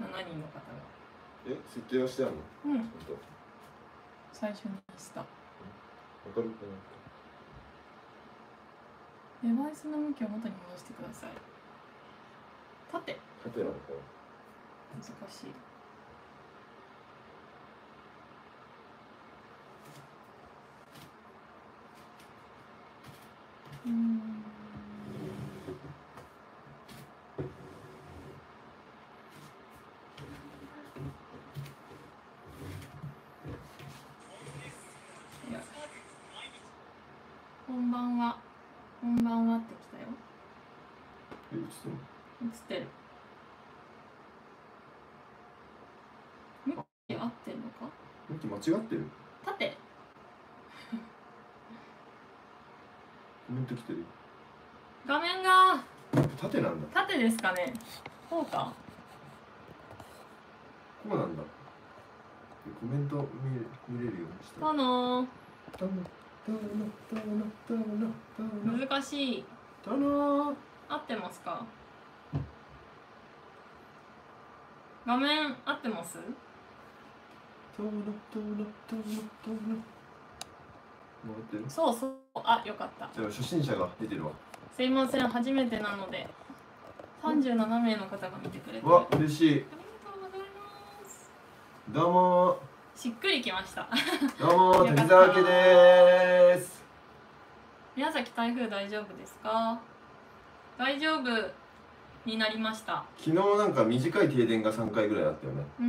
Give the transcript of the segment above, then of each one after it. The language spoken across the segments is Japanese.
7人の方が。 え、設定はしてあるの？ うん。最初にした。 明るくなった。 デバイスの向きを元に戻してください。縦なのか難しい。こんばんは。こんばんはって来たよ。 え、映ってるの？ 映ってる。向き合ってるのか？ 向き間違ってる？ 縦。 コメント来てる。 画面が縦なんだ。 縦ですかね。こうか。 こうなんだ。コメント見れるようにした。 難しい。合ってますか？画面合ってます？そうそう。あ、よかった。 でも初心者が出てるわ。 すいません、初めてなので37名の方が見てくれてる。 わ、嬉しい。 ありがとうございます。 どうもしっくりきました。 どうも滝沢家です。 宮崎台風大丈夫ですか？大丈夫になりました。 昨日なんか短い停電が3回ぐらいあったよね。 うん。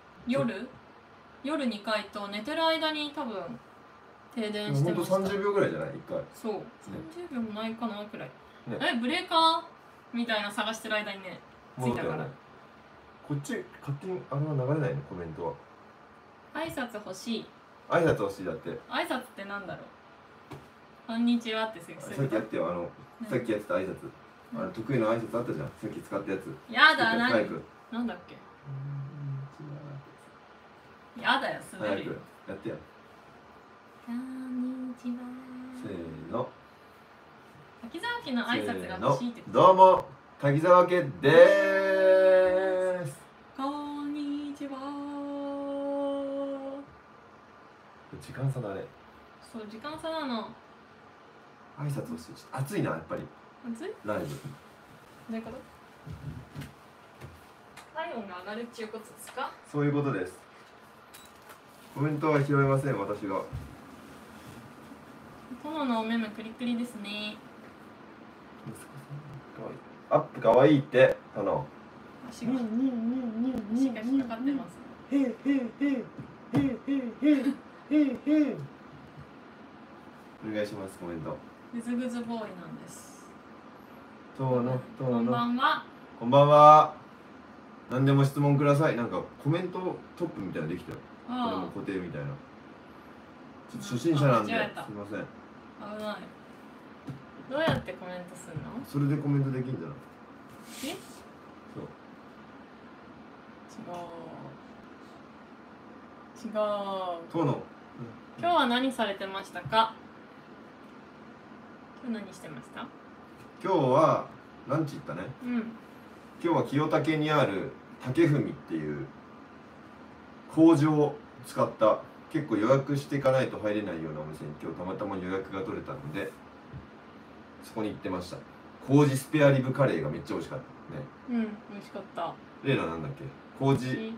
夜2回と寝てる間に多分停電してました。 ほんと30秒ぐらいじゃない？1回。 そう、30秒もないかなくらい、 ね、 ブレーカーみたいな探してる間にね、ついたから、ね、 こっち勝手に流れないの？コメントは挨拶欲しい。 挨拶欲しいだって。 挨拶ってなんだろう。こんにちはってさっきやってよ。さっきやってた挨拶、得意な挨拶あったじゃん、さっき使ったやつ。 やだ、なんだっけ。やだよ、滑るよ。 やってよ。 こんにちは。 せーの。 滝沢家の挨拶が欲しいって。 どうも滝沢家でーす。 こんにちは。 時間差だね。 そう、時間差なの。 挨拶をして、ちょっと暑いな、やっぱり。 暑い？ ライブ。 どういうこと？体温が上がるっていうことですか？ そういうことです。コメントは拾えません、私が。 殿のお目目クリクリですね。 アップかわいいって、殿。 足が引っかかってます。 お願いします、コメント。 グズグズボーイなんです。 こんばんは。 こんばんは。何でも質問ください。なんかコメントトップみたいなのできたよ。これも固定みたいな。ちょっと初心者なんで、すみません。 危ない。どうやってコメントするの？ それでコメントできるんじゃない？ え？そう。違う。 殿。 今日は何されてましたか？今日何してました？ 今日はランチ行ったね。 うん。 今日は清武にある竹文っていう麹を使った結構予約していかないと入れないようなお店に今日たまたま予約が取れたのでそこに行ってました。麹スペアリブカレーがめっちゃ美味しかったね。 うん、美味しかった。 レイラなんだっけ？麹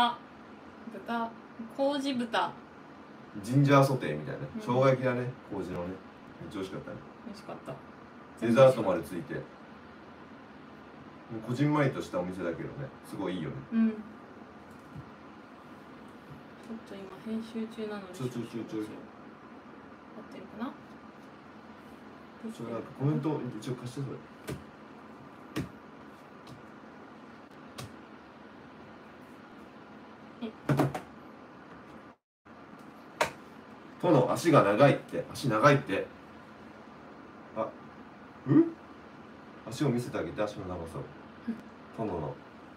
麹豚ジンジャーソテーみたいな、生姜焼きだね、麹のね。めっちゃ美味しかったね。 美味しかった。 デザートまでついて、こじんまりとしたお店だけどね、すごいいいよね。 うん。ちょっと今編集中なので。合ってるかな？ なんかコメント一応貸してそれ。殿、足が長いって、足長いって。あ、足を見せてあげて、足の長さを。殿の。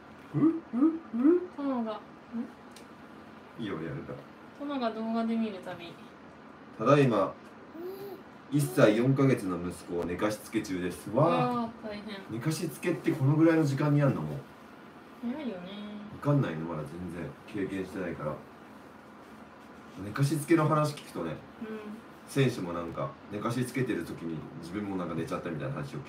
殿が。 いいよ、やるから。 殿が動画で見るたび。 ただいま。1歳4ヶ月の息子を寝かしつけ中です。わあ、 大変。 寝かしつけってこのぐらいの時間にやるのも。 早いよね。 分かんないのまだ全然経験してないから。寝かしつけの話聞くとね、選手もなんか寝かしつけてる時に自分もなんか寝ちゃったみたいな話を聞くから。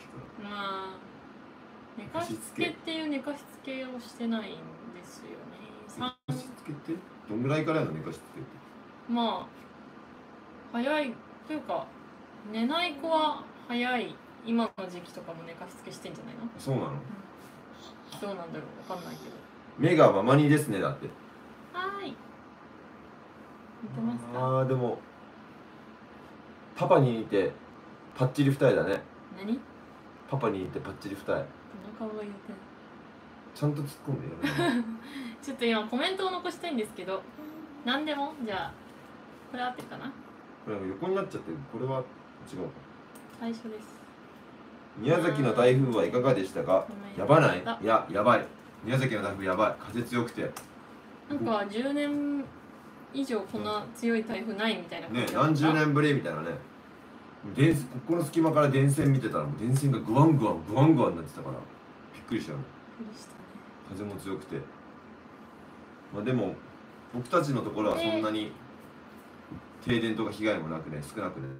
まあ寝かしつけっていう寝かしつけをしてないんですよね。 寝かしつけってどんぐらいからやの寝かしつけって。 まあ早いというか寝ない子は早い。今の時期とかも寝かしつけしてんじゃないの？ そうなの？ どうなんだろう、わかんないけど。 目がママにですねだって。 はーい。見てますか？ ああでもパパに似てパッチリ二重だね。 何？ パパに似てパッチリ二重。 どの顔が言うてんの？ ちゃんと突っ込んでよね。 ちょっと今コメントを残したいんですけど、何でもじゃあこれ合ってるかな？ これ横になっちゃってる。これは違うか。 最初です。 宮崎の台風はいかがでしたか？やばない？いや、やばい。宮崎の台風やばい。風強くて。 なんか10年以上こんな強い台風ないみたいな感ね、 じ。 何十年ぶりみたいなね。ここの隙間から電線見てたらもう電線がグワングワングワングワンになってたからびっくりしたよ。 びっくりしたね。 風も強くて。まあでも僕たちのところはそんなに停電とか被害もなくね、少なくね。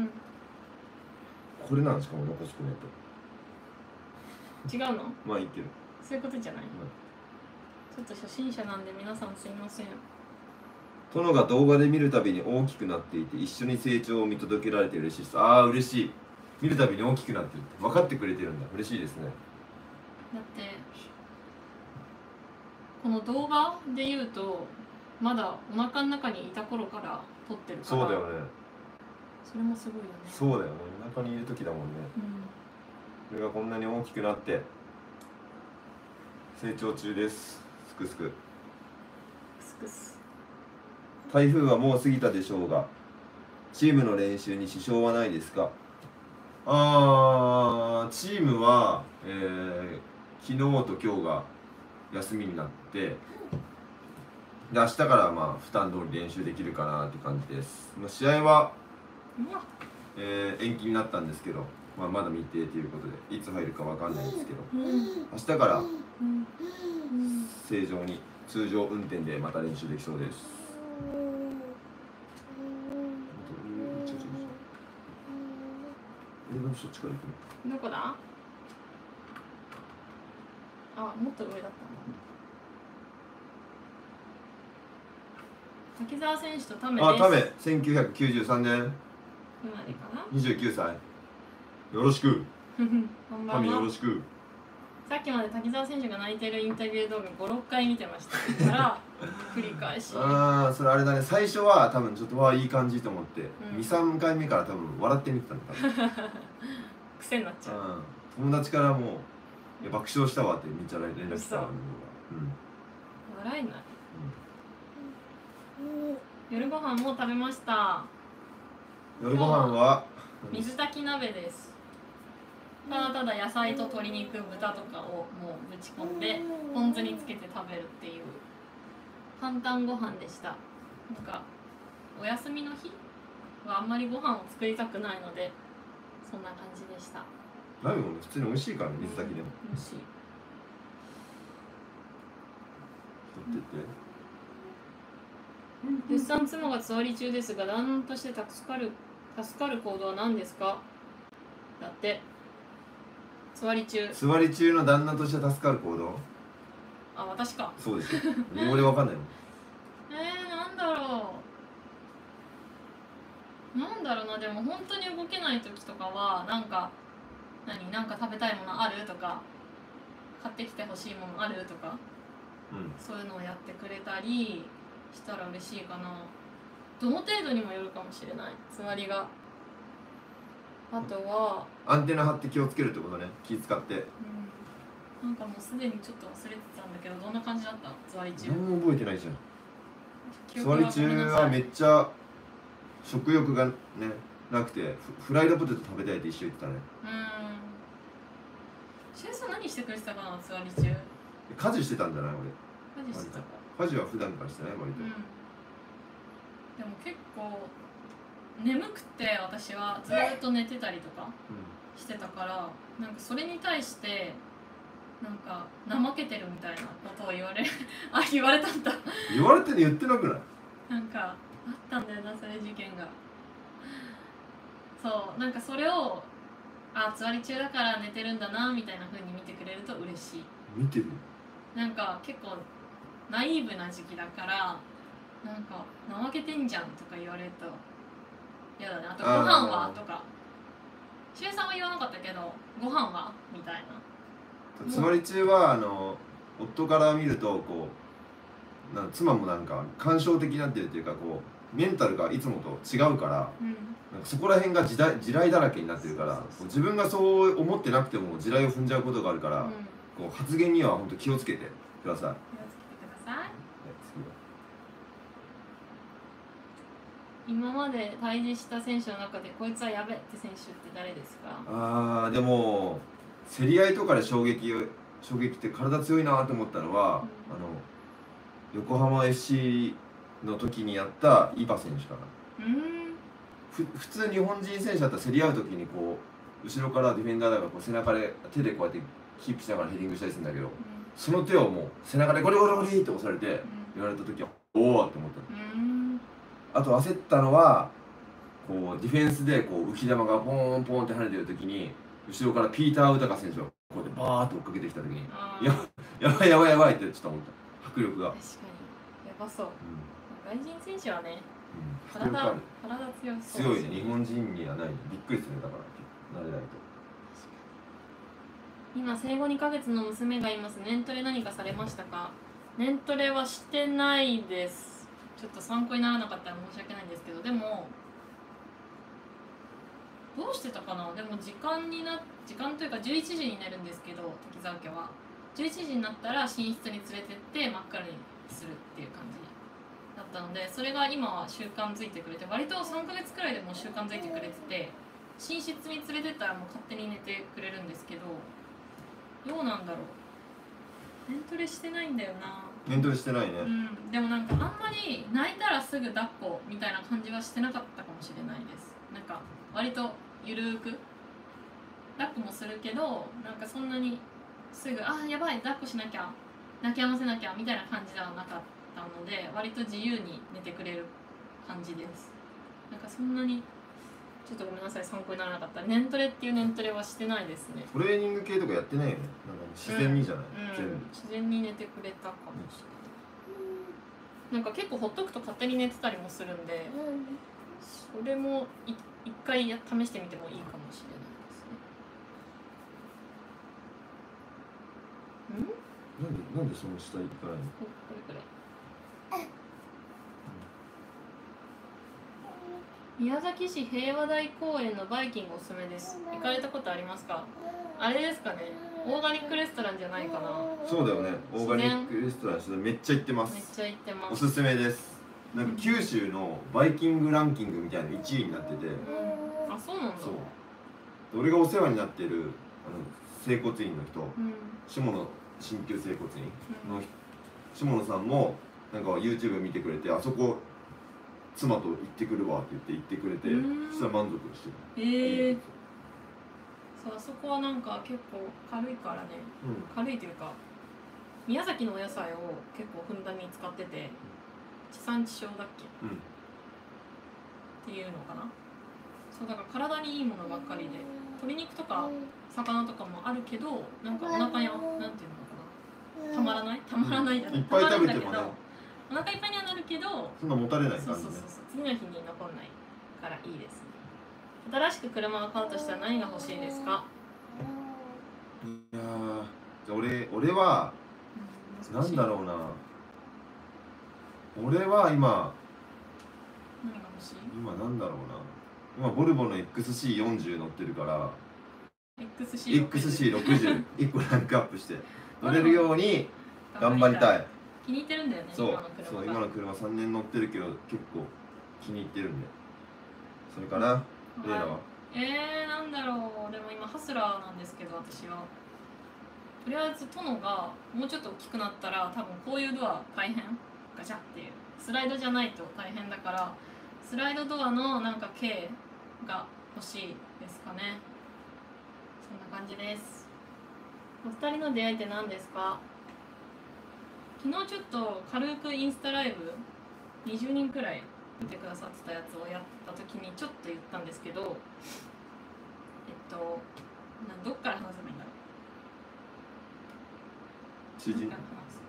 これなんですかも残すコメント。違うの？ まあいいけど。 そういうことじゃない？ちょっと初心者なんで皆さんすいません。 殿が動画で見るたびに大きくなっていて一緒に成長を見届けられて嬉しいです。ああ嬉しい。見るたびに大きくなってるって分かってくれてるんだ。嬉しいですね。 だってこの動画で言うとまだお腹の中にいた頃から撮ってるから。 そうだよね。 それもすごいよね。 そうだよね。お腹にいる時だもんね。それがこんなに大きくなって成長中です。すくすく。 くすくす。 台風はもう過ぎたでしょうが、チームの練習に支障はないですか？チームは、昨日と今日が休みになって、で明日からまあ普段通り練習できるかなって感じです。まあ、試合は、延期になったんですけど、まあ、まだ未定ということでいつ入るかわかんないんですけど、明日から正常に通常運転でまた練習できそうです。そっちから行くの？どこだ？あ、もっと上だったの。滝沢選手とタメです。 タメ、1993年。 生まれかな。 29歳。よろしく。 こんばんは。 タメよろしく。 さっきまで滝沢選手が泣いてるインタビュー動画5、6回見てましたから繰り返し。 それあれだね。最初は多分ちょっといい感じと思って、2、3回目から多分笑ってみてたのかな。 癖になっちゃう。 友達からもう爆笑したわってめっちゃ連絡来た。笑えない。夜ご飯もう食べました。 夜ご飯は水炊き鍋です。ただ野菜と鶏肉、豚とかをもうぶち込んでポン酢につけて食べるっていう簡単ご飯でした。なんかお休みの日はあんまりご飯を作りたくないのでそんな感じでした。 鍋も普通に美味しいからね、水炊きでも。 美味しい。出産妻がつわり中ですが旦那として助かる行動は何ですか？だってつわり中の旦那として助かる行動。 あ、私か。 そうですよ。俺わかんないの。 なんだろうな。でも本当に動けない時とかはなんか食べたいものあるとか買ってきてほしいものあるとか、そういうのをやってくれたりしたら嬉しいかな。どの程度にもよるかもしれない。つわりが。あとはアンテナ張って気をつけるってことね。気使って。 なんかもうすでにちょっと忘れてたんだけど、どんな感じだった？つわり中。 何も覚えてないじゃん。つわり中はめっちゃ食欲がねなくてフライドポテト食べたいって一緒言ってたね。 シュウさん何してくれてたかな、つわり中。 家事してたんじゃない俺。家事してたか。 家事は普段からしてない割と。 でも結構眠くて私はずっと寝てたりとかしてたから、なんかそれに対してなんか怠けてるみたいなことを言われ言われたんだ。 言われてる、言ってなくない？ なんかあったんだよな、そういう事件が。そう、なんかそれをつわり中だから寝てるんだなみたいな風に見てくれると嬉しい。 見てる。 なんか結構ナイーブな時期だから、なんか怠けてんじゃんとか言われると嫌だね。あとご飯はとか、しゅうさんは言わなかったけど、ご飯はみたいな。 つわり中は夫から見るとこう妻もなんか感傷的になってるっていうか、こうメンタルがいつもと違うから、なんかそこら辺が地雷だらけになってるから、自分がそう思ってなくても地雷を踏んじゃうことがあるから、こう発言には本当気をつけてください。 気をつけてください。今まで対峙した選手の中でこいつはやべって選手って誰ですか？ でも競り合いとかで衝撃って体強いなと思ったのは、横浜 FC の時にやったイバ選手かな。普通日本人選手だったら競り合う時にこう後ろからディフェンダーがこう背中で手でこうやってキープしながらヘディングしたりするんだけど、その手をもう背中でゴリゴリゴリって押されて言われた時はおおって思った。あと焦ったのはこうディフェンスでこう浮き球がポーンポーンって跳ねてる時に後ろからピーター・ウタカ選手がこうやってバーッと追っかけてきた時にやばいやばいやばいってちょっと思った。迫力が確かにやばそう。外人選手はね、体強そう。 強いね。日本人にはない。びっくりする。だから慣れないと。 今生後2ヶ月の娘がいます。年トレ何かされましたか？年トレはしてないです。ちょっと参考にならなかったら申し訳ないんですけど、でもどうしてたかな。でも時間というか11時に寝るんですけど、滝沢家は11時になったら寝室に連れてって真っ暗にするっていう感じだったので、それが今は習慣づいてくれて、割と3ヶ月くらいでもう習慣づいてくれてて、寝室に連れてったらもう勝手に寝てくれるんですけど、どうなんだろう。年トレしてないんだよな。 年トレしてないね。 でもなんかあんまり泣いたらすぐ抱っこみたいな感じはしてなかったかもしれないです。なんか割とゆるく抱っこもするけど、なんかそんなにすぐやばい抱っこしなきゃ泣き止ませなきゃみたいな感じではなかったので、割と自由に寝てくれる感じです。なんかそんなにちょっとごめんなさい、参考にならなかった。年トレっていう年トレはしてないですね。 トレーニング系とかやってないよね。なんか自然にじゃない、全部自然に寝てくれたかもしれない。なんか結構ほっとくと勝手に寝てたりもするんで、それも一回試してみてもいいかもしれないですね。 なんでその下行かないの？ これくらい。宮崎市平和台公園のバイキングおすすめです。行かれたことありますか？あれですかね、オーガニックレストランじゃないかな。 そうだよね、オーガニックレストランめっちゃ行ってます。 めっちゃ行ってます。 おすすめです。なんか九州のバイキングランキングみたいな1位になってて、 あ、そうなんだ。 そう俺がお世話になってる整骨院の人、下野鍼灸整骨院の下野さんもなんか YouTube 見てくれて、あそこ妻と行ってくるわって言ってくれて、そしたら満足してる。 そう、あそこはなんか結構軽いからね、軽いというか宮崎のお野菜を結構ふんだんに使ってて、地産地消だっけ、っていうのかな。そうだから体にいいものばっかりで、鶏肉とか魚とかもあるけど、なんかお腹になんていうのかな、たまらないじゃない、 いっぱい食べてもね、 お腹いっぱいにはなるけど、 そんなもたれない感じね。 そう次の日に残んないからいいですね。新しく車を買うとしたら何が欲しいですか？ いやじゃあ俺はなんだろうな。俺は今何が欲しい？ 今なんだろうな。今ボルボの XC40 乗ってるから XC60 1個ランクアップして乗れるように頑張りたい。 気に入ってるんだよね。 そう今の車3年乗ってるけど結構気に入ってるんで、それかな。レイラはなんだろう。でも今ハスラーなんですけど、私はとりあえず殿がもうちょっと大きくなったら多分こういうドア大変、ガチャっていうスライドじゃないと大変だから、スライドドアのなんか軽が欲しいですかね。そんな感じです。 お二人の出会いって何ですか？昨日ちょっと軽くインスタライブ20人くらい見てくださってたやつをやった時にちょっと言ったんですけど、どっから話せばいいんだろう。 知人。いいよ。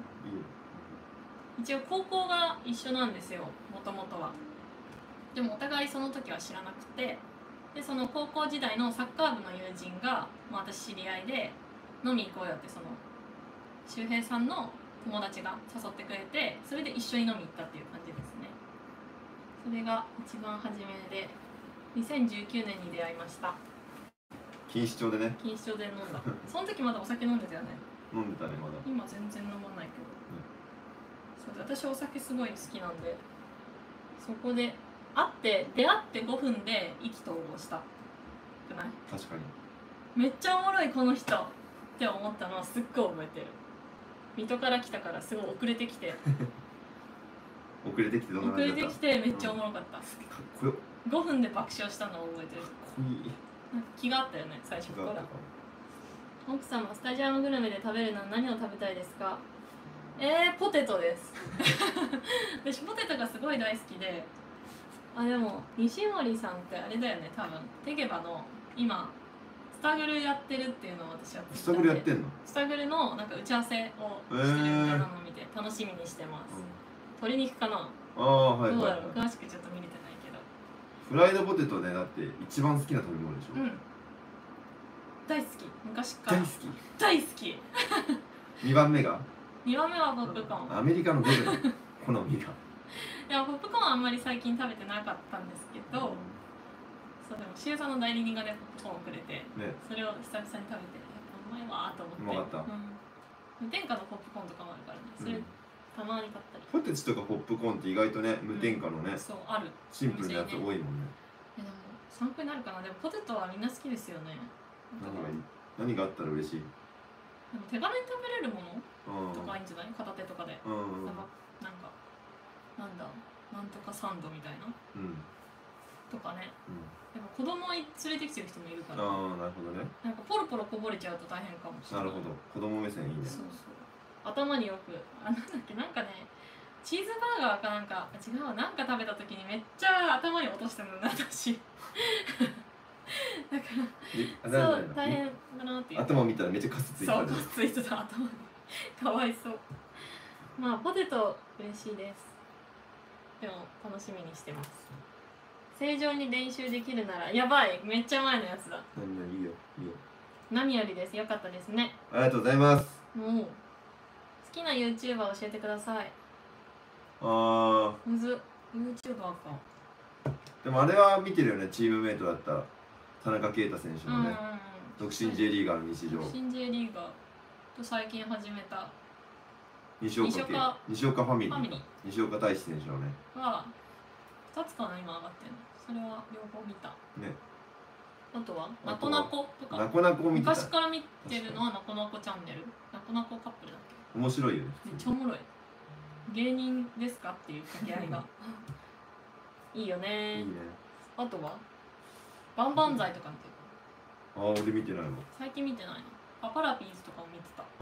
一応高校が一緒なんですよ、もともとは。でもお互いその時は知らなくて、でその高校時代のサッカー部の友人が、私知り合いで飲み行こうよって、その周平さんの友達が誘ってくれて、それで一緒に飲み行ったっていう感じですね。それが一番初めで、2019年に出会いました。 錦糸町でね。 錦糸町で飲んだ。その時まだお酒飲んでたよね。 飲んでたね、まだ。 今全然飲まないけど、そうで私お酒すごい好きなんで、そこで出会って5分で意気投合したくない？ 確かにめっちゃおもろいこの人って思ったのはすっごい覚えてる。水戸から来たからすごい遅れてきて遅れてきてどんな感じだった？ 遅れてきてめっちゃおもろかった、 かっこよ。 5分で爆笑したのを覚えてる。 かっこいい。 なんか気があったよね、最初から。 気があったかも。 奥様、スタジアムグルメで食べるのは何を食べたいですか？ポテトです私ポテトがすごい大好きで、でも西森さんってあれだよね、多分テゲバの今スタグルやってるっていうのを私はスタグルやってんの？ スタグルのなんか打ち合わせをしてるみたいなのを見て楽しみにしてます、鶏肉かな。 はいはい、 どうだろう、詳しくちょっと見れてないけど。 フライドポテトね、だって一番好きな食べ物でしょ。 大好き、昔から大好き 2番目が 2番目はポップコーン。 アメリカのどれ好みが。 いや、ポップコーンはあんまり最近食べてなかったんですけど、そうでもシエさんの代理人がねポップコーンをくれて、それを久々に食べて、やっぱうまいわーと思って。 うまかった。 無添加のポップコーンとかもあるからね、それたまに買ったり。 ポテチとかポップコーンって意外とね、無添加のね、 そうあるシンプルなやつ多いもんね。 でも参考になるかな。でもポテトはみんな好きですよね。 何があったら嬉しい？ でも手軽に食べれるものとかいいんじゃない？片手とかで。なんとかサンドみたいな、とかね、でも子供連れてきてる人もいるから。 なるほどね。 なんかポロポロこぼれちゃうと大変かもしれない。 なるほど、子供目線いいね。 そうそう、頭によくなんかね、チーズバーガーかなんか違う、なんか食べた時にめっちゃ頭に落としてるんだ私だからそう大変だなっていう。 頭見たらめっちゃカスついてた。そう、 カスついてた頭にかわいそう。まあポテト嬉しいです。でも楽しみにしてます。正常に練習できるなら、やばい、めっちゃ前のやつだ。 いいよいいよ。 何よりです。よかったですね。 ありがとうございます。 もう好きな YouTuber 教えてください。むず YouTuber か。 でもあれは見てるよね、チームメイトだった田中圭太選手のね、独身 J リーガーの日常。 独身 J リーガーと最近始めた西岡ファミリー、西岡大志選手のねは2つかな、今上がってるの。それは両方見たね。あとはナコナコとか、ナコナコ見てた。昔から見てるのはナコナコチャンネル。ナコナコカップルだっけ。 面白いよね。 めっちゃおもろい。芸人ですかっていう掛け合いがいいよね。いいね。あとはバンバンザイとか見てる。 俺見てないの。最近見てないの。パラピーズとかも見てた。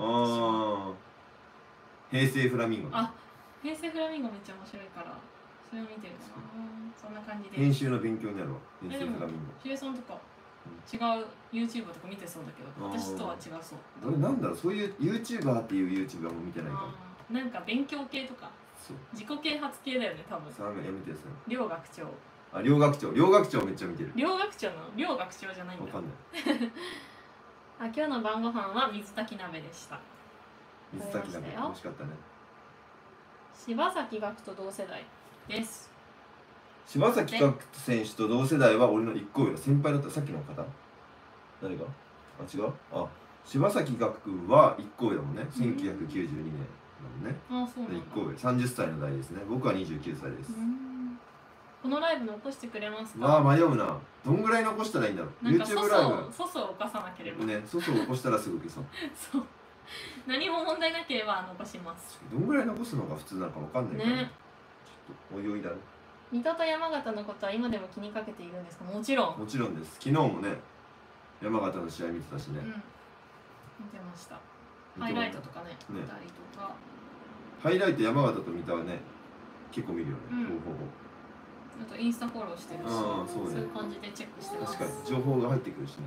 平成フラミンゴ。 平成フラミンゴめっちゃ面白いからそれを見てるかな。そんな感じで編集の勉強になるわ。平成フラミンゴ。 シエさんとか違う YouTuber とか見てそうだけど、私とは違うそう。 なんだろう、そういう YouTuber っていう YouTuber も見てないかも。 なんか勉強系とか自己啓発系だよね多分。 やめてよそれ。 両学長。 両学長めっちゃ見てる。 両学長の両学長じゃないんだ。 わかんない今日の晩ご飯は水炊き鍋でした。 水炊き鍋美味しかったね。 柴崎岳と同世代です。 柴崎岳選手と同世代は俺の1個上の先輩だった。さっきの方誰が違う。柴崎岳は1個上だもんね。1992年だもんね。 そうなんだ。 1個上30歳の代ですね。僕は29歳です。 このライブ残してくれますか。 迷うな。どんぐらい残したらいいんだろう。 YouTube ライブ粗相を犯さなければね。粗相を起こしたらすぐ消そうそう、何も問題なければ残します。 どんぐらい残すのが普通なのかわかんないからね。ちょっとおいおいだね。 水戸と山形のことは今でも気にかけているんですか。もちろんです。昨日もね山形の試合見てたしね。 見てました。 ハイライトとかね見たりとか。 ハイライト山形と三田はね結構見るよね、ほぼほぼ。 あとインスタフォローしてるし、そういう感じでチェックしてます。 確かに情報が入ってくるしね。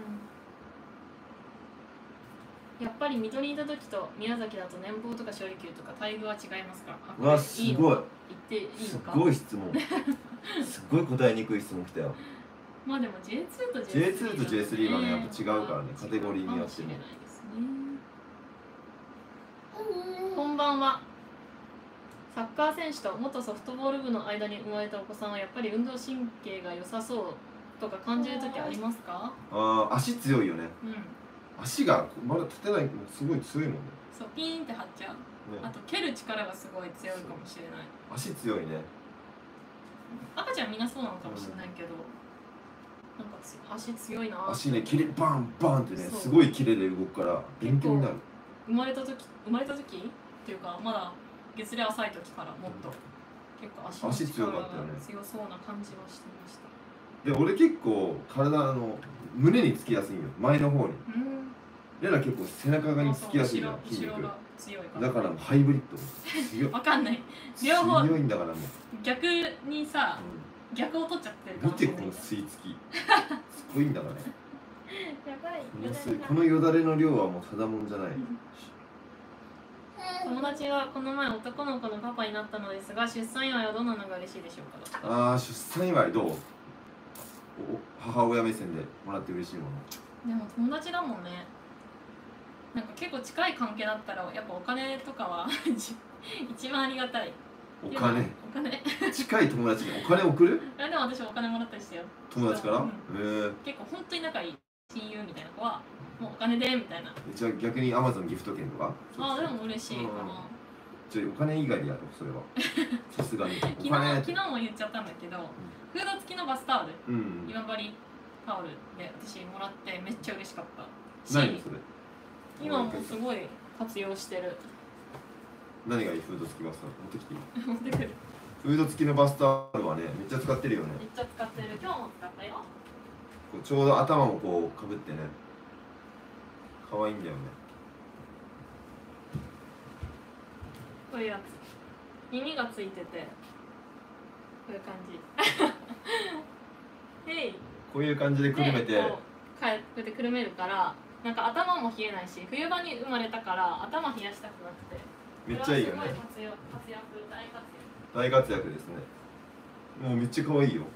やっぱり水戸にいた時と宮崎だと年俸とか勝利球とか待遇は違いますか？ わ、すごい。 言っていいのか？ すごい質問。すごい答えにくい質問来たよ。 まあでも J2 と J2 と J3 はねやっぱ違うからね、カテゴリーによっても。 こんばんは。サッカー選手と元ソフトボール部の間に生まれたお子さんはやっぱり運動神経が良さそうとか感じる時ありますか？ 足強いよね。足がまだ立てないのすごい強いもんね。 そう、ピーンって張っちゃう、あと蹴る力がすごい強いかもしれない。 足強いね。 赤ちゃんみんなそうなのかもしれないけど、なんか足強いな。 足ね、キレバンバンってね、すごいキレで動くから勉強になる。 生まれた時っていうかまだ月齢浅い時からもっと結構足強かったよね。強そうな感じはしてました。 で、俺結構体の胸につきやすいよ、前の方に。レラ結構背中側につきやすいじゃん、筋肉。だからハイブリッド強い。 わかんない。両方強いんだからもう。 逆にさ、逆を取っちゃってるかもしれない。見てこの吸い付き。すごいんだからね。 やばい。 このよだれの量はもうただもんじゃない。 友達がこの前男の子のパパになったのですが、出産祝いはどんなのが嬉しいでしょうか？ 出産祝いどう？母親目線でもらって嬉しいもの。 でも友達だもんね。なんか結構近い関係だったらやっぱお金とかは一番ありがたい。 お金近い友達にお金送る？ でも私お金もらったりしてよ、 友達から。 結構本当に仲いい親友みたいな子はもうお金でみたいな。 じゃあ逆に Amazon ギフト券とか？ でも嬉しいかな。 お金以外でやろう、それは。さすがに。 昨日も言っちゃったんだけど、フード付きのバスタオル、今治タオルで私もらってめっちゃ嬉しかったし。 何それ？ 今もすごい活用してる。 何がいい？フード付きバスタオル持ってきていい？ 持ってくる。 フード付きのバスタオルはね、めっちゃ使ってるよね。 めっちゃ使ってる。今日も使ったよ。 ちょうど頭もこうかぶってね、可愛いんだよね。 こういうやつ、耳がついててこういう感じへい、 こういう感じでくるめて、 こうやってくるめるから、なんか頭も冷えないし、冬場に生まれたから頭冷やしたくなくてめっちゃいいよね。大活躍ですね。もうめっちゃ可愛いよ。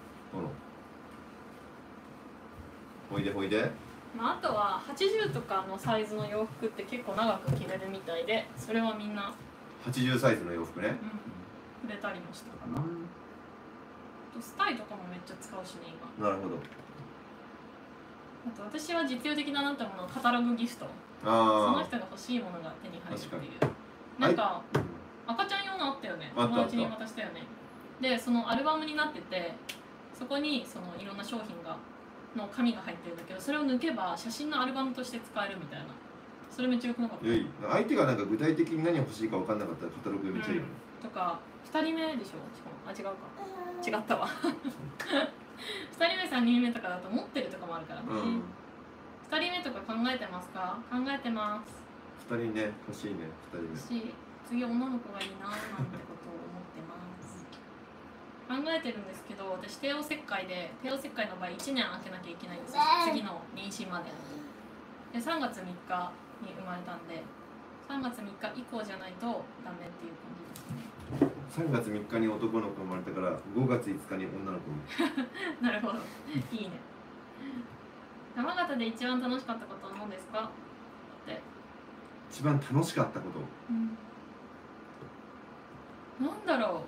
ほいでほいで。 あとは80とかのサイズの洋服って結構長く着れるみたいで、それはみんな 80サイズの洋服ね。 くれたりもしたかな。スタイとかもめっちゃ使うしね今。 なるほど。 あと私は実用的ななんてものカタログギフト。その人が欲しいものが手に入るっていう。なんか赤ちゃん用のあったよね。友達に渡したよね。でそのアルバムになってて、そこにそのいろんな商品の紙が入ってるんだけど、それを抜けば写真のアルバムとして使えるみたいな。それめっちゃ良くなかった。 相手がなんか具体的に何欲しいか分かんなかったらカタログめっちゃいいよね。 とか2人目でしょ。しかも違うか、違ったわ2人目3人目とかだと持ってるとかもあるからね。2人目とか考えてますか？考えてます。 2人ね、欲しいね。2人目次女の子がいいなーなんてことを思ってます。考えてるんですけど、私帝王切開の場合1年空けなきゃいけないんですよ、次の妊娠まで。で3月3日に生まれたんで、3月3日以降じゃないとダメっていう感じですね。 3月3日に男の子生まれたから5月5日に女の子なるほど、いいね。山形で一番楽しかったことは何ですか？って一番楽しかったこと、 なんだろ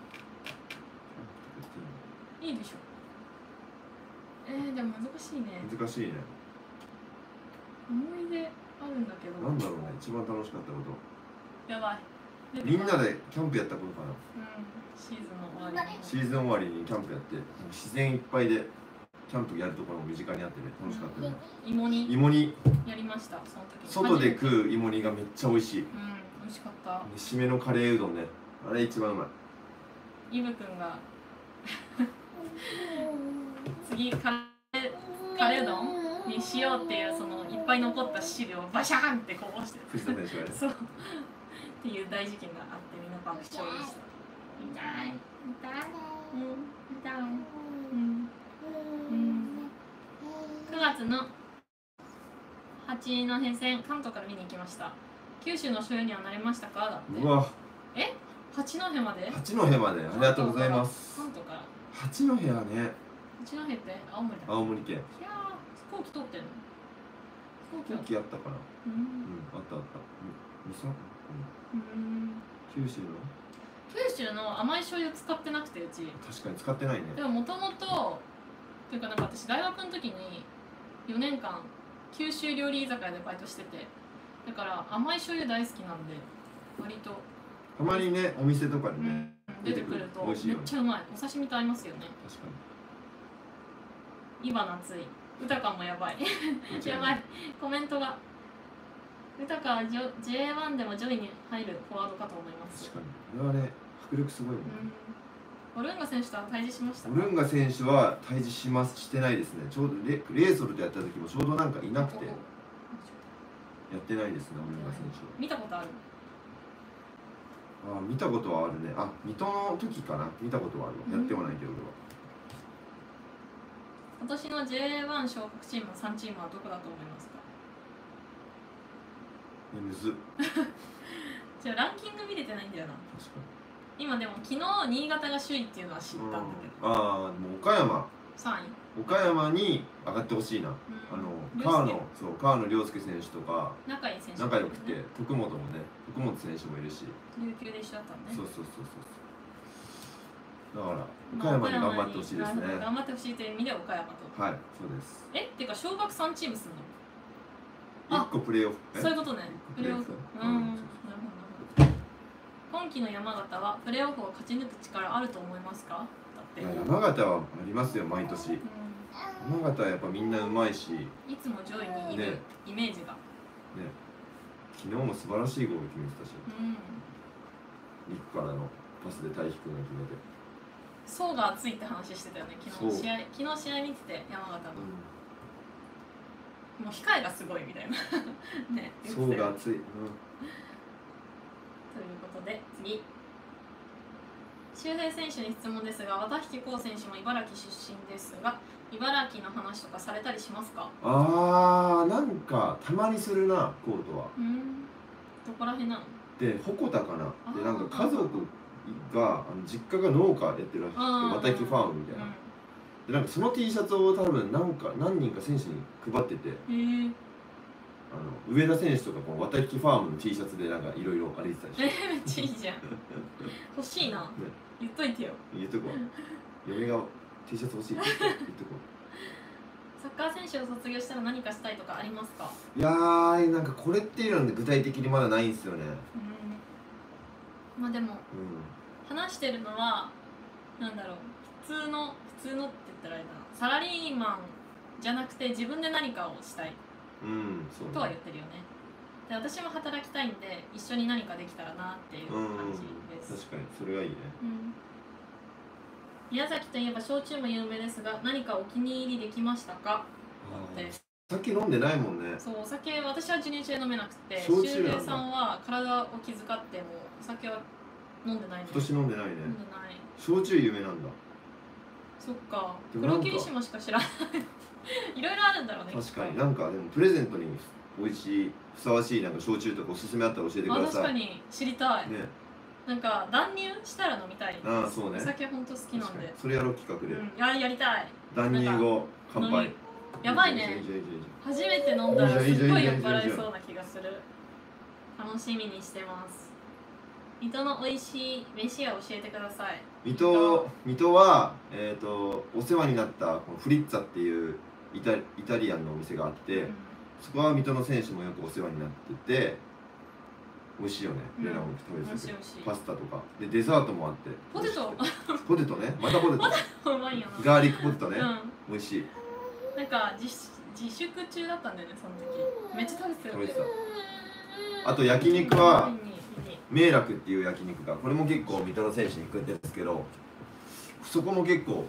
う。いいでしょ。でも難しいね。 難しいね。 思い出あるんだけど。 なんだろうね、一番楽しかったこと。 やばい。 みんなでキャンプやったことかな。 シーズンの終わりに。 シーズン終わりにキャンプやって、自然いっぱいでキャンプやるところも身近にあってね、楽しかったね。 芋煮やりました。その時外で食う芋煮がめっちゃ美味しい。 美味しかった。 締めのカレーうどんね、あれ一番うまい。 イブくんが次カレーうどんにしようっていうそのいっぱい残った汁をバシャーンってこぼして藤田選手がねそうっていう大事件があってみんな爆笑でした。痛い痛い痛い9月の八戸戦関東から見に行きました。九州の所有にはなれましたかだって。 うわ八戸まで八戸までありがとうございます。 関東から八戸はね八戸って青森だ。 青森県。 いや飛行機通ってんの。 飛行機あったかな。あったあった。九州の九州の甘い醤油使ってなくてうち。 確かに使ってないね。 でももともとというかなんか私大学の時に4年間九州料理居酒屋でバイトしてて、だから甘い醤油大好きなんで割とたまにねお店とかでね、 出てくるとめっちゃうまい。お刺身と合いますよね。 確かに。イバナ熱い。歌かもやばいやばいコメントが。歌かは J1 でも上位に入るフォワードかと思います。 確かにこれはね迫力すごいね。 オルンガ選手とは対峙しましたか。 オルンガ選手は対峙してないですね。ちょうどレーソルとやった時もちょうどなんかいなくてやってないですね。オルンガ選手は見たことある。 見たことはあるね。水戸の時かな。見たことはあるわ。やってはないけど俺は。 今年の J1 昇格チームの3チームはどこだと思いますか。 むずっじゃあランキング見れてないんだよな。 確かに。 今でも昨日新潟が首位っていうのは知ったんだけど。 もう岡山 3位。 岡山に上がってほしいな。川野涼介選手とか仲いい選手、 仲良くて、徳本選手もいるし、 琉球で一緒だったんね。 そうだから岡山に頑張ってほしいですね。 頑張ってほしいという意味で岡山と。 はい、そうです。 っていうか昇格3チームするの 1個プレーオフ。 そういうことね。プレーオフ。なるほど。今季の山形はプレーオフを勝ち抜く力あると思いますか。だって山形はありますよ、毎年。山形はやっぱみんなうまいし、 いつも上位にいるイメージがね。昨日も素晴らしいゴール決めてたし、リクからのパスで大輝くんが決めて、 層が厚いって話してたよね。昨日試合見てて山形の、もう控えがすごいみたいなね。 層が厚い。 ということで次、周平選手に質問ですが、綿引浩選手も茨城出身ですが、茨城の話とかされたりしますか。 なんかたまにするな、コートは。 どこら辺なの。 で鉾田かな。でなんか家族が実家が農家やってるらしくて、綿引ファームみたいな。でなんかその T シャツを多分何人か選手に配ってて、上田選手とかこの綿引ファームの T シャツでなんかいろいろ歩いてたりして。 めっちゃいいじゃん欲しいな、言っといてよ。 言っとこう。嫁が T シャツ欲しいって言っとこう。サッカー選手を卒業したら何かしたいとかありますか。 いやー、なんかこれっていうのは具体的にまだないんですよね。 まあでも、話してるのはなんだろう、普通のって言ったらあれだな、サラリーマンじゃなくて自分で何かをしたい、そうとは言ってるよね。で私も働きたいんで一緒に何かできたらなっていう感じです。 確かにそれはいいね。 宮崎といえば焼酎も有名ですが、何かお気に入りできましたか。 酒飲んでないもんね。 そう、お酒私は授乳中で飲めなくて、 周平さんは体を気遣ってもお酒は飲んでないね。 今年飲んでないね。 飲んでない。 焼酎有名なんだ。 そっか。黒霧島しか知らないいろいろあるんだろうね。 確かに。なんかでもプレゼントに美味しいふさわしいなんか焼酎とかおすすめあったら教えてください。 確かに知りたいね。 なんか断乳したら飲みたい。 そうね。 お酒本当好きなんで。 それやろう企画で。 やりたい。 断乳後乾杯。 やばいね。初めて飲んだらすっごい酔っ払いそうな気がする。楽しみにしてます。水戸の美味しい飯屋教えてください。 水戸はお世話になったフリッツァっていうイタリアンのお店があって、そこは水戸の選手もよくお世話になってて美味しいよね。レナも食べてて、パスタとかでデザートもあって、ポテトね、またポテトうまいよな。 ガーリックポテトね、美味しい。 なんか自粛中だったんだよね、その時。めっちゃ食べてたよね。 あと焼肉は明楽っていう焼肉が、これも結構水戸の選手に行くんですけど、そこも結構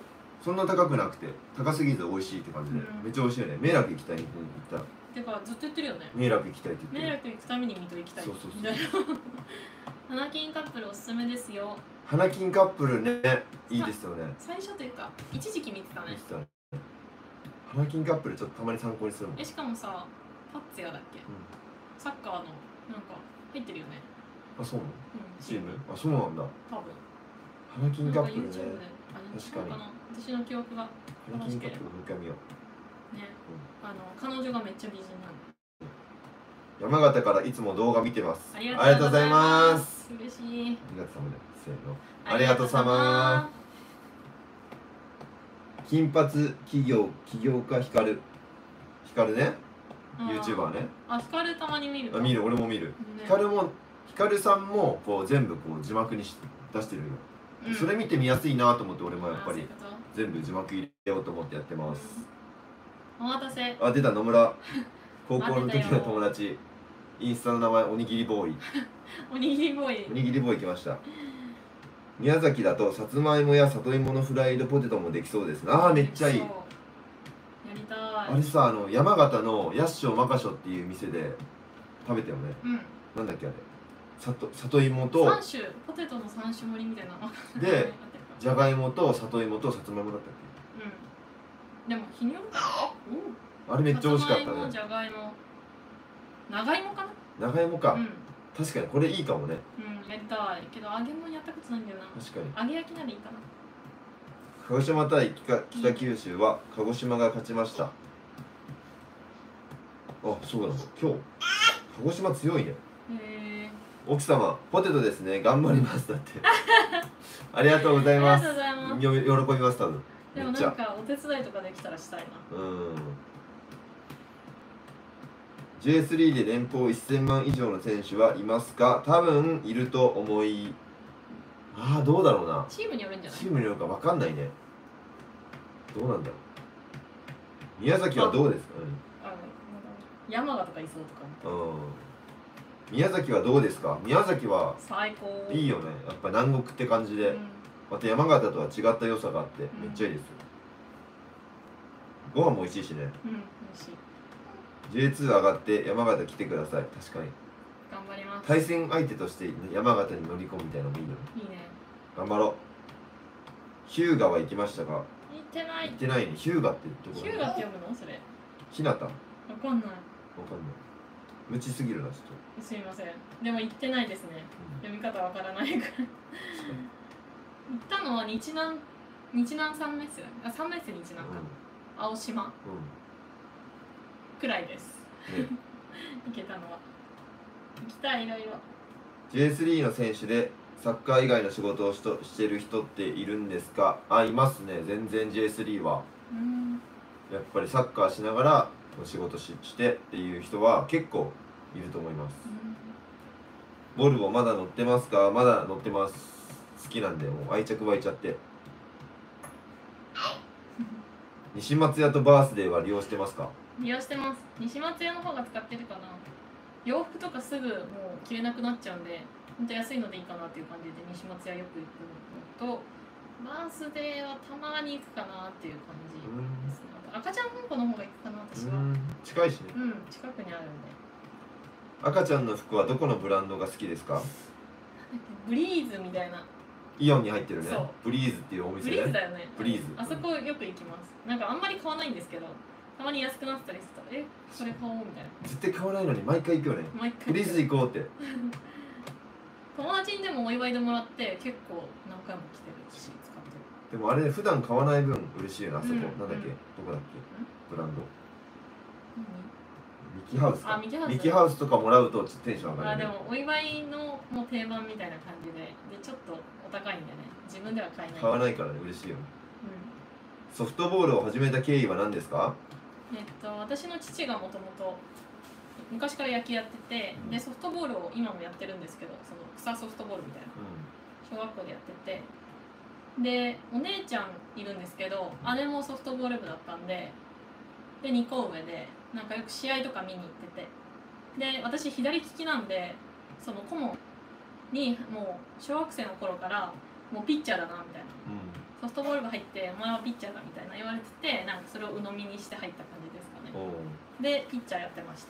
そんな高くなくて高すぎず美味しいって感じで、めっちゃ美味しいよね。迷惑行きたい、日本に行ったら。 てかずっと言ってるよね。 迷惑行きたいって言ってる。 迷惑行くために水戸行きたい。 そうそうそう花金カップルおすすめですよ。 花金カップルね、いいですよね。 最初というか一時期見てたね。 花金カップルちょっとたまに参考にするもん。 しかもさ、パッツヤだっけ、サッカーのなんか入ってるよね。 あ、そうなの、チーム。あ、そうなんだ。 多分花金カップルね。 確かに私の記憶が花金カップルもう一回見ようね。彼女がめっちゃ美人なの。 山形からいつも動画見てます。 ありがとうございます。嬉しい。 ありがとうさまで。せーの。ありがとうさま。金髪起業家光ね。YouTuber ね。 あ、光たまに見る。 見る、俺も見る。光さんもこう全部こう字幕に出してるよ。それ見て見やすいなと思って俺もやっぱり全部字幕入れようと思ってやってます。 お待たせ。 あ、出た、野村。高校の時の友達。インスタの名前おにぎりボーイ。 おにぎりボーイ。 おにぎりボーイ来ました。宮崎だとさつまいもや里芋のフライドポテトもできそうですね。ああ、めっちゃいい。やりたい。 あれさ、山形のヤッショマカショっていう店で食べたよね。なんだっけあれ。里芋と 3種、ポテトの3種盛りみたいな。 で、じゃがいもと里芋とさつまいもだったっけ。でも日によるかな。あれめっちゃ美味しかったね。 じゃがいも、長芋かな。長芋か。確かにこれいいかもね。 やりたいけど揚げ物やったことないんだよな。 確かに揚げ焼きならいいかな。 鹿児島対北九州は鹿児島が勝ちました。あ、そうなの。今日鹿児島強いね。奥様ポテトですね、頑張りますだってありがとうございます。喜びます多分。 でもなんかお手伝いとかできたらしたいな。 J3 で年俸1000万以上の選手はいますか？多分いると思い。ああ、どうだろうな。 チームによるんじゃない？ チームによるか分かんないね。どうなんだろう。宮崎はどうですか？ 山形とかいそうとか。 宮崎はどうですか？宮崎は最高。 いいよね。やっぱ南国って感じで、また山形とは違った良さがあってめっちゃいいですよ。ご飯も美味しいしね。 美味しい。 J2 上がって山形来てください。確かに頑張ります。 対戦相手として山形に乗り込むみたいなのもいいよね。 いいね。 頑張ろう。日向は行きましたか？ 行ってない。 行ってないね。日向ってどこ？ 日向って読むのそれ？ 日向？わかんない。無知すぎるなちょっと。すみません。でも行ってないですね。読み方わからないから。行ったのは日南三メッセ。あ、三メッセ日南か。青島。くらいです。行けたのは。行きたい、いろいろ。 J3 の選手でサッカー以外の仕事をしてる人っているんですか？あ、いますね。全然 J3 は。やっぱりサッカーしながら仕事してっていう人は結構いると思います。ボルボまだ乗ってますか？まだ乗ってます。好きなんでもう愛着湧いちゃって。西松屋とバースデーは利用してますか？ 利用してます。西松屋の方が使ってるかな。洋服とかすぐもう着れなくなっちゃうんで、ほんと安いのでいいかなっていう感じで西松屋よく行くのと、バースデーはたまに行くかなっていう感じですね。赤ちゃん本舗の方が行くかな私は。 近いしね。 近くにあるんで。 赤ちゃんの服はどこのブランドが好きですか？ ブリーズみたいな。 イオンに入ってるね。ブリーズっていうお店ね。 ブリーズだよね。 ブリーズ。 あそこよく行きます。なんかあんまり買わないんですけど、たまに安くなったりしたら、それ買おうみたいな。 絶対買わないのに毎回行くよね。ブリーズ行こうって。 友達にでもお祝いでもらって結構何回も来てるし使ってる。 でもあれ普段買わない分嬉しいよな、あそこ。なんだっけ、どこだっけ、ブランド。ミキハウスか。ミキハウスとかもらうとテンション上がる。 でもお祝いのもう定番みたいな感じで、ちょっとお高いんでね、自分では買えない。 買わないからね、嬉しいよ。ソフトボールを始めた経緯は何ですか？ 私の父がもともと昔から野球やってて、でソフトボールを今もやってるんですけど、その草ソフトボールみたいな、小学校でやってて、でお姉ちゃんいるんですけど、姉もソフトボール部だったんで、2個上でなんかよく試合とか見に行ってて、で私左利きなんで、その顧問にもう小学生の頃からもうピッチャーだなみたいな、 ソフトボール部入ってお前はピッチャーだみたいな言われてて、なんかそれを鵜呑みにして入った感じですかね。でピッチャーやってました。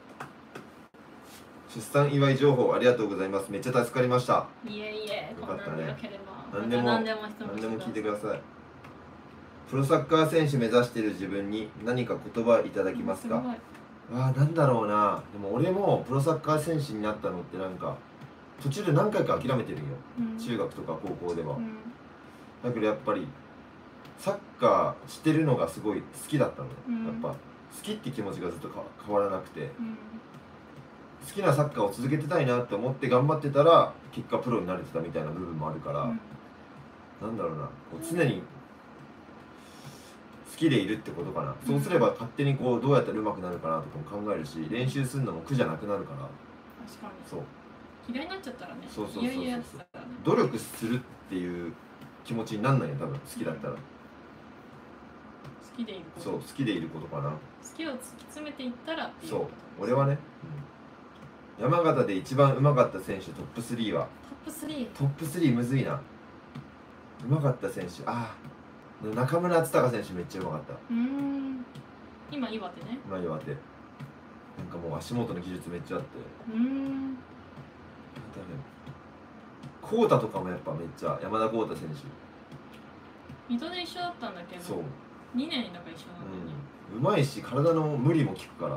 出産祝い情報ありがとうございます。めっちゃ助かりました。 いえいえ、 よかったね。 何でも聞いてください。プロサッカー選手目指している自分に何か言葉いただきますか。なんだろうな。でも俺もプロサッカー選手になったのってなんか途中で何回か諦めてるんよ、中学とか高校では、だけどやっぱりサッカーしてるのがすごい好きだったの、やっぱ好きって気持ちがずっと変わらなくて、好きなサッカーを続けてたいなって思って頑張ってたら結果プロになれてたみたいな部分もあるから、なんだろうな、常に好きでいるってことかな、そうすれば勝手にこうどうやったら上手くなるかなとかも考えるし、練習するのも苦じゃなくなるから。 確かにそう、 嫌いになっちゃったらね、 そう努力するっていう気持ちになんないよ多分、好きだったら、好きでいること、 そう、好きでいることかな。好きを突き詰めていったらっていう。 そう、俺はね、山形で一番うまかった選手トップ3は。 トップ3むずいな。うまかった選手、中村敦隆選手めっちゃうまかった。 今岩手ね。 今岩手、なんかもう足元の技術めっちゃあって、浩太とかもやっぱめっちゃ、山田浩太選手水戸で一緒だったんだけど、 そう 2年だから一緒なのに、 うまいし体の無理も効くから、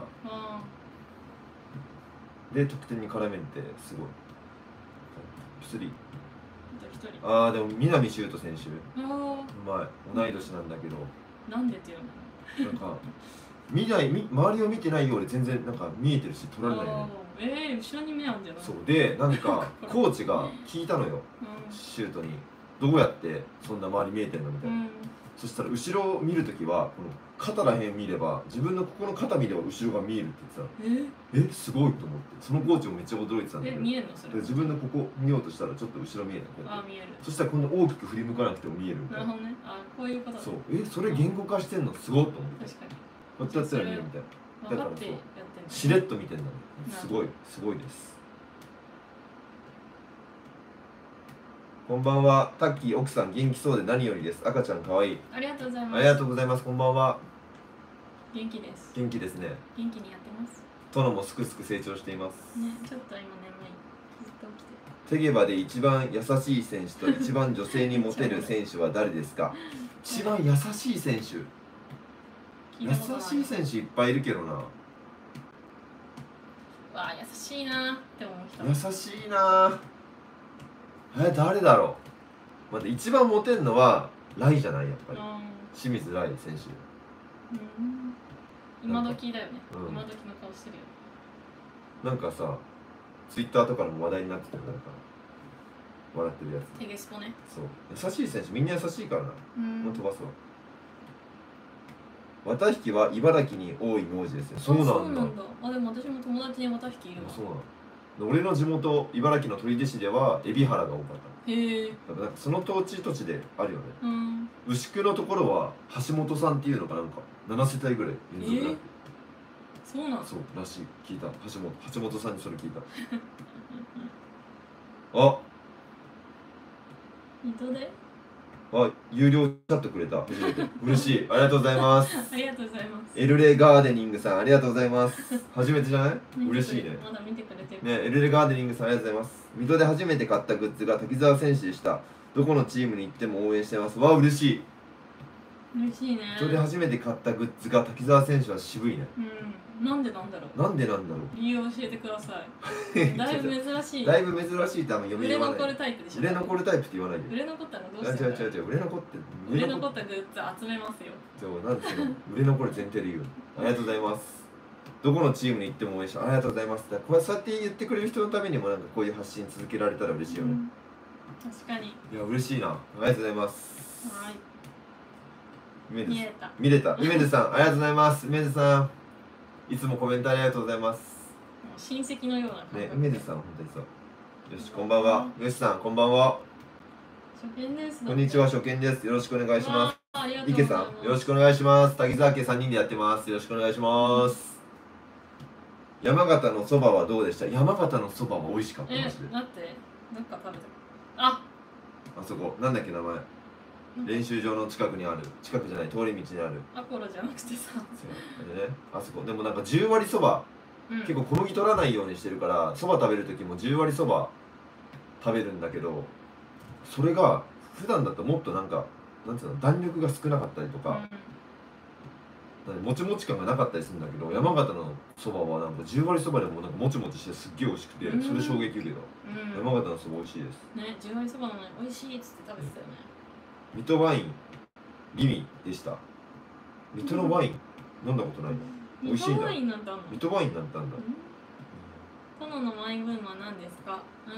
で得点に絡めてすごい。トップ3、でも南秀斗選手うまい、同い年なんだけど、 なんでっていうのなんか周りを見てないようで全然なんか見えてるし取られないよね。 後ろに目あるんじゃない。 そうで、なんかコーチが聞いたのよ、シュートにどうやってそんな周り見えてんのみたいな、そしたら後ろを見るときはこの肩らへん見れば、自分のここの肩見れば後ろが見えるって言ってた。すごいと思って、そのコーチもめっちゃ驚いてたんだけど、 見えるのそれ。 自分のここ見ようとしたらちょっと後ろ見えない。 見える。 そしたら今度大きく振り向かなくても見えるみたいな。 なるほどね。こういうことだ。 そう、それ言語化してんのすごいと思って。 確かに。 こうやってやったら見えるみたいな。だからそう、しれっと見てんだね。すごいです。こんばんは、タッキー奥さん元気そうで何よりです。赤ちゃん可愛い。 ありがとうございます。 ありがとうございます。こんばんは。 元気です。 元気ですね。 元気にやってます。 殿もすくすく成長しています。 ね、ちょっと今眠い。ずっと起きて。テゲバで一番優しい選手と一番女性にモテる選手は誰ですか。一番優しい選手。優しい選手いっぱいいるけどな。 優しいなって思う人。 優しいな。誰だろう。待って、一番モテるのはライじゃない、やっぱり。清水ライ選手。 今時だよね。今時の顔してるよ。 なんかさ、ツイッターとかの話題になってたよ、なんか笑ってるやつ。 テゲスポね。 そう、優しい選手みんな優しいからな。もう飛ばすわ。綿引は茨城に多い名字ですよ。そうなんだ。 でも私も友達に綿引いるわ。 そうなの。俺の地元茨城の取手市では海老原が多かった。 へえ。 だからその土地土地であるよね。牛久のところは橋本さんっていうのかなんか7世帯ぐらい連続だって。 そうなん。 そうらしい。聞いた。橋本さんにそれ聞いた。 水戸で？ 有料チャットくれた。初めて。嬉しい。ありがとうございます。 ありがとうございます。 エルレガーデニングさん、ありがとうございます。初めてじゃない？嬉しいね。 まだ見てくれてる。 ね、エルレガーデニングさん、ありがとうございます。水戸で初めて買ったグッズが滝沢選手でした。どこのチームに行っても応援してます。嬉しい。 嬉しいね。 水戸で初めて買ったグッズが滝沢選手は渋いね。 なんでなんだろう。 なんでなんだろう。 理由を教えてください。だいぶ珍しい。 だいぶ珍しいって読み売れ残るタイプでしょ。 売れ残るタイプって言わないで。 売れ残ったらどうして？ 違う。売れ残ったグッズ集めますよ。 なんで売れ残る前提で言う。ありがとうございます。どこのチームに行っても応援してありがとうございます。そうやって言ってくれる人のためにもなんかこういう発信続けられたら嬉しいよね。 確かに。 いや嬉しいな。ありがとうございます。 はい。 見れた。梅津さんありがとうございます。梅津さんいつもコメントありがとうございます。 親戚のような感じ。 ね、梅津さん本当にそう。よし、こんばんは。よしさんこんばんは。 初見です。 こんにちは、初見です。よろしくお願いします。 池さんよろしくお願いします。滝沢家3人でやってます。よろしくお願いします。山形のそばはどうでした？山形のそばは美味しかった。マジで。 だってどっか食べた。あそこなんだっけ名前。 練習場の近くにある、近くじゃない、通り道にあるアコロじゃなくてさ、 そうでね、あそこでもなんか10割そば、結構小麦取らないようにしてるからそば食べる時も10割そば食べるんだけど、それが普段だともっとなんかなんつうの、弾力が少なかったりとか、もちもち感がなかったりするんだけど、山形のそばはなんか10割そばでもなんかもちもちしてすっげえ美味しくて、それ衝撃受けた。山形のそば美味しいですね。10割そばなのに美味しいっつって食べてたよね。 水戸ワインリミでした。水戸のワイン飲んだことないの。美味しいんだ。水戸ワインなんてあんだ。 殿のマイブームは何ですか？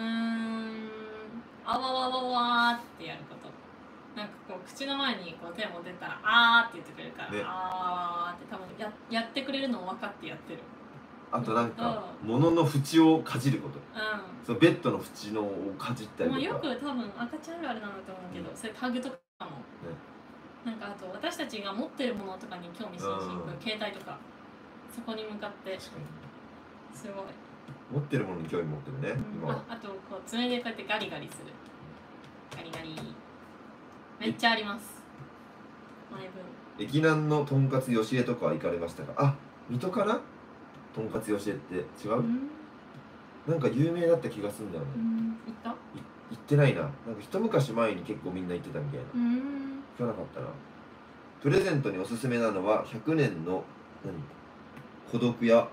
あわわわわーってやること。なんかこう口の前にこう手を持ってったらあーって言ってくれるから、ね、あーって多分やってくれるのを分かってやってる。 あとなんか物の縁をかじること。そのベッドの縁のをかじったりとか。 よく多分赤ちゃんあるあるなんだと思うけど、それタグとかも。なんかあと私たちが持ってるものとかに興味津々、携帯とかそこに向かってすごい持ってるものに興味持ってるね、 今あとこう爪でこうやってガリガリする、ガリガリめっちゃあります。 駅南のとんかつよしえとかは行かれましたか？あ、水戸かな？とんかつよしえって違う？なんか有名だった気がするんだよね。 行った？ 行ってないな。なんか一昔前に結構みんな行ってたみたいな。行かなかったな。プレゼントにおすすめなのは100年の孤独や、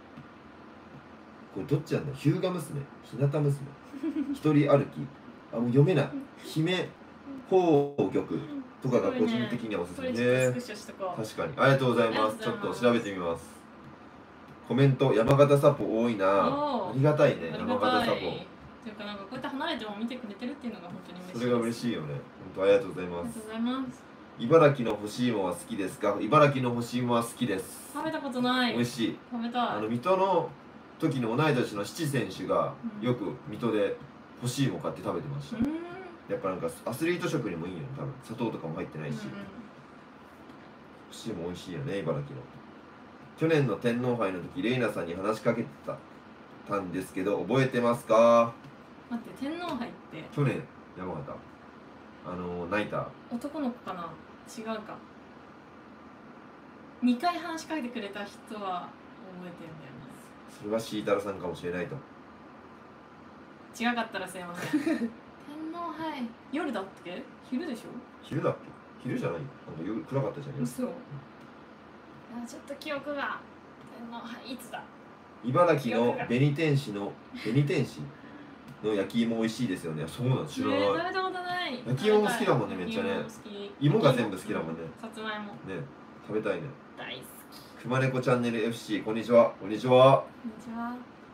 これどっちなんだ？日向娘、日向娘、一人歩き、あ、もう読めない。姫宝玉とかが個人的にはおすすめね。確かに、ありがとうございます。ちょっと調べてみます。コメント、山形サポ多いな。ありがたいね、山形サポ。 というかなんかこうやって離れても見てくれてるっていうのが本当に嬉しいです。 それが嬉しいよね。本当ありがとうございます。 ありがとうございます。 茨城の干し芋は好きですか？茨城の干し芋は好きです。 食べたことない。 美味しい。 食べたい。 水戸の時の同い年の七選手がよく水戸で干し芋買って食べてました。やっぱなんかアスリート食にもいいよね、多分砂糖とかも入ってないし。干し芋美味しいよね、茨城の。去年の天皇杯の時、レイナさんに話しかけてたんですけど、覚えてますか？ 待って、天皇杯って去年、山形。ナイター。 男の子かな？違うか。2回話しかけてくれた人は覚えてるんだよね。 それはシータラさんかもしれないと。 違かったらすいません。天皇杯、夜だっけ？昼でしょ？ 昼だっけ？昼じゃない？夜暗かったじゃん。 そう。ちょっと記憶が。天皇杯いつだ？ 茨城の紅天使の焼き芋美味しいですよね。そうなん知らない。 食べたことない。 焼き芋も好きだもんね、めっちゃね。芋が全部好きだもんね。 さつまいも。 ね、食べたいね。 大好き。 くまねこチャンネル FC、こんにちは。こんにちは。 こんにちは。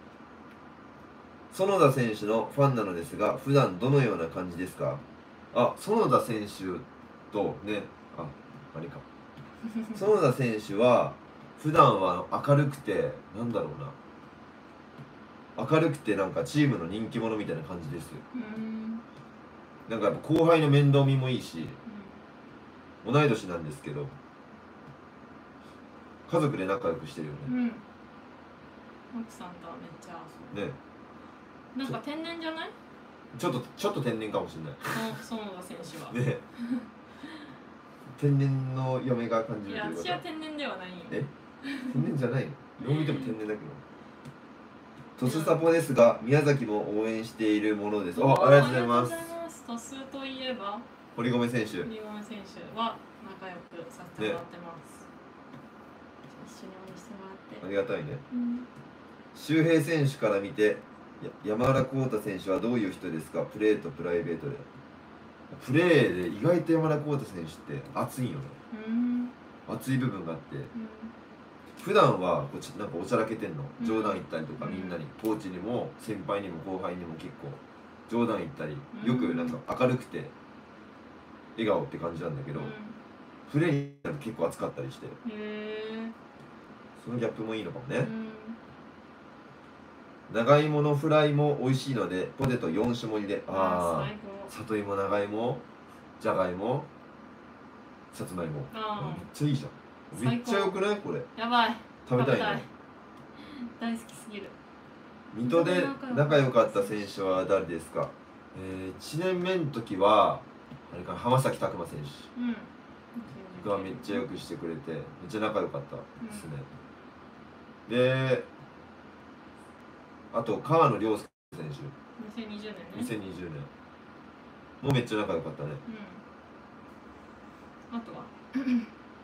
園田選手のファンなのですが、普段どのような感じですか？あ、園田選手とね、あれか。園田選手は普段は明るくて、なんだろうな。明るくてなんかチームの人気者みたいな感じです。なんかやっぱ後輩の面倒見もいいし、同い年なんですけど、家族で仲良くしてるよね。 奥さんとはめっちゃ遊ぶ。 ね。 なんか天然じゃない？ ちょっと天然かもしれない。 園田選手は。 ね。天然の嫁が感じる。 いや、私は天然ではないよ。 天然じゃないの？どう見ても天然だけど。トスサポですが、宮崎も応援しているものです。ありがとうございます。 トスといえば堀米選手。 堀米選手は仲良くさせてもらってます。一緒に応援してもらって。 ありがたいね。周平選手から見て、山原浩太選手はどういう人ですか？プレーとプライベートで。プレーで意外と山田浩太選手って熱いよね。熱い部分があって、普段はなんかおちゃらけてんの、冗談言ったりとか、みんなにコーチにも先輩にも後輩にも結構冗談言ったり、よくなんか明るくて笑顔って感じなんだけど、プレーになると結構熱かったりして、そのギャップもいいのかもね。長芋のフライも美味しいのでポテト4種盛りで、里芋、長芋、じゃがいも、さつまいも、めっちゃいいじゃん。めっちゃよくない？これやばい。 食べたいね。 大好きすぎる。 水戸で仲良かった選手は誰ですか？1年目の時はあれか浜崎拓磨選手がめっちゃよくしてくれてめっちゃ仲良かったですね、であと川野涼介選手 2020年ね 2020年もめっちゃ仲良かったね、 あとはあと誰だろ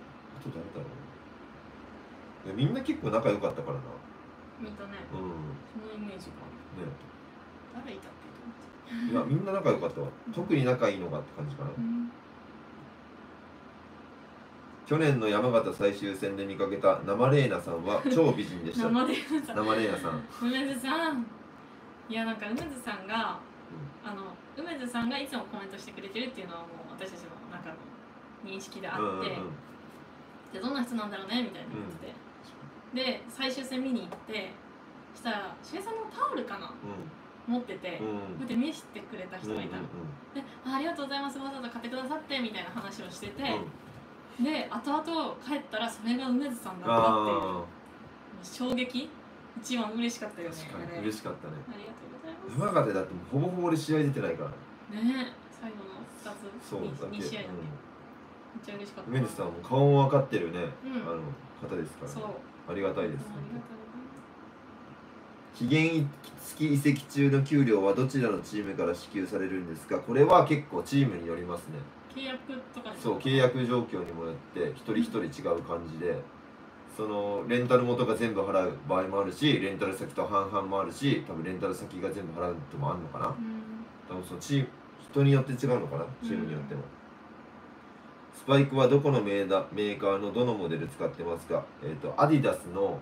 う。いやみんな結構仲良かったからな。 見たね。そのイメージが。ね。誰いたっけと思って。 いやみんな仲良かったわ。特に仲いいのがって感じかな。去年の山形最終戦で見かけた生レーナさんは超美人でした。 生レーナさん。 生レーナさん。 梅津さん。いやなんか梅津さんが、梅津さんがいつもコメントしてくれてるっていうのはもう私たちの中の認識であって、でどんな人なんだろうねみたいな思ってて、で最終戦見に行ってしたらしげさんのタオルかな、持ってて、こうやって見せてくれた人がいたの、でありがとうございますわざわざ買ってくださってみたいな話をしてて、で後々帰ったらそれが梅津さんだったっていう衝撃、一番嬉しかったよね。 嬉しかったね。 ありがとうございます。 山形だってほぼほぼ俺試合出てないからね。最後の2つそう 2試合だね。めっちゃ嬉しかった。 梅津さんも顔も分かってるね、方ですから、 そうありがたいです。期限付き移籍中の給料はどちらのチームから支給されるんですか。これは結構チームによりますね。 契約とかそう、契約状況にもよって一人一人違う感じで、そのレンタル元が全部払う場合もあるし、レンタル先と半々もあるし、多分レンタル先が全部払うってもあるのかな、多分そのチーム人によって違うのかな、チームによっても。スパイクはどこのメーカーのどのモデル使ってますか。アディダスの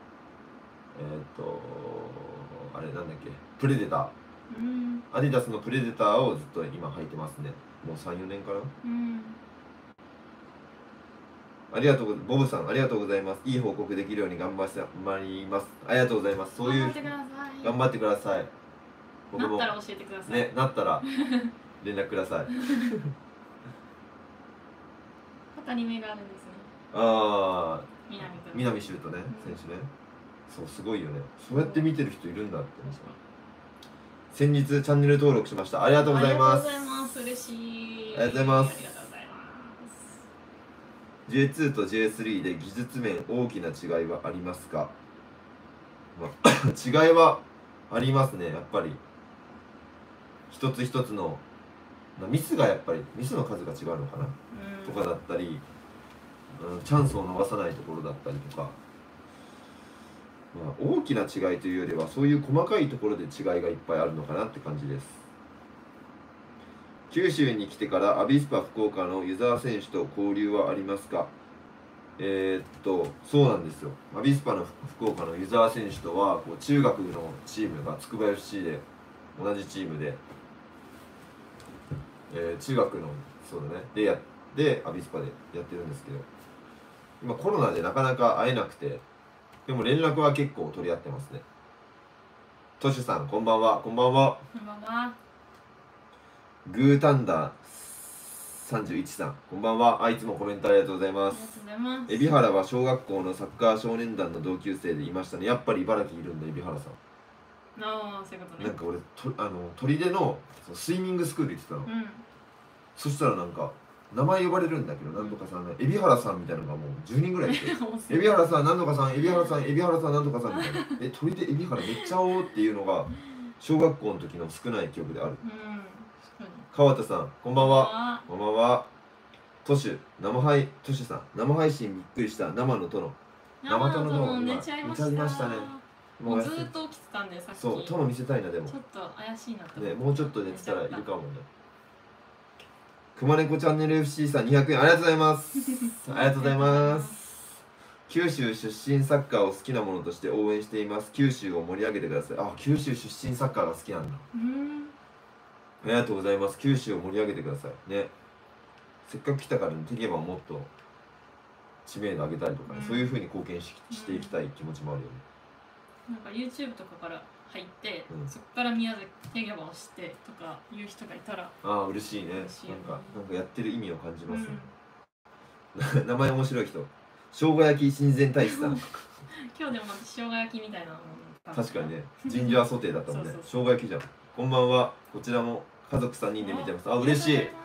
あれなんだっけ、プレデター、アディダスのプレデターをずっと今履いてますね。もう 3,4 年かな。ありがとう、ボブさんありがとうございます。いい報告できるように頑張ります。ありがとうございます。そういう頑張ってください。 僕もなったら教えてくださいね、なったら連絡ください。 肩に目があるんですね。 ああ、 南秀人ね、選手ね。そう、すごいよね。そうやって見てる人いるんだって。先日チャンネル登録しました。ありがとうございます。 ありがとうございます。嬉しい。 ありがとうございます。 ありがとうございます。 J2 と J3 で技術面大きな違いはありますか。違いはありますね。やっぱり一つ一つのミスがやっぱりミスの数が違うのかな、とかだったり、チャンスを逃さないところだったりとか、大きな違いというよりはそういう細かいところで違いがいっぱいあるのかなって感じです。九州に来てからアビスパ福岡の湯沢選手と交流はありますか。そうなんですよ。アビスパの福岡の湯沢選手とはこう中学のチームが筑波 FC で同じチームで、中学のそうだねでアビスパでやってるんですけど、今コロナでなかなか会えなくて、でも連絡は結構取り合ってますね。トシュさんこんばんは。こんばんは。 こんばんは。 グータンダー31さんこんばんは。いつもコメントありがとうございます。海老原は小学校のサッカー少年団の同級生でいましたね。やっぱり茨城いるんだ海老原さん。 ああ、そういうことね。 なんか俺砦のスイミングスクール行ってたの、そしたらなんか名前呼ばれるんだけど、なんとかさん、海老原さんみたいなのがもう10人ぐらいいて海老原さん、なんとかさん、海老原さん、海老原さん、なんとかさんみたいな砦海老原めっちゃおうっていうのが小学校の時の少ない記憶である。川田さん、こんばんは。こんばんは。トシュさん、生配信びっくりした。生の殿。生殿の寝ちゃいましたね。もうずっと起きてたんで、さっき。 そう、殿見せたいな、でも。 ちょっと怪しいなってね、もうちょっと寝てたらいるかもね。熊猫チャンネル FC さん200円ありがとうございます。ありがとうございます。九州出身サッカーを好きなものとして応援しています。九州を盛り上げてください。あ、九州出身サッカーが好きなんだ。ありがとうございます。九州を盛り上げてくださいね。せっかく来たからできればもっと知名度上げたりとかね、そういうふうに貢献していきたい気持ちもあるよね。 なんか YouTube とかから入って、そこから宮崎手ギャバをしてとかいう人がいたら嬉しいね。なんかやってる意味を感じますね。名前面白い人、生姜焼き親善大使さん。 今日でも生姜焼きみたいなもの。 確かにね、ジンジャーソテーだったもんね。生姜焼きじゃん。こんばんは。こちらも家族3人で見てます。嬉しい。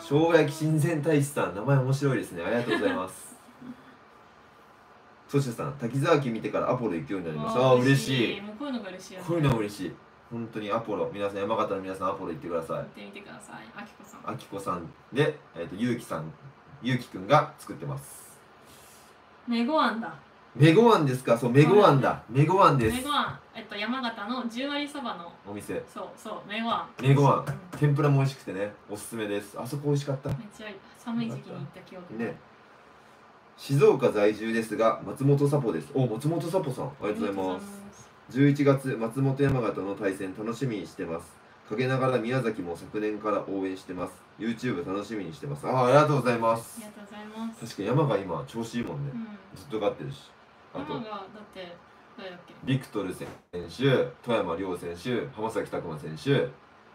生姜焼き親善大使さん、名前面白いですね。ありがとうございます。トシさん、滝沢家見てからアポロ行くようになりました。ああ、嬉しい。 もうこういうのが嬉しい。 こういうの嬉しい。本当にアポロ、皆さん、山形の皆さん、アポロ行ってください。 行ってみてください。あきこさん。 あきこさんで、ゆうきさん、ゆうきくんが作ってます。 メゴワンだ。 メゴワンですか。そう、メゴワンだ。メゴワンです。 メゴワン、山形の10割そばのお店。 そうそう、メゴワン。 メゴワン、天ぷらも美味しくてね、おすすめです。あそこ美味しかった。 めっちゃ寒い時期に行った記憶ね。静岡在住ですが、松本サポです。お、松本サポさん、ありがとうございます。11月、松本山形の対戦楽しみにしてます。陰ながら宮崎も昨年から応援してます。YouTube 楽しみにしてます。ありがとうございます。 ありがとうございます。 確か山が今調子いいもんね。ずっと勝ってるし。 山がだって誰だっけ？ ビクトル選手、富山亮選手、浜崎拓磨選手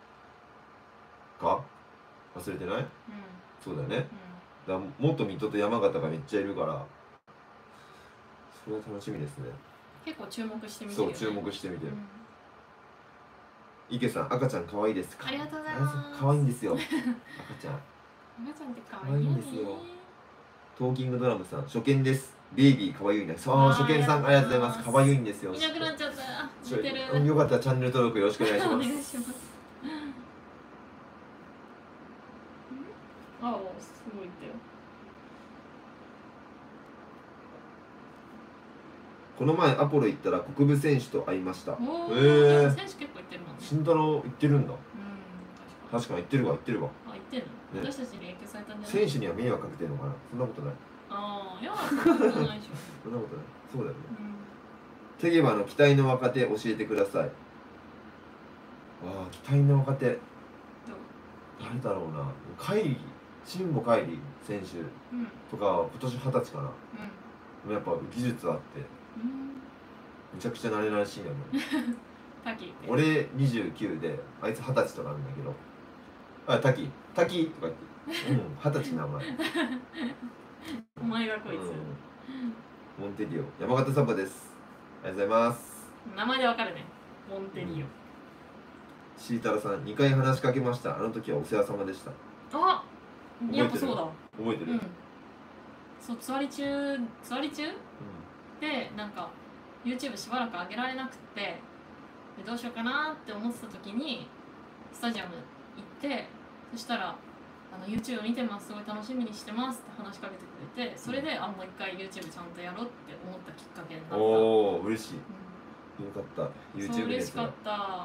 か忘れてない？そうだよね。だ元水戸と山形がめっちゃいるから、それは楽しみですね。 結構注目してみてるよね。 そう、注目してみてる。池さん、赤ちゃん可愛いです。 ありがとうございます。 可愛いんですよ。赤ちゃん。 赤ちゃんって可愛いんですよ。 トーキングドラムさん、初見です。ベイビー可愛いね。そう、初見さん、ありがとうございます。可愛いんですよ。 いなくなっちゃった。似てる。 よかったらチャンネル登録よろしくお願いします。 お願いします。あ、すごいってよ。 この前アポロ行ったら国分選手と会いました。 選手結構行ってるもんね。 慎太郎行ってるんだ。確かに行ってるわ、行ってるわ。 あ、行ってるの？私たちに影響されたんじゃない？ 選手には迷惑かけてるのかな。そんなことない。 ああ、いや、そんなことないでしょ。 そんなことない。そうだよね。テゲバの期待の若手教えてください。ああ、期待の若手。誰だろうな。新保海里選手とか今年20歳かな。やっぱ技術あって。めちゃくちゃ慣れ慣れしいよね。俺29であいつ20歳とかなんだけど、あ、滝とか言って、20歳名前。 お前がこいつ。 モンテディオ、山形サバです。ありがとうございます。 名前でわかるね。モンテディオ。 シータラさん、2回話しかけました。あの時はお世話様でした。 あ、やっぱそうだ。 覚えてる？ そう、座り中で、なんか YouTube しばらく上げられなくて、どうしようかなって思ってた時にスタジアム行って、そしたらYouTube 見てます、すごい楽しみにしてますって話しかけてくれて、それでもう一回 YouTube ちゃんとやろうって思ったきっかけになった。おお、嬉しい。よかった。 YouTube 嬉しかった。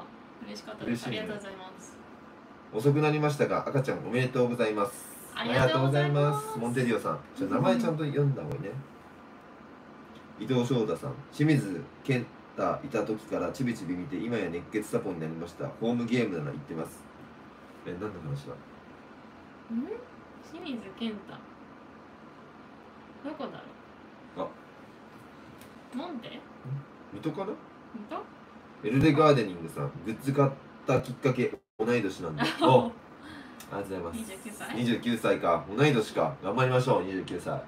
嬉しかったです。ありがとうございます。 遅くなりましたが、赤ちゃんおめでとうございます。ありがとうございます。モンテディオさん、名前ちゃんと読んだ方がいいね。伊藤翔太さん、清水健太いた時からちびちび見て、今や熱血サポになりました。ホームゲームなら言ってます。何の話だ？ 清水健太。どこだろう？モンテ？ 水戸かな？ 水戸？ エルレガーデニングさん、グッズ買ったきっかけ、同い年なんだ。お、ありがとうございます。 29歳。 29歳か、同い年か。頑張りましょう、29歳。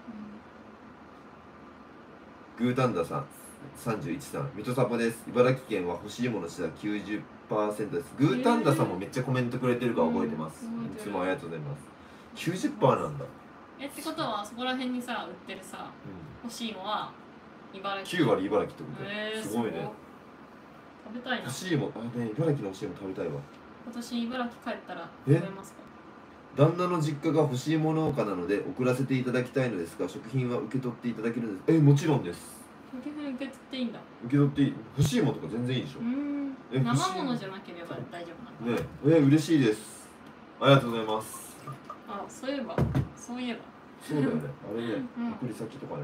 グータンダさん、31さん、水戸サポです。茨城県は欲しいものしたら 90% です。グータンダさんもめっちゃコメントくれてるから覚えてます。いつもありがとうございます。90% なんだ。 ってことは、そこら辺にさ、売ってるさ、欲しいのは茨城。9割茨城ってこと。すごいね。 食べたいな。 欲しいもん、茨城の欲しいもん食べたいわ。 今年茨城帰ったら食べますか？ 旦那の実家が欲しいも農家なので送らせていただきたいのですが、食品は受け取っていただけるんです。もちろんです。 受け取っていいんだ。 受け取っていい。欲しいものとか全然いいでしょ。 生ものじゃなければ大丈夫なんだ。 ね、嬉しいです。ありがとうございます。 あ、そういえば。そうだよね。 あれね、送り先とかね。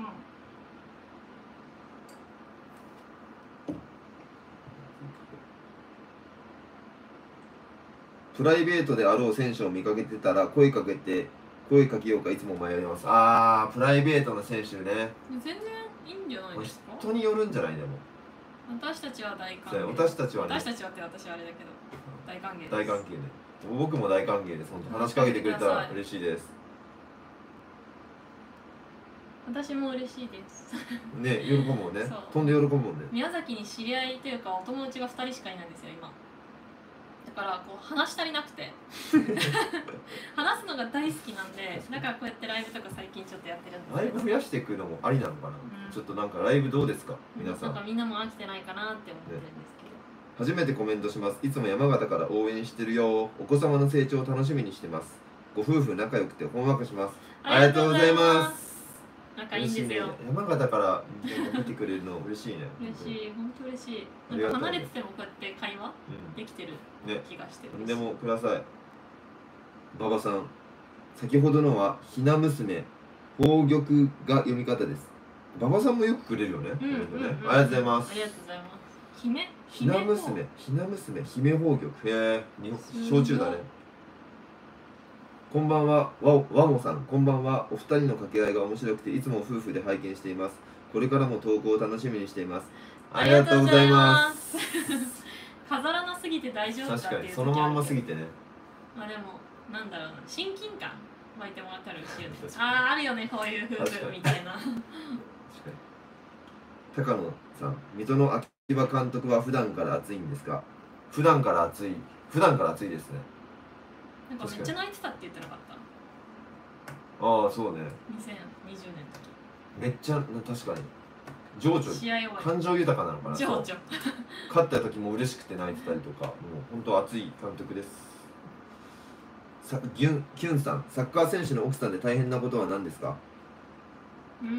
プライベートであろう選手を見かけてたら声かけようかいつも迷います。プライベートの選手ね。 全然いいんじゃないですか。 人によるんじゃないでも。 私たちは大歓迎。 私たちはね。 私たちはって私はあれだけど大歓迎です。 大歓迎で。僕も大歓迎です。本当話しかけてくれたら嬉しいです。 私も嬉しいです。 ね、喜ぶもんね。飛んで喜ぶもんね。 宮崎に知り合いというかお友達が2人しかいないんですよ今。だからこう話足りなくて話話すのが大好きなんで、だからこうやってライブとか最近ちょっとやってるんですライけど、 ブ増やしていくのもありなのかな、ちょっとなんかライブどうですか皆さん。 なんかみんなも飽きてないかなって思ってるんですけど、 初めてコメントします。いつも山形から応援してるよ。お子様の成長を楽しみにしてます。ご夫婦仲良くてほんわかします。ありがとうございます。 仲いいんですよ。 山形から見てくれるの嬉しいね。 嬉しい、本当嬉しい。なんか離れててもこうやって会話できてる気がしてる。 でもください。馬場さん、先ほどのはひな娘、宝玉が読み方です。馬場さんもよくくれるよね。ありがとうございます。 ありがとうございます。 ひな娘、姫宝玉。へえ、焼酎だね。こんばんは、わもさん、こんばんは。お二人の掛け合いが面白くて、いつも夫婦で拝見しています。これからも投稿を楽しみにしています。ありがとうございます。 飾らなすぎて大丈夫だっていう時ある。 確かに、そのまんますぎてね。 まあでも、なんだろうな、親近感湧いてもらったら嬉しいよね。あるよね、こういう夫婦みたいな。確かに。 高野さん、水戸の秋葉監督は普段から熱いんですか？普段から熱いですね。 なんかめっちゃ泣いてたって言ってなかった？ ああ、そうね。 2020年の時。 めっちゃ、確かに。情緒、感情豊かなのかな。 情緒。 勝った時も嬉しくて泣いてたりとか、もう本当熱い監督です。キュンさん、サッカー選手の奥さんで大変なことは何ですか？ なん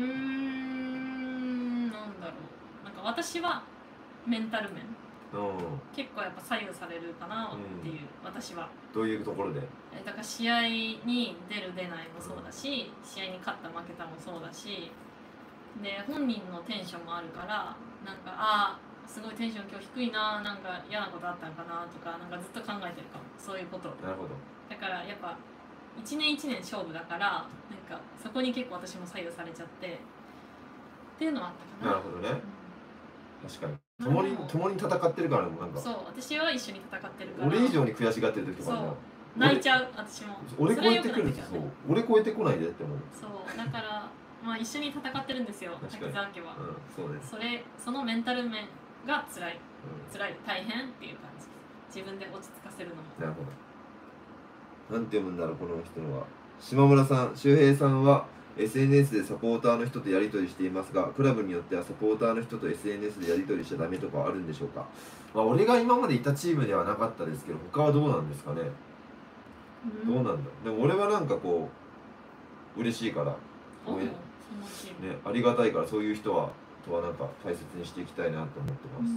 だろう。なんか私はメンタル面。結構やっぱ左右されるかなっていう、私は。 どういうところで？だから試合に出る出ないもそうだし、試合に勝った負けたもそうだし、で本人のテンションもあるから、なんかすごいテンション今日低いな、なんか嫌なことあったんかなとか、なんかずっと考えてるかも、そういうこと。 なるほど。 だからやっぱ一年一年勝負だから、なんかそこに結構私も左右されちゃってっていうのはあったかな。 なるほどね。確かに。共に戦ってるからもなんか。 そう、私は一緒に戦ってるから。 俺以上に悔しがってる時とかも。 泣いちゃう、私も。 俺超えてくるんですよ。俺超えてこないでって思う。 そう、だからまあ一緒に戦ってるんですよ。滝沢家は。 そうです。 そのメンタル面が辛い、大変っていう感じ。自分で落ち着かせるのも。 なるほど。なんて読むんだろうこの人のは。島村さん、周平さんは。SNS でサポーターの人とやり取りしていますが、クラブによってはサポーターの人と SNS でやり取りしちゃダメとかあるんでしょうか？まあ、俺が今までいたチームではなかったですけど、他はどうなんですかね。どうなんだ。でも俺はなんかこう嬉しいから応援、ね、ありがたいから、そういう人はなんか大切にしていきたいなと思ってます。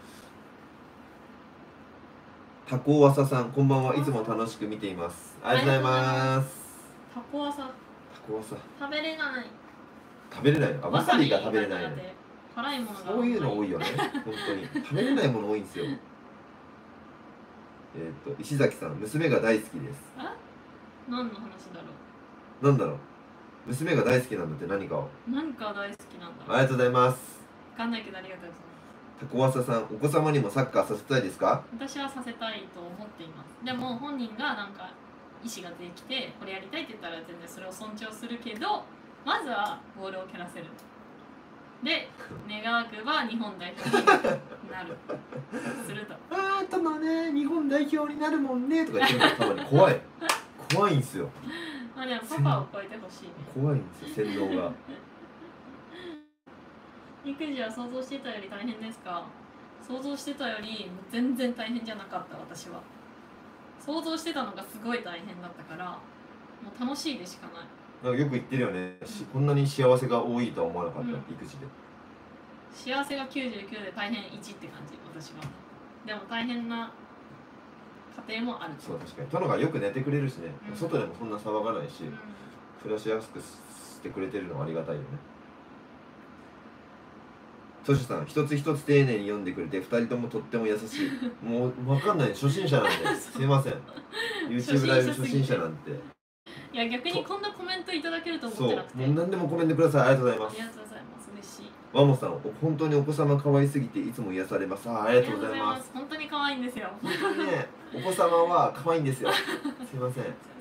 タコワサさん、こんばんは。いつも楽しく見ています。ありがとうございます。 タコワサ食べれない。 わさびが食べれない。 辛いものがそういうの多いよね。本当に食べれないもの多いんですよ。石崎さん、娘が大好きです。 何の話だろう。なんだろう。娘が大好きなんだって何かを。 何か大好きなんだろう。 ありがとうございます。 わかんないけどありがとうございます。 タコワサさん、お子様にもサッカーさせたいですか？ 私はさせたいと思っています。でも本人がなんか意思ができてこれやりたいって言ったら全然それを尊重するけど、まずはボールを蹴らせる。で、願わくば日本代表になるすると。 たまね、日本代表になるもんねとか言ってるのたまに怖いんすよ。 まあでもパパを超えてほしいね。 怖いんですよ、洗脳が。 育児は想像してたより大変ですか？想像してたより全然大変じゃなかった。私は想像してたのがすごい大変だったから、もう楽しいでしかない。 なんかよく言ってるよね、こんなに幸せが多いとは思わなかった、育児で。 幸せが99で大変1って感じ、私は。でも大変な家庭もある。 そう、確かに殿がよく寝てくれるしね、外でもそんな騒がないし、暮らしやすくしてくれてるのはありがたいよね。トシさん、一つ一つ丁寧に読んでくれて、2人ともとっても優しい。もう分かんない、初心者なんで、すいません。YouTube ライブ初心者なんて。 いや、逆にこんなコメントいただけると思ってなくて。 そう、もう何でもコメントください。ありがとうございます。 ありがとうございます。嬉しい。 ワモさん、本当にお子様可愛すぎていつも癒されます。ありがとうございます。 本当に可愛いんですよ。 本当にね、お子様は可愛いんですよ。すいません。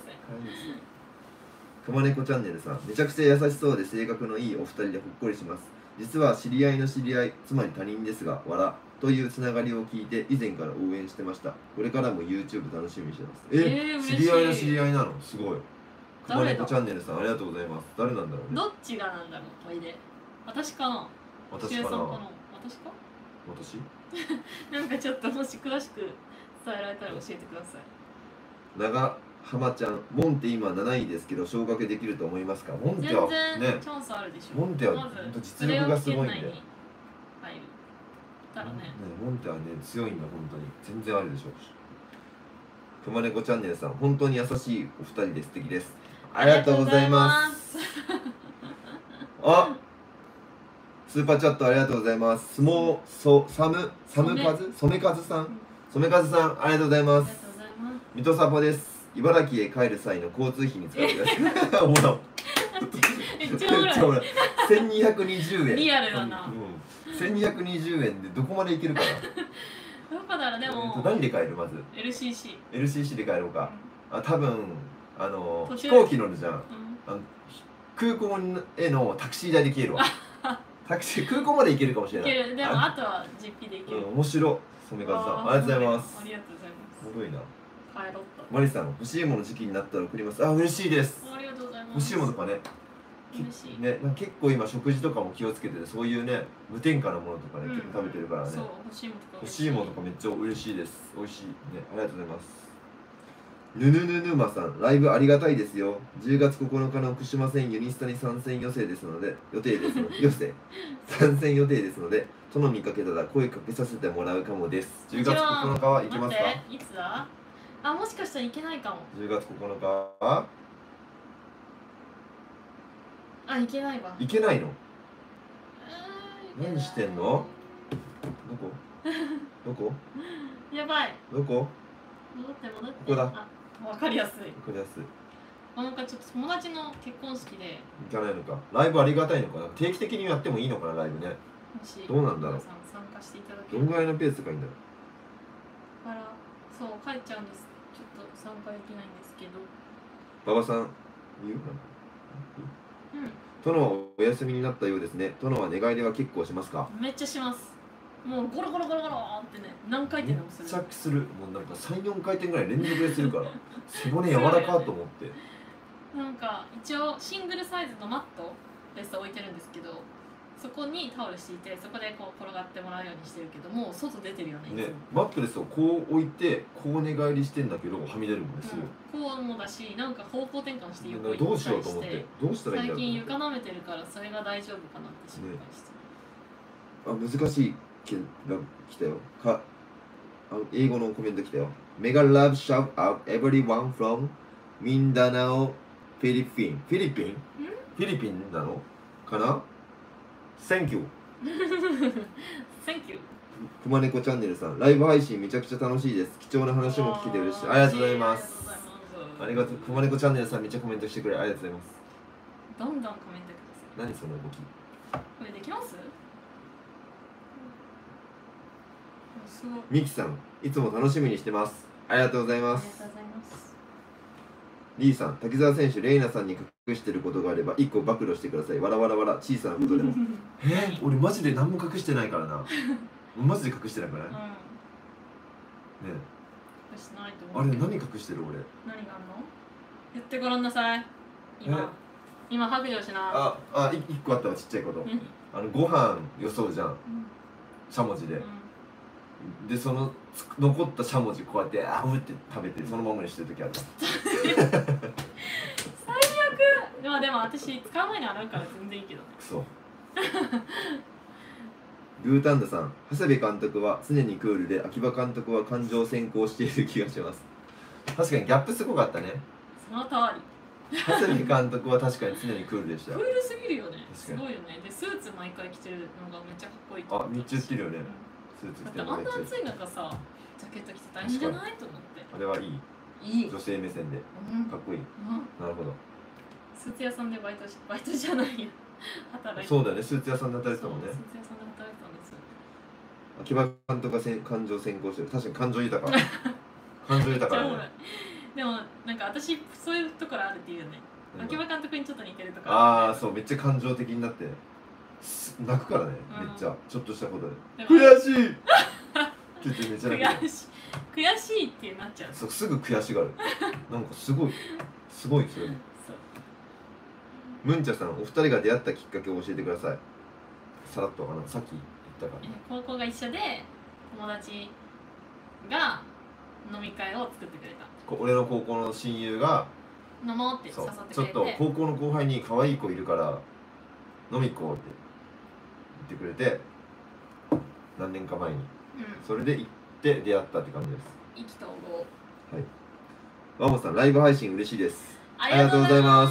熊猫チャンネルさん、めちゃくちゃ優しそうで性格のいいお二人でほっこりします。実は知り合いの知り合い、つまり他人ですが、笑。 というつながりを聞いて以前から応援してました。これからも YouTube 楽しみにしてます。知り合いの知り合いなの？すごい。くまねこチャンネルさんありがとうございます。誰なんだろうね。 どっちがなんだろう。おいで。私かな。 私かな。 私か？ 私？ なんかちょっともし詳しく伝えられたら教えてください。 長浜ちゃん、モンテ今7位ですけど昇格できると思いますか？モンテは全然チャンスあるでしょ。 モンテはまず実力がすごいんで。 入る。たらね。 モンテはね強いんだ本当に。全然あるでしょ。くまねこチャンネルさん、本当に優しいお二人で素敵です。ありがとうございます。あ、スーパーチャットありがとうございます。サメカズさん、染めかずさんありがとうございます。水戸サポです。茨城へ帰る際の交通費に使ってください。ほら。 めっちゃおもろい。 1220円。 リアルだな。 1220円でどこまで行けるかな。 どこだろうでも。 何で帰るまず。LCC で帰ろうか。あ、多分飛行機乗るじゃん。空港へのタクシー代で消えるわ。空港まで行けるかもしれない。 でもあとは実費で行ける。 面白。染め方さん、ありがとうございます。 ありがとうございます。 すごいな。 帰ろっと。 マリさん、欲しいもの時期になったら送ります。あ、嬉しいです。 ありがとうございます。 欲しいものとかね。 嬉しい。 ね、結構今食事とかも気をつけてて、そういうね、無添加なものとかね、結構食べてるからね。 そう、 欲しいものとかめっちゃ嬉しいです。美味しいね、ありがとうございます。ぬぬぬぬまさん、ライブありがたいですよ。10月9日の福島戦ユニスタに参戦予定ですので、参戦予定ですので、殿見かけたら声かけさせてもらうかもです。10月9日は行けますか？ いつだ？あ、もしかしたらいけないかも。 10月9日は？ あ、いけないわ。 いけないの？何してんの？どこ？どこ？ やばい。 どこ？ 戻って。ここだ。 わかりやすい。なんかちょっと友達の結婚式で行かないのか。ライブありがたいのかな。定期的にやってもいいのかな、ライブね。どうなんだろう。 参加していただけどんぐらいのペースがいいんだろう。からそう帰っちゃうんです。ちょっと参加できないんですけど。 馬場さん言う？殿はお休みになったようですね。殿は寝返りは結構しますか？ めっちゃします。もうゴロゴロゴロゴロってね、何回転でもする。 めっちゃする。もうなんか3、4回転ぐらい連続でするから背骨柔らかと思ってなんか一応シングルサイズのマットベース置いてるんですけど、そこにタオル敷いてそこでこう転がってもらうようにしてるけど、もう外出てるよね。 ね、マットレスをこう置いてこう寝返りしてんだけどはみ出るもんですよ。 こうもだし、なんか方向転換して横どうしようと思ってどうしたらいいんだろう。 最近床舐めてるからそれが大丈夫かなって心配してる。難しいけど来たよ。英語のコメント来たよ。Mega love shout out everyone from Mindanao, フィリピンなのかな？ Thank you くまねこチャンネルさん、ライブ配信めちゃくちゃ楽しいです。貴重な話も聞けて嬉しい。ありがとうございます。ありがとう。くまねこチャンネルさんめっちゃコメントしてくれありがとうございます。 どんどんコメントください。 何その動き？ これできます？ ミキさん、いつも楽しみにしてます。ありがとうございます。リーさん、滝沢選手、レイナさんに隠してることがあれば1個暴露してください。わらわらわら、小さなことでも。俺マジで何も隠してないからな。マジで隠してないからね。ね隠してないと思う。 あれ、何隠してる俺。 何があんの？言ってごらんなさい。今白状しな。 1個あったわ、ちっちゃいこと。ご飯よそうじゃん。しゃもじで。でその残ったしゃもじこうやってうって食べてそのままにしてる時ある。 最悪。でも私使う前に洗うから全然いいけどね。 クソ。グータンダさん、長谷部監督は常にクールで秋葉監督は感情先行している気がします。確かにギャップすごかったね。 その通り。 長谷部監督は確かに常にクールでした。 クールすぎるよね。すごいよね。でスーツ毎回着てるのがめっちゃかっこいい。 めっちゃ着てるよね。 だってあんな暑い中さ、ジャケット着て大変じゃないと思って。 あれはいい。 いい。 女性目線でかっこいい。なるほど。 スーツ屋さんでバイトじゃないや。働いて。 そうだね、スーツ屋さんで働いてたもんね。 スーツ屋さんで働いてたんです。 秋葉監督が感情先行してる。確かに感情豊か。感情豊かだね。 でもなんか私そういうところあるっていうよね。秋葉監督にちょっと似てるとか。 そうめっちゃ感情的になって。 泣くからね、 うん、 めっちゃちょっとしたことでで悔しいって言ってめっちゃ泣く悔しいってなっちゃう。 そうすぐ悔しがるなんかすごいそれムンチャさん、お二人が出会ったきっかけを教えてください。さらっとさっき言ったから、 高校が一緒で友達が飲み会を作ってくれた。 俺の高校の親友が飲もうって誘ってくれて、 ちょっと高校の後輩に可愛い子いるから飲み行こうって言ってくれて、何年か前に、それで行って出会ったって感じです。 意気投合。 はい。ワモさん、ライブ配信嬉しいです。 ありがとうございます。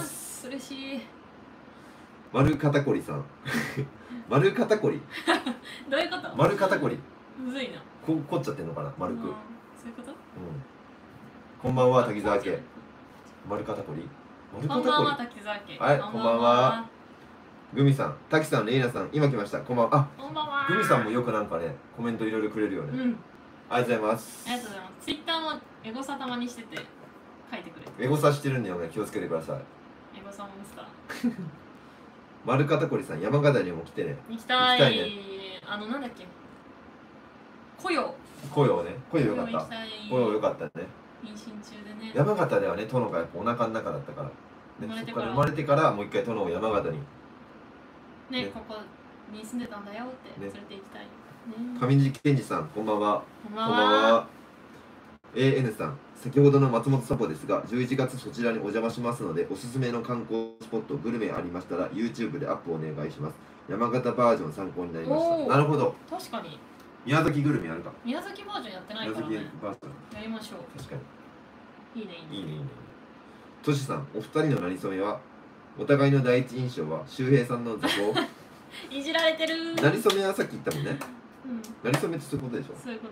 嬉しい。 丸肩こりさん丸肩こりどういうこと？ 丸肩こりむずいな。 凝っちゃってんのかな、丸く。 そういうこと？ こんばんは、滝沢家。丸肩こり。 こんばんは、滝沢家。 はい、こんばんは。グミさん、滝さん、レイナさん、今来ました。こんばんは。 こんばんは。 グミさんもよくなんかね、コメントいろいろくれるよね。ありがとうございます。 ありがとうございます。ツイッターもエゴサたまにしてて書いてくれる。 エゴサしてるんでよね、気をつけてください。 エゴサモンスター。 丸肩こりさん、山形にも来てね。 行きたいね。なんだっけ。雇用ね。雇用よかった。雇用よかったね。妊娠中でね。山形ではね、殿がやっぱお腹の中だったから。そこから生まれてからもう一回殿を山形に。 ね、ここに住んでたんだよって連れて行きたい。 上地健二さん、こんばんは。こんばんは。AN さん、先ほどの松本サポですが、11月そちらにお邪魔しますので、おすすめの観光スポット、グルメありましたら、YouTube でアップお願いします。山形バージョン参考になりました。なるほど。 確かに。 宮崎グルメやるか。 宮崎バージョンやってないからね。宮崎バージョン。やりましょう。 確かに。いいね。 いいね。トシさん、お二人のなりそめは、お互いの第一印象は、周平さんの座高。 いじられてる。 なりそめはさっき言ったもんね。なりそめってそういうことでしょ。 そういうこと。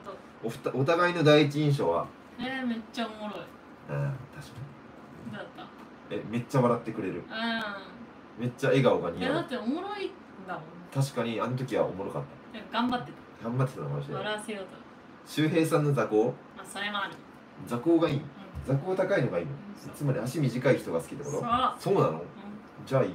お互いの第一印象は。 めっちゃおもろい。 確かに。だった。 めっちゃ笑ってくれる。めっちゃ笑顔が似合う。 だっておもろいんだもん。 確かにあの時はおもろかった。 頑張ってた。頑張ってたのかもしれない。 笑わせようと。 周平さんの座高。 それもある。 座高がいい。座高高いのがいいの。つまり足短い人が好きってこと？そうなの？じゃあいい。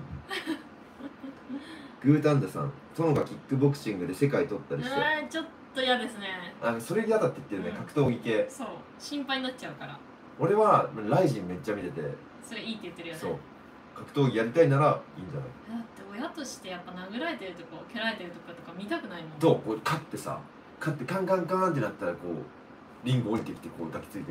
グータンダさん、殿がキックボクシングで世界取ったりして。 ちょっと嫌ですね。 それ嫌だって言ってるね、格闘技系。 そう、心配になっちゃうから。 俺はライジンめっちゃ見てて。 それいいって言ってるよね。 そう。格闘技やりたいならいいんじゃない？ だって親としてやっぱ殴られてるとこ、蹴られてるとことか見たくないもん。 どう？こう勝ってさ、勝ってカンカンカンってなったらこうリング降りてきてこう抱きついてくる。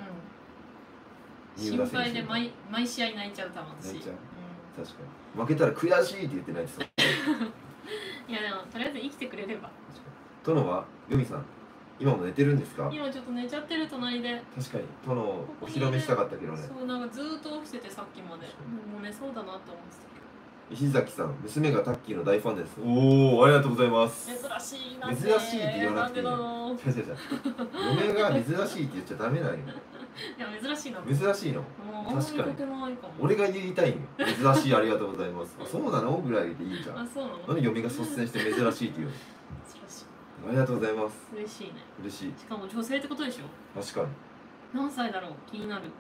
心配で毎試合泣いちゃうたまんし。 泣いちゃう。確かに。負けたら悔しいって言ってないですよ。 いやでもとりあえず生きてくれれば。 殿はヨミさん、今も寝てるんですか？ 今ちょっと寝ちゃってる隣で。 確かに殿をお披露目したかったけどね。 そうなんかずーっと起きててさっきまで。もう寝そうだなと思ってたけど。 石崎さん、娘がタッキーの大ファンです。おお、ありがとうございます。 珍しいな。 珍しいって言わなくていい。嫁が珍しいって言っちゃダメなんよ。 いや珍しいの。 珍しいの。確かに。俺が言いたいんよ。珍しい、ありがとうございます。そうなのぐらいでいいじゃん。 そうなの。 なんで嫁が率先して珍しいって言うの。ありがとうございます。 嬉しいね。 嬉しい。 しかも女性ってことでしょ。確かに。 何歳だろう、気になる。ね。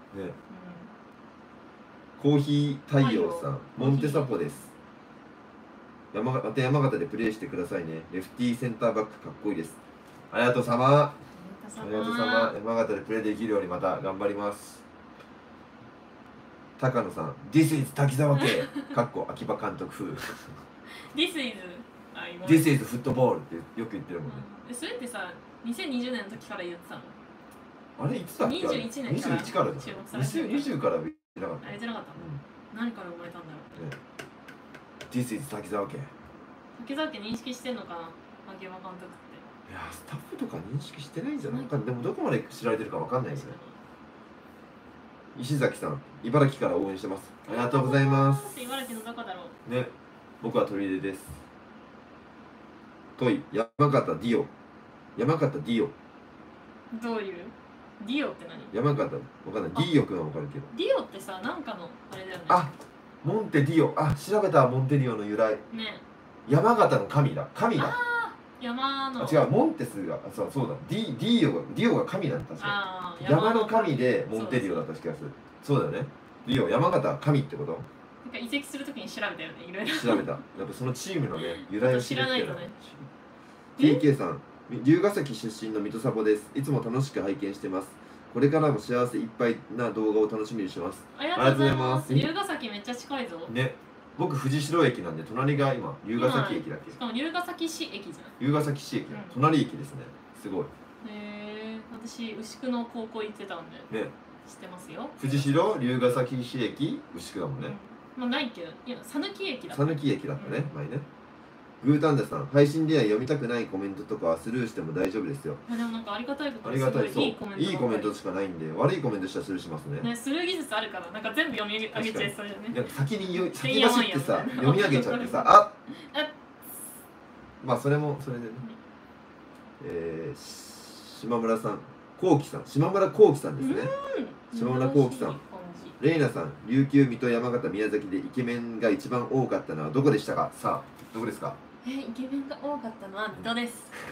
コーヒー太陽さん、モンテサポです。また山形でプレーしてくださいね。レフティーセンターバックかっこいいです。ありがとうさま。ありがとうさま。山形でプレーできるようにまた頑張ります。高野さん、This is 滝沢家。かっこ秋葉監督風。This is フットボールってよく言ってるもんね。それってさ、2020年の時から言ってたの？あれいつだっけ？21年から。2020から言ってなかった。言ってなかった。何から生まれたんだろう。This is 滝沢家。滝沢家認識してんのかな、秋葉監督って。いやスタッフとか認識してないんじゃないか。でもどこまで知られてるかわかんないですね。石崎さん、茨城から応援してます。ありがとうございます。茨城のどこだろうね。僕は取出です。トイ、山形ディオ。山形ディオ。どういうディオって何？山形、わかんない。ディオくんはわかるけど。ディオってさ、なんかのあれだよね。あ、モンテディオ。あ、調べたモンテディオの由来。ね。山形の神だ。神だ。山の。違う、モンテスが、そうだ。ディオが神なんだ。確か。山の神でモンテディオだった気がする。そうだよね。ディオ、山形神ってこと？ か移籍するときに調べたよね、いろいろ調べた。やっぱそのチームのね由来を知るっていうのは知らない TK さん、龍ヶ崎出身の水戸サボです。いつも楽しく拝見してます。これからも幸せいっぱいな動画を楽しみにします。 ありがとうございます。龍ヶ崎めっちゃ近いぞね。僕藤代駅なんで隣が今龍ヶ崎駅だっけ。 しかも龍ヶ崎市駅じゃない。 龍ヶ崎市駅、隣駅ですね。すごい。 私牛久の高校行ってたんでね、 知ってますよ。 藤代龍ヶ崎市駅牛久だもんね。 まあないけど、いや讃岐駅だった。 讃岐駅だったね、前ね。グータンダさん、配信では読みたくないコメントとかはスルーしても大丈夫ですよ。 でもなんかありがたいことにすごいいいコメントししかないんで、悪いコメントしたらスルーしますね。 ね、スルー技術あるから、なんか全部読み上げちゃいそうじゃね。 なんか先走ってさ、読み上げちゃってさ、あまあそれもそれでね。島村さん、こうきさん、島村こうきさんですね。島村こうきさん。レイナさん、琉球、水戸、山形、宮崎でイケメンが一番多かったのはどこでしたか。さあ、どこですか。 イケメンが多かったのは水戸です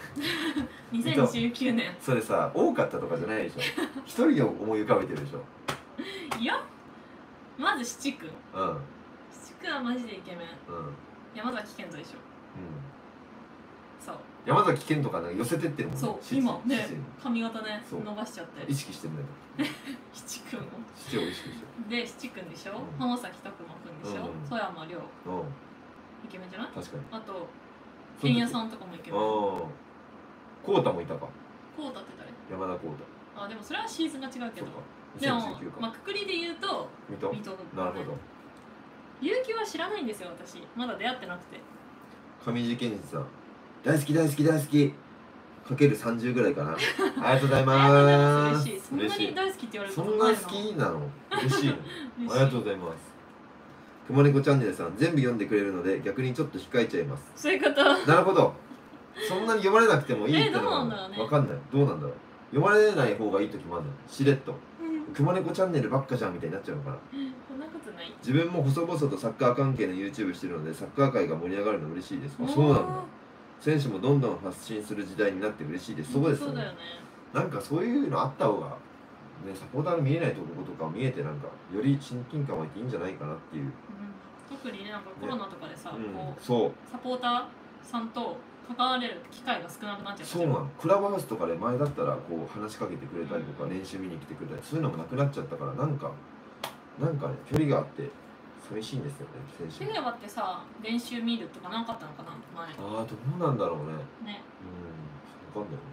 。2019年。 それさ、多かったとかじゃないでしょ。一人を思い浮かべてるでしょ。 いや、まず七区。 うん。 七区はマジでイケメン。山崎賢人でしょ。そう。 山崎賢人か寄せてってるもんね。 そう、今ね、髪型ね、伸ばしちゃって。 意識してんだよ。 七区も。 七を意識して。 で、七君でしょ。浜崎拓磨君でしょ。富山亮。イケメンじゃない？確かに。あと、剣屋さんとかもイケメン。こうたもいたか。 こうたって誰？ 山田こうた。あ、でもそれはシーズンが違うけど。でも、まあ、くくりで言うと、 水戸。なるほど。 結城は知らないんですよ、私。まだ出会ってなくて。 上地健二さん。大好き大好き大好き。かける30ぐらいかな。ありがとうございます。 嬉しい。そんなに大好きって言われることないの。そんな好きなの。嬉しいの。ありがとうございます。くまねこチャンネルさん、全部読んでくれるので逆にちょっと控えちゃいます。 そういうこと。 なるほど。そんなに読まれなくてもいいってのはわかんない。どうなんだろう。読まれない方がいい時もあるの。しれっと。くまねこチャンネルばっかじゃんみたいになっちゃうのかな。 そんなことない。 自分も細々とサッカー関係の YouTube してるのでサッカー界が盛り上がるの嬉しいです。そうなんだ。選手もどんどん発信する時代になって嬉しいです。そうですよね。なんかそういうのあった方がね、サポーターの見えないところとか見えてなんかより親近感湧いていいんじゃないかなっていう。 特にね、なんかコロナとかでさ、こうそうサポーターさんと関われる機会が少なくなっちゃった。 そうなの。クラブハウスとかで前だったらこう話しかけてくれたりとか練習見に来てくれたり、そういうのもなくなっちゃったからなんかね距離があって寂しいんですよね。 選手。フィギュアってさ、練習見るとかなかったのかな前。 ああ、どうなんだろうね。 ね。 わかんない。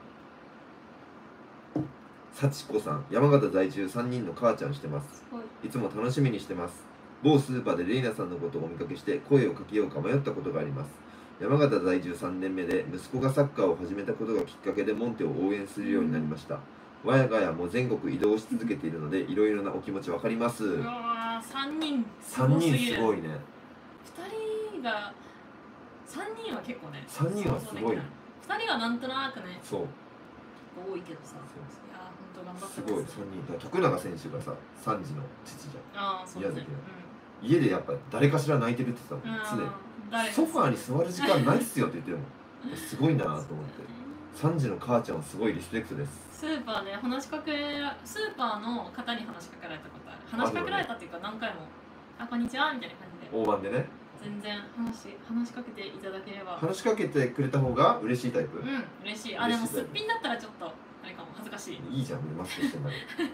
幸子さん、山形在住3人の母ちゃんしてます。いつも楽しみにしてます。某スーパーでレイナさんのことをお見かけして声をかけようか迷ったことがあります。山形在住3年目で息子がサッカーを始めたことがきっかけでモンテを応援するようになりました。我が家も全国移動し続けているのでいろいろなお気持ちわかります。 うわー、3人すごすぎる。3人すごいね。 2人が3人は結構ね。 3人はすごい。2 人はなんとなくね。 そう。 多いけどさ。いや本当頑張ってすごい3人。徳永選手がさ3児の父じゃん。 ああ、そうね。 宮崎の。家でやっぱ誰かしら泣いてるって言ってたもん。常に。ソファーに座る時間ないっすよって言ってるもん。すごいなと思って。3児の母ちゃんはすごいリスペクトです。 スーパーで話しかけスーパーの方に話しかけられたことある。話しかけられたっていうか何回も「あ、こんにちは」みたいな感じで大盤でね。 全然話しかけていただければ。 話しかけてくれた方が嬉しいタイプ。 嬉しい。あ、でもすっぴんだったらちょっとあれかも、恥ずかしい。 いいじゃん、マスクしてんだけど。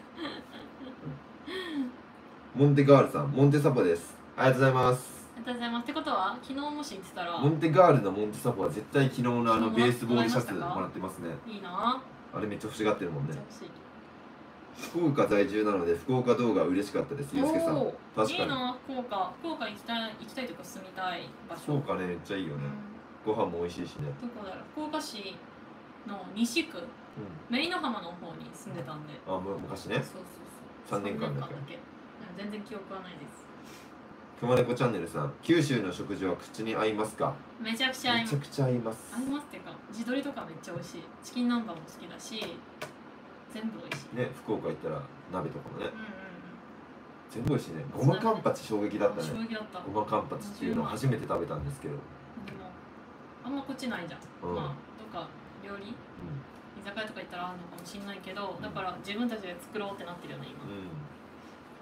モンテガールさん、モンテサポです。ありがとうございます。 ありがとうございます。ってことは昨日もし言ってたらモンテガールのモンテサポは絶対昨日のベースボールシャツもらってますね。 いいな。 あれめっちゃ欲しがってるもんね。福岡在住なので福岡動画嬉しかったです。ゆうすけさん。 確かにいいな。福岡行きたいというか住みたい場所。 福岡ね、めっちゃいいよね。ご飯も美味しいしね。 どこだろう。福岡市の西区、メリノ浜の方に住んでたんで。 あ、昔ね。 そう。 3年間だけ。 全然記憶はないです。 くまねこチャンネルさん、九州の食事は口に合いますか？ めちゃくちゃ合います。 めちゃくちゃ合います。 合いますっていうか、地鶏とかめっちゃ美味しい。チキン南蛮も好きだし、全部美味しい。 ね、福岡行ったら鍋とかもね。全部美味しいね。ごまカンパチ衝撃だったね。 衝撃だった。 ごまカンパチっていうのを初めて食べたんですけど。 でもあんまこっちないじゃん。まあどっか料理、居酒屋とか行ったらあるのかもしれないけど、だから自分たちで作ろうってなってるよね今。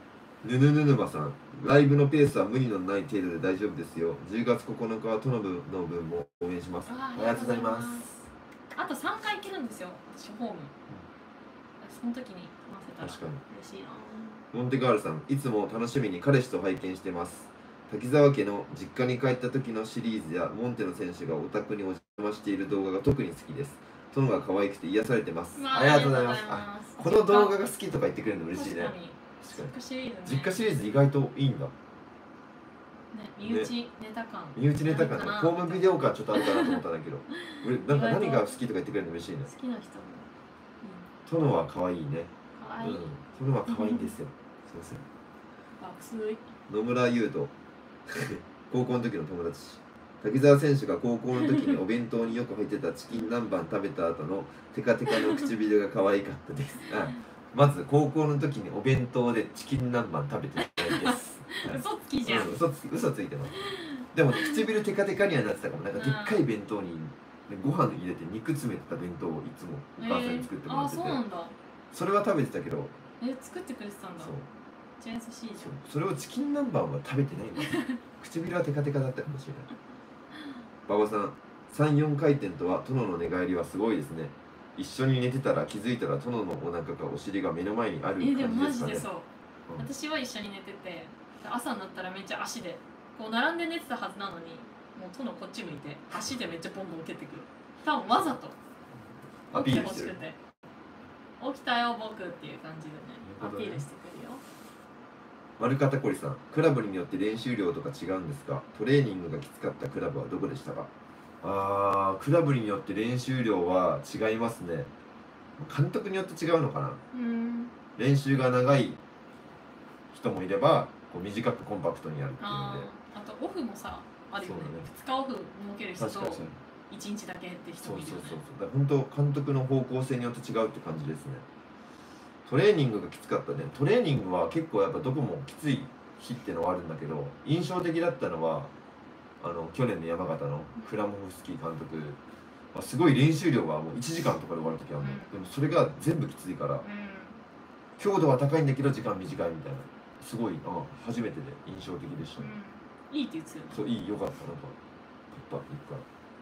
ぬぬぬぬまさん、ライブのペースは無理のない程度で大丈夫ですよ。10月9日はトノブの分も応援します。ありがとうございます。 あと3回行けるんですよ、私ホーム。その時に話せたら確かに嬉しいな。 モンテガールさん、いつも楽しみに彼氏と拝見してます。滝沢家の実家に帰った時のシリーズやモンテの選手がお宅にお邪魔している動画が特に好きです。トノが可愛くて癒されてます。ありがとうございます。この動画が好きとか言ってくれるの嬉しいね。確かに実家シリーズ意外といいんだ。 身内ネタ感。 身内ネタ感ね。ホームビデオ感ちょっとあるかなと思ったんだけど、俺なんか何が好きとか言ってくれるの嬉しいね。 好きな人も。 トノは可愛いね。 可愛い。 トノは可愛いんですよ。すいません。 爆睡。 野村優斗高校の時の友達。滝沢選手が高校の時にお弁当によく入ってたチキン南蛮食べた後のテカテカの唇が可愛かったです。まず高校の時にお弁当でチキン南蛮食べてないです。 嘘つきじゃん。 嘘ついてます。でも唇テカテカにはなってたかも。なんかでっかい弁当にご飯入れて肉詰めてた弁当をいつもお母さんに作ってもらってて、 そうなんだ。 それは食べてたけど、 作ってくれてたんだ。そう。めっちゃ優しいじゃん。 それをチキン南蛮は食べてないんです。唇はテカテカだったかもしれない。馬場さん、3、4回転とは殿の寝返りはすごいですね。一緒に寝てたら気づいたら殿のお腹かお尻が目の前にある感じですかね。 でもマジでそう。私は一緒に寝てて、朝になったらめっちゃ足でこう並んで寝てたはずなのに、もう殿こっち向いて足でめっちゃボンボン蹴ってくる。多分わざと起きてほしくて、起きたよ僕っていう感じでね、アピールしてくるよ。 丸方こりさん、クラブによって練習量とか違うんですか？トレーニングがきつかったクラブはどこでしたか？クラブによって練習量は違いますね。監督によって違うのかな。練習が長い人もいれば、こう短くコンパクトにやるっていうので。 あとオフもさ、あるよね。2日オフ設ける人と1日だけって人もいるよね。 だから本当監督の方向性によって違うって感じですね。トレーニングがきつかったね。トレーニングは結構やっぱどこもきつい日っていうのはあるんだけど、印象的だったのは去年の山形のクラモフスキー監督、すごい練習量がもう1時間とかで終わる時はもう、でもそれが全部きついから、強度は高いんだけど時間短いみたいな、すごい初めてで印象的でしたね。 いいって言ってたよね。 そう、いい、よかったなと。パッパ行くから。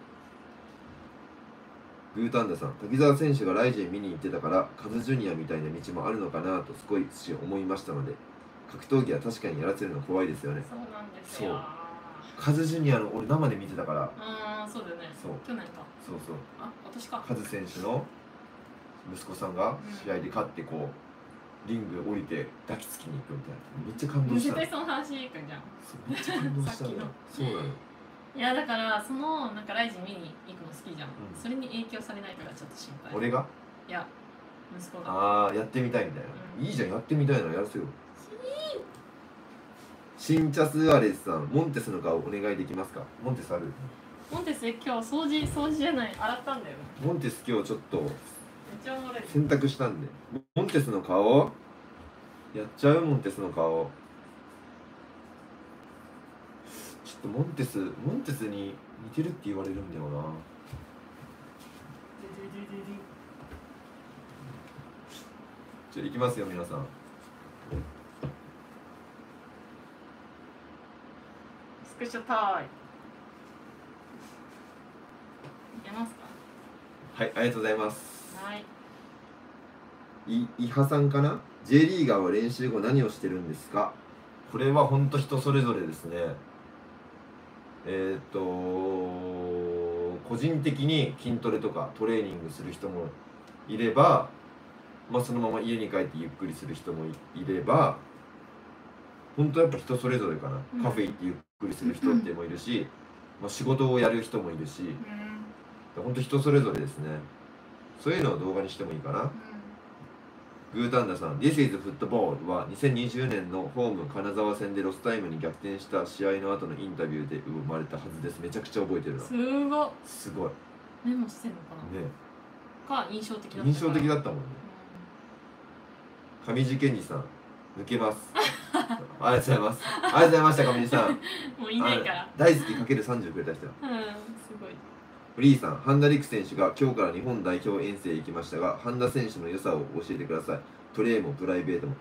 グータンダさん、滝沢選手がライジン見に行ってたからカズジュニアみたいな道もあるのかなと少し思いましたので、格闘技は確かにやらせるの怖いですよね。 そうなんですよ。 カズジュニアの俺生で見てたから。 そうだよね。そう去年か。 そう私か。 カズ選手の息子さんが試合で勝ってこうリング降りて抱きつきに行くみたいな、めっちゃ感動した。 絶対その話いくんじゃん。 めっちゃ感動したの。そうなの。 いやだからそのなんかライジン見に行くの好きじゃん。それに影響されないからちょっと心配。 俺が？ いや息子が。 やってみたいみたいな。いいじゃん、やってみたいならやらせよ。シンチャスアレスさん、モンテスの顔お願いできますか？モンテスある？ モンテス今日掃除じゃない、洗ったんだよ。 モンテス今日ちょっとめっちゃおもろい。 洗濯したんで。モンテスの顔やっちゃう。モンテスの顔ちょっとモンテスに似てるって言われるんだよな。じゃあ行きますよ皆さん。 スクショタイ。いけますか？ はい、ありがとうございます。 はい。 いはさんかな。 J リーガーは練習後何をしてるんですか？これは本当人それぞれですね。個人的に筋トレとかトレーニングする人もいれば、そのまま家に帰ってゆっくりする人もいれば、本当やっぱ人それぞれかな。カフェ行ってゆっくりする人ってもいるし、仕事をやる人もいるし、本当人それぞれですね。そういうのを動画にしてもいいかな。グータンダさん、This is Football は2020年のホーム金沢戦でロスタイムに逆転した試合の後のインタビューで生まれたはずです。めちゃくちゃ覚えてるな。すごい。 メモしてんのかな。ね。か印象的だった。 印象的だったもんね。上地健二さん、抜けます。ありがとうございます。ありがとうございました、上地さん。 もういないから。 大好きかける30くれた人。 すごい。 フリーさん、半田陸選手が今日から日本代表遠征へ行きましたが、半田選手の良さを教えてください。プレーもプライベートも。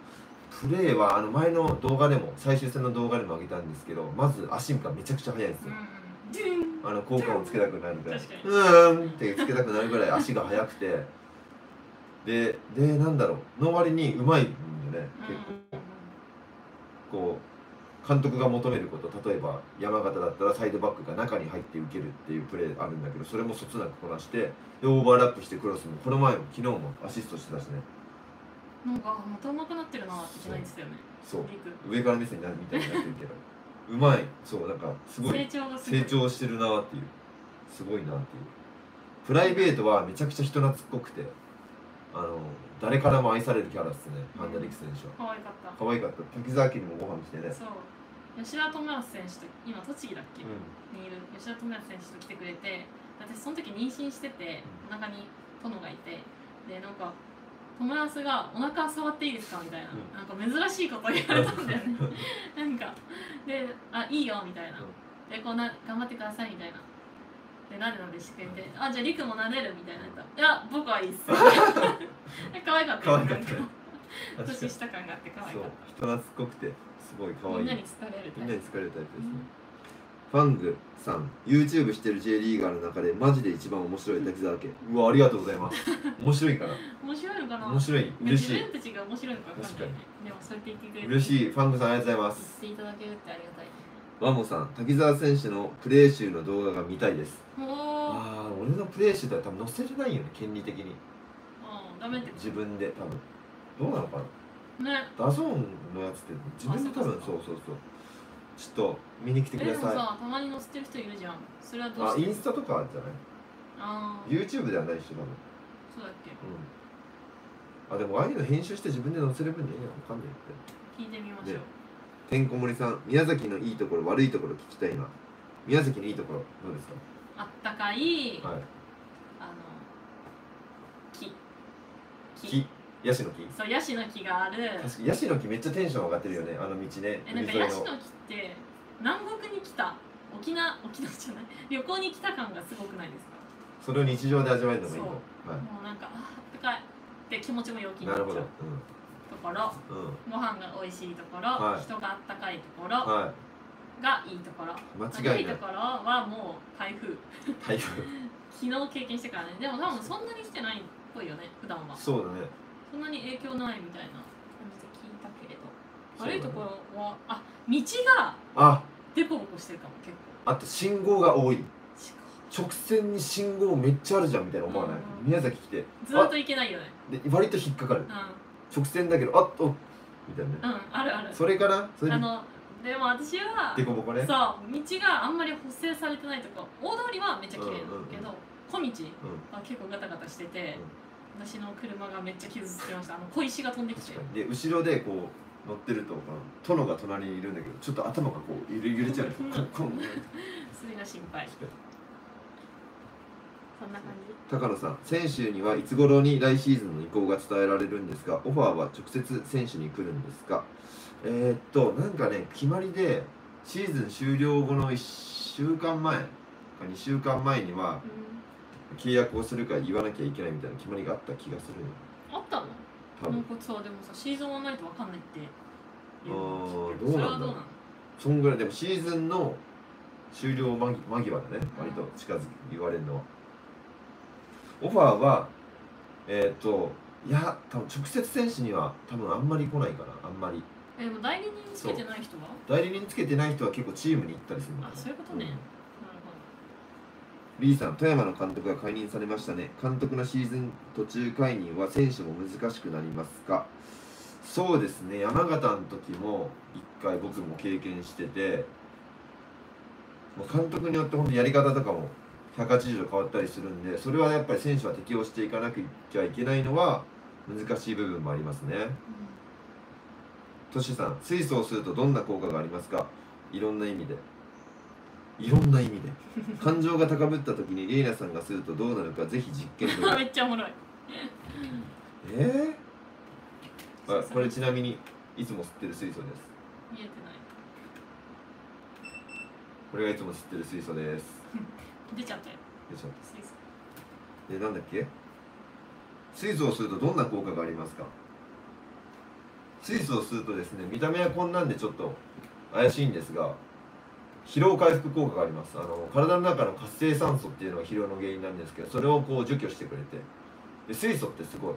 プレーは前の動画でも最終戦の動画でも上げたんですけど、まず足がめちゃくちゃ速いんですよ。効果をつけたくなるぐらい、ってつけたくなるぐらい足が速くて、でなんだろうの割にうまいんでね、結構こう監督が求めること、例えば山形だったらサイドバックが中に入って受けるっていうプレーあるんだけど、それもそつなくこなして、でオーバーラップしてクロスもこの前も昨日もアシストしてたしね。 なんかまた上手くなってるなって気ないですよね。 そう上から目線になるみたいになってるけどうまい、そうなんかすごい成長してるなっていう、すごいなっていう。プライベートはめちゃくちゃ人懐っこくて、誰からも愛されるキャラですね、半田陸選手は。可愛かった。滝沢家にもご飯来てね。 そう、吉田智康選手と今栃木だっけ、にいる吉田智康選手と来てくれて、私その時妊娠してて、お腹に殿がいて、でなんか友達がお腹触っていいですかみたいな、なんか珍しいこと言われたんだよねなんかで、いいよみたいな、でこう頑張ってくださいみたいな、でなでなでしてくれて、じゃあリクもなでるみたいな、いや僕はいいっす可愛かったよ、年下感があって可愛かった。 人懐っこくてすごい可愛い。 みんなに好かれるタイプですね。ファングさん、YouTube してる J リーガーの中でマジで一番面白い滝沢家。うわ、ありがとうございます。面白いから。 面白いのかな。 面白い、嬉しい。 自分たちが面白いのか分かんないね。でもそうやって言ってくれて嬉しい。ファングさんありがとうございます。 言っていただけるってありがたい。 ワモさん、滝沢選手のプレー集の動画が見たいです。俺のプレー集だったら多分載せれないよね、権利的に。 ダメって。 自分で多分。どうなのかな。 ね。 ダゾーンのやつって自分で多分そう。ちょっと見に来てください。 でもさ、たまに載せてる人いるじゃん。それはどうして？ インスタとかじゃない？ YouTube ではないでしょ、多分。 そうだっけ？ でもああいうの編集して自分で載せればいいんじゃない？わかんないって。 聞いてみましょう。 てんこ盛りさん、宮崎のいいところ、悪いところ聞きたいな。宮崎のいいところ、どうですか？ あったかい、 木。ヤシの木。 そう、ヤシの木がある。 確かにヤシの木めっちゃテンション上がってるよね、あの道ね。 なんかヤシの木って南国に来た、沖縄じゃない、旅行に来た感がすごくないですか？ それを日常で味わえるのがいいの。 もうなんかあったかいって気持ちも陽気になっちゃうところ、ご飯が美味しいところ、人があったかいところがいいところ。 間違いない。 いいところはもう台風。昨日経験してからね。でも多分そんなに来てないっぽいよね、普段は。 そうだね。 そんなに影響ないみたいな感じで聞いたけれど、悪いところは道がデコボコしてるかも。結構あと信号が多い。直線に信号めっちゃあるじゃんみたいな思わない？宮崎来てずっと行けないよね。 で割と引っかかる。直線だけどみたいな。 あるある。 それからでも私はデコボコね。 そう、道があんまり補正されてないとこ、大通りはめっちゃ綺麗なんだけど、小道は結構ガタガタしてて、私の車がめっちゃ傷つきました。小石が飛んできて、 で後ろでこう乗ってると殿が隣にいるんだけど、ちょっと頭がこう揺れちゃう。 それが心配。そんな感じ。 高野さん、選手にはいつ頃に来シーズンの移行が伝えられるんですが、オファーは直接選手に来るんですか？なんかね、決まりでシーズン終了後の1週間前か2週間前には契約をするか言わなきゃいけないみたいな決まりがあった気がする。 あったの？なんかさ、でもさ、シーズン終わらないと分かんないってどうなんだろう。そんぐらいでもシーズンの終了間際だね、割と近づき言われるのは。オファーはいや、多分直接選手には多分あんまり来ないかな、あんまり。 でも代理人つけてない人は？ 代理人つけてない人は結構チームに行ったりするのかな。 そういうことね。なるほど。リーさん、富山の監督が解任されましたね。監督のシーズン途中解任は選手も難しくなりますか？そうですね、山形の時も1回僕も経験してて、もう監督によって本当にやり方とかも180度変わったりするんで、それはやっぱり選手は適応していかなきゃいけないのは難しい部分もありますね。トシさん、水素をするとどんな効果がありますか？いろんな意味で。感情が高ぶった時にレイナさんがするとどうなるか、ぜひ実験で。 めっちゃおもろい。 これちなみにいつも吸ってる水素です。 見えてない。 これがいつも吸ってる水素です。 出ちゃったよ。 水素。で、なんだっけ？水素をするとどんな効果がありますか？ 水素を吸うとですね、見た目はこんなんでちょっと怪しいんですが、疲労回復効果があります。体の中の活性酸素っていうのが疲労の原因なんですけど、それをこう除去してくれて、で水素ってすごい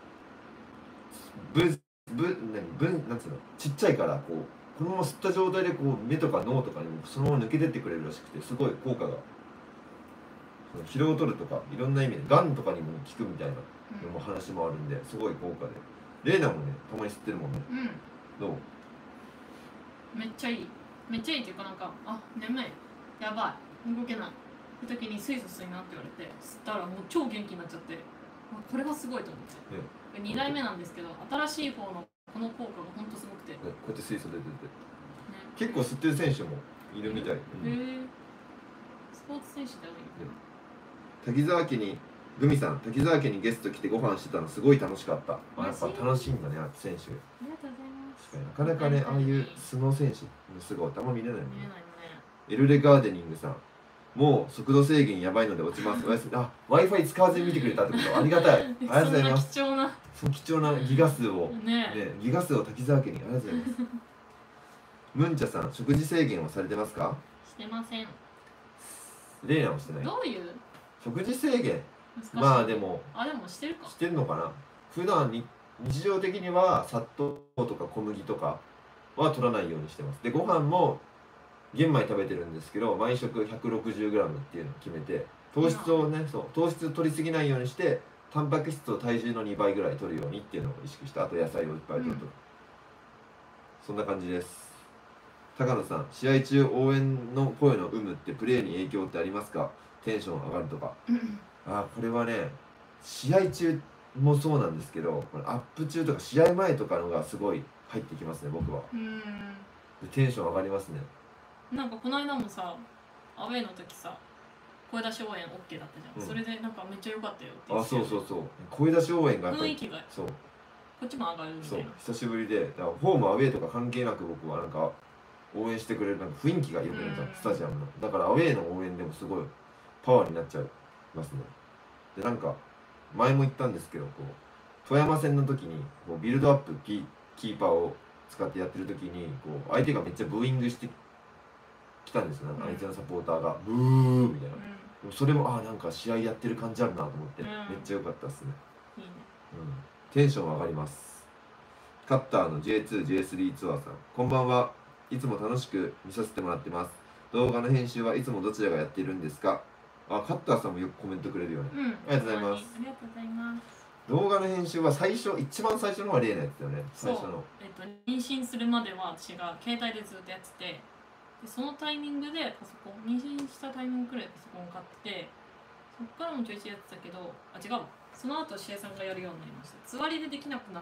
なんつうの、ちっちゃいからこのまま吸った状態でこう目とか脳とかにもそのまま抜けてってくれるらしくて、すごい効果が、疲労を取るとかいろんな意味でがんとかにも効くみたいなのも話もあるんで、すごい効果で。レイナもね、たまに吸ってるもんね。どう？ めっちゃいい。めっちゃいいっていうか、なんか、あ、眠い、やばい、動けないって時に水素吸いなって言われて吸ったらもう超元気になっちゃって、これはすごいと思って、2代目なんですけど、新しい方のこの効果がほんとすごくて、 こうやって水素出てて、結構吸ってる選手もいるみたい。 スポーツ選手だよね。 滝沢家にグミさん、滝沢家にゲスト来てご飯してたのすごい楽しかった。やっぱ楽しいんだね、選手。 ありがとうございます。 なかなかね、ああいう相撲選手の姿あんま見れないね。 見れないね。 エルレガーデニングさん、もう速度制限やばいので落ちます。あ、Wi-Fi 使わずに見てくれたってこと、ありがたい。ありがとうございます。その貴重なギガ数をギガ数を滝沢家にありがとうございます。ムンチャさん、食事制限はされてますか？ してません。 レイナもしてない。 どういう食事制限？まあでもしてるか。 してるのかな。普段に日常的には砂糖とか小麦とかは取らないようにしてます。でご飯も玄米食べてるんですけど、毎食 160g っていうのを決めて、糖質をね、糖質取りすぎないようにして、タンパク質を体重の2倍ぐらい取るようにっていうのを意識して、あと野菜をいっぱい取ると、そんな感じです。高野さん、試合中応援の声の有無ってプレーに影響ってありますか？テンション上がるとか。これはね、試合中もそうなんですけど、アップ中とか試合前とかのがすごい入ってきますね、僕は。でテンション上がりますね。 なんかこの間もさ、アウェーの時さ、声出し応援 OK だったじゃん。それでなんかめっちゃ良かったよって言って。 そう声出し応援がやっぱり雰囲気がこっちも上がるみたいな。 久しぶりで、だからホームアウェーとか関係なく僕はなんか応援してくれる、なんか雰囲気が良くなっちゃう、スタジアムの。だからアウェーの応援でもすごいパワーになっちゃいますね。でなんか前も言ったんですけど、富山戦の時にビルドアップキーパーを使ってやってる時に相手がめっちゃブーイングして来たんですよ、相手のサポーターがブーみたいな、それもなんか試合やってる感じあるなと思って、めっちゃ良かったですね。 いいね。 テンション上がります。カッターの J2、J3 ツアーさん、こんばんは。いつも楽しく見させてもらってます。動画の編集はいつもどちらがやっているんですか？カッターさんもよくコメントくれるよね。ありがとうございます。 ありがとうございます。 動画の編集は一番最初のは例のやつだよね。最初の。 妊娠するまでは私が携帯でずっとやってて、でそのタイミングで妊娠したタイミングくらいでパソコン買って、そっからもちょいちょいやってたけど、違うわ。その後シエさんがやるようになりました。つわりでできなくなって、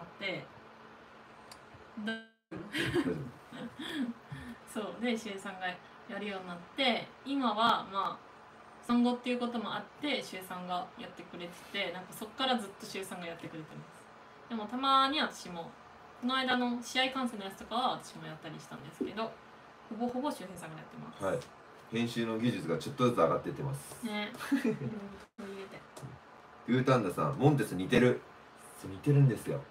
そうでシエさんがやるようになって、今はまあ産後っていうこともあってシエさんがやってくれてて、なんかそっからずっとシエさんがやってくれてます。でもたまに私もこの間の試合観戦のやつとかは私もやったりしたんですけど、ほぼほぼ周平さんがやってます。 はい。編集の技術がちょっとずつ上がっていってます。 ね。 グータンダさん、モンテス似てる。似てるんですよ。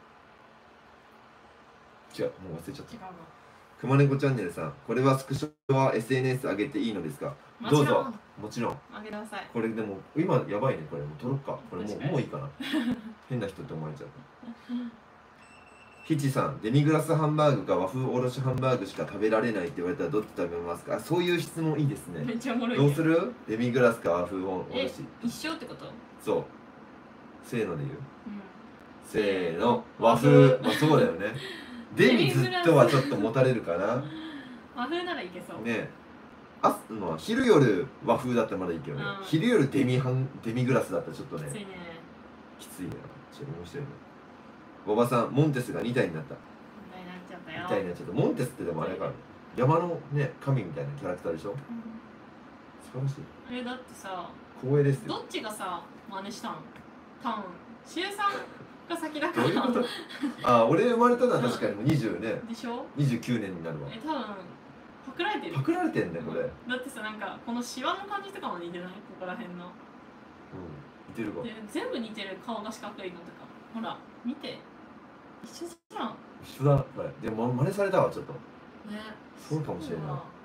違う、もう忘れちゃった。くまねこチャンネルさん、これはスクショは SNS 上げていいのですか？どうぞ。もちろん。 上げなさい。 これでも今やばいね、これもう撮ろっか。これもういいかな。変な人って思われちゃう。ヒチさん、デミグラスハンバーグか和風おろしハンバーグしか食べられないって言われたらどっち食べますか？そういう質問いいですね。 めっちゃおもろい、 どうする？デミグラスか和風おろし。 一緒ってこと？ そう。せーので言う？せーの、和風。まあそうだよね。デミずっとはちょっと持たれるかな。 和風ならいけそう。 ね。昼夜和風だったらまだいいけどね。昼夜デミグラスだったらちょっとね。きついね。ちょっと面白いね。おばさん、モンテスが2体になった。2体になっちゃった。モンテスってでもあれか、山のね、神みたいなキャラクターでしょ。素晴らしい。 だってさ、 光栄ですよ。 どっちがさ、真似したん？タウン。シエさんが先だから。 どういうこと？俺生まれたのは確かにもう20ね。 でしょ？ 29年になるわ。 多分、パクられてる。 パクられてんね、これ。 だってさ、なんか、このシワの感じとかも似てない？ここら辺の。 似てるか。 全部似てる、顔が四角いのとか。ほら、見て。 一緒じゃん。 一緒だ。でも真似されたわちょっと。 ね。 そうかもしれない。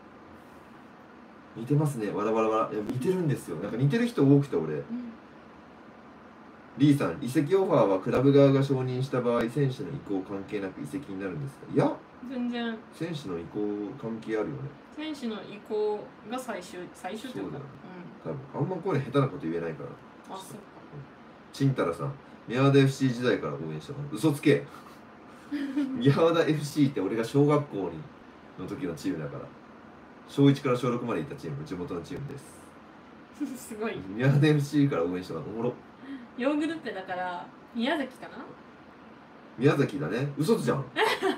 似てますね。わらわらわら。いや似てるんですよ。なんか似てる人多くて俺。リーさん、移籍オファーはクラブ側が承認した場合、選手の意向関係なく移籍になるんですか？いや、 全然。 選手の意向関係あるよね。 選手の意向が最終というか。 そうだよ。多分あんまこれ下手なこと言えないから。 あ、そうか。 ちんたらさん、宮和田 FC 時代から応援したの。嘘つけ。宮和田 FC って俺が小学校の時のチームだから。小1から小6まで行ったチーム、地元のチームです。 すごい。 宮和田 FC から応援したの。おもろ。 ヨーグルペだから宮崎かな。 宮崎だね。嘘じゃん。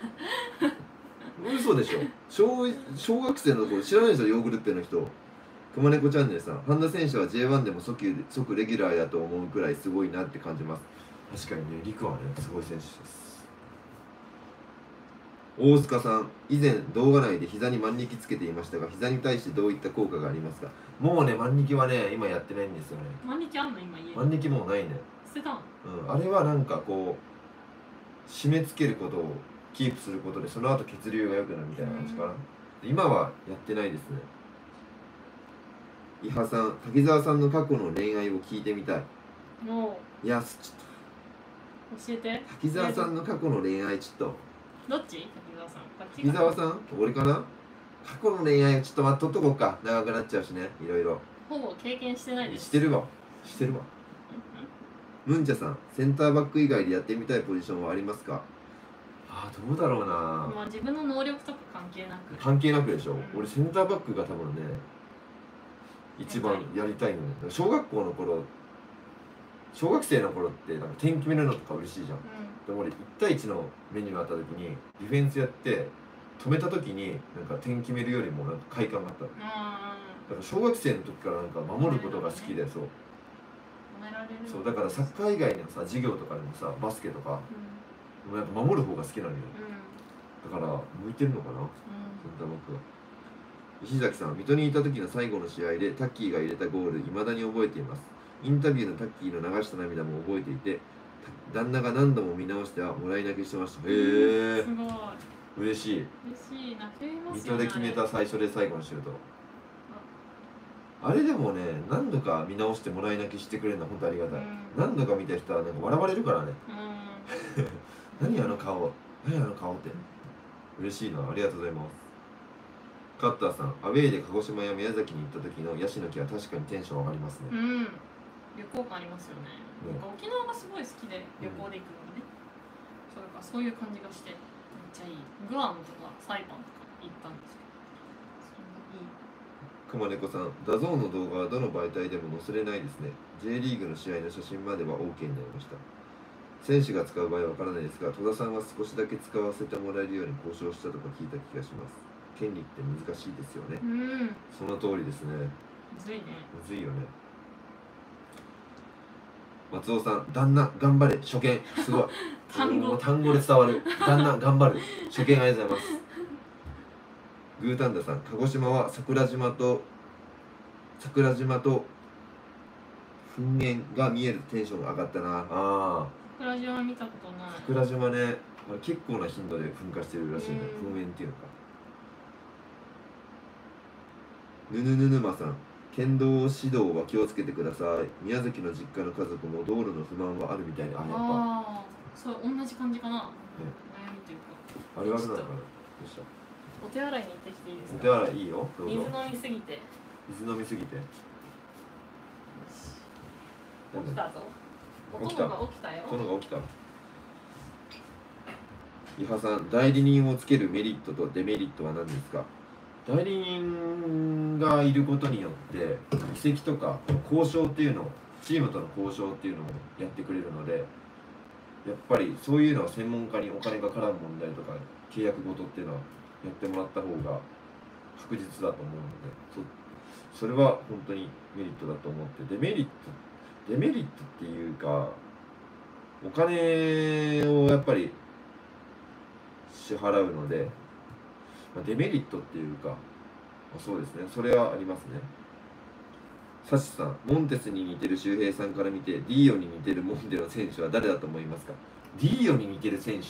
嘘でしょ。小学生の頃知らないでしょ、ヨーグルペの人。熊猫チャンネルさん、半田選手は J1 でも即レギュラーやと思うくらいすごいなって感じます。確かにね、陸はね、すごい選手です。大塚さん、以前動画内で膝に万力つけていましたが、膝に対してどういった効果がありますか？もうね、万力はね、今やってないんですよね。 万力あんの今家？ 万力もうないね。 捨てたん？ あれはなんかこう締め付けることをキープすることで、その後血流が良くなるみたいな感じかな。今はやってないですね。伊波さん、滝沢さんの過去の恋愛を聞いてみたい。 もいや、ちょっう教えて。 と滝沢さんの過去の恋愛ちょっと。 どっち？滝沢さん。 滝沢さん？俺かな？過去の恋愛ちょっと待っとっとこうか。長くなっちゃうしね、いろいろ。 ほぼ経験してないです。 してるわ。ムンチャさん、センターバック以外でやってみたいポジションはありますか？どうだろうな。 まあ自分の能力とか関係なく。 関係なくでしょ。俺センターバックが多分ね、一番やりたいのね。小学生の頃ってなんか点決めるのとか嬉しいじゃん。でも俺1対1のメニューがあった時にディフェンスやって止めた時になんか点決めるよりもなんか快感があった。だから小学生の時からなんか守ることが好きで、そうだからサッカー以外のさ授業とかでもさバスケとか、でもやっぱ守る方が好きなのよ。だから向いてるのかな、センターバックは。石崎さん、水戸にいた時の最後の試合でタッキーが入れたゴール未だに覚えています。インタビューのタッキーの流した涙も覚えていて、旦那が何度も見直してはもらい泣きしてました。へえ、すごい嬉しい。 嬉しい。泣けますよね。 水戸で決めた最初で最後のシュート。あれでもね、何度か見直してもらい泣きしてくれるのは本当ありがたい。何度か見た人はなんか笑われるからね。何あの顔って嬉しいな。ありがとうございます。カッターさん、アウェーで鹿児島や宮崎に行った時のヤシの木は確かにテンション上がりますね。 旅行感ありますよね。なんか沖縄がすごい好きで旅行で行くのね。そういう感じがしてめっちゃいい。グアムとかサイパンとか行ったんですけど、それもいい。 熊猫さん、ダゾーンの動画はどの媒体でも載せれないですね。J リーグの試合の写真までは OK になりました。選手が使う場合はわからないですが、戸田さんは少しだけ使わせてもらえるように交渉したとか聞いた気がします。権利って難しいですよね。その通りですね。 むずいね。 むずいよね。松尾さん、旦那頑張れ初見。すごい。単語で伝わる。旦那頑張る初見。ありがとうございます。グータンダさん、鹿児島は桜島と噴煙が見えるテンションが上がったな。 桜島見たことない。 桜島ね、結構な頻度で噴火してるらしいね。噴煙っていうのか。ぬぬぬぬまさん、県道指導は気をつけてください。宮崎の実家の家族も道路の不満はあるみたいで、やっぱそう同じ感じかな。悩みというか。 あれはあるのかな。どうした？ お手洗いに行ってきていいですか？ お手洗いいいよ。どうぞ。 水飲みすぎて。起きたぞ。殿が起きたよ。 殿が起きた。伊波さん、代理人をつけるメリットとデメリットは何ですか？代理人がいることによって移籍とか交渉っていうのを、チームとの交渉っていうのをやってくれるので、やっぱりそういうのは専門家にお金が絡む問題とか契約事っていうのはやってもらった方が確実だと思うので、それは本当にメリットだと思って、デメリットっていうか、お金をやっぱり支払うので、デメリットっていうか、そうですね、それはありますね。サシさん、モンテスに似てる周平さんから見て、ディーヨに似てるモンテの選手は誰だと思いますか？ ディーヨに似てる選手、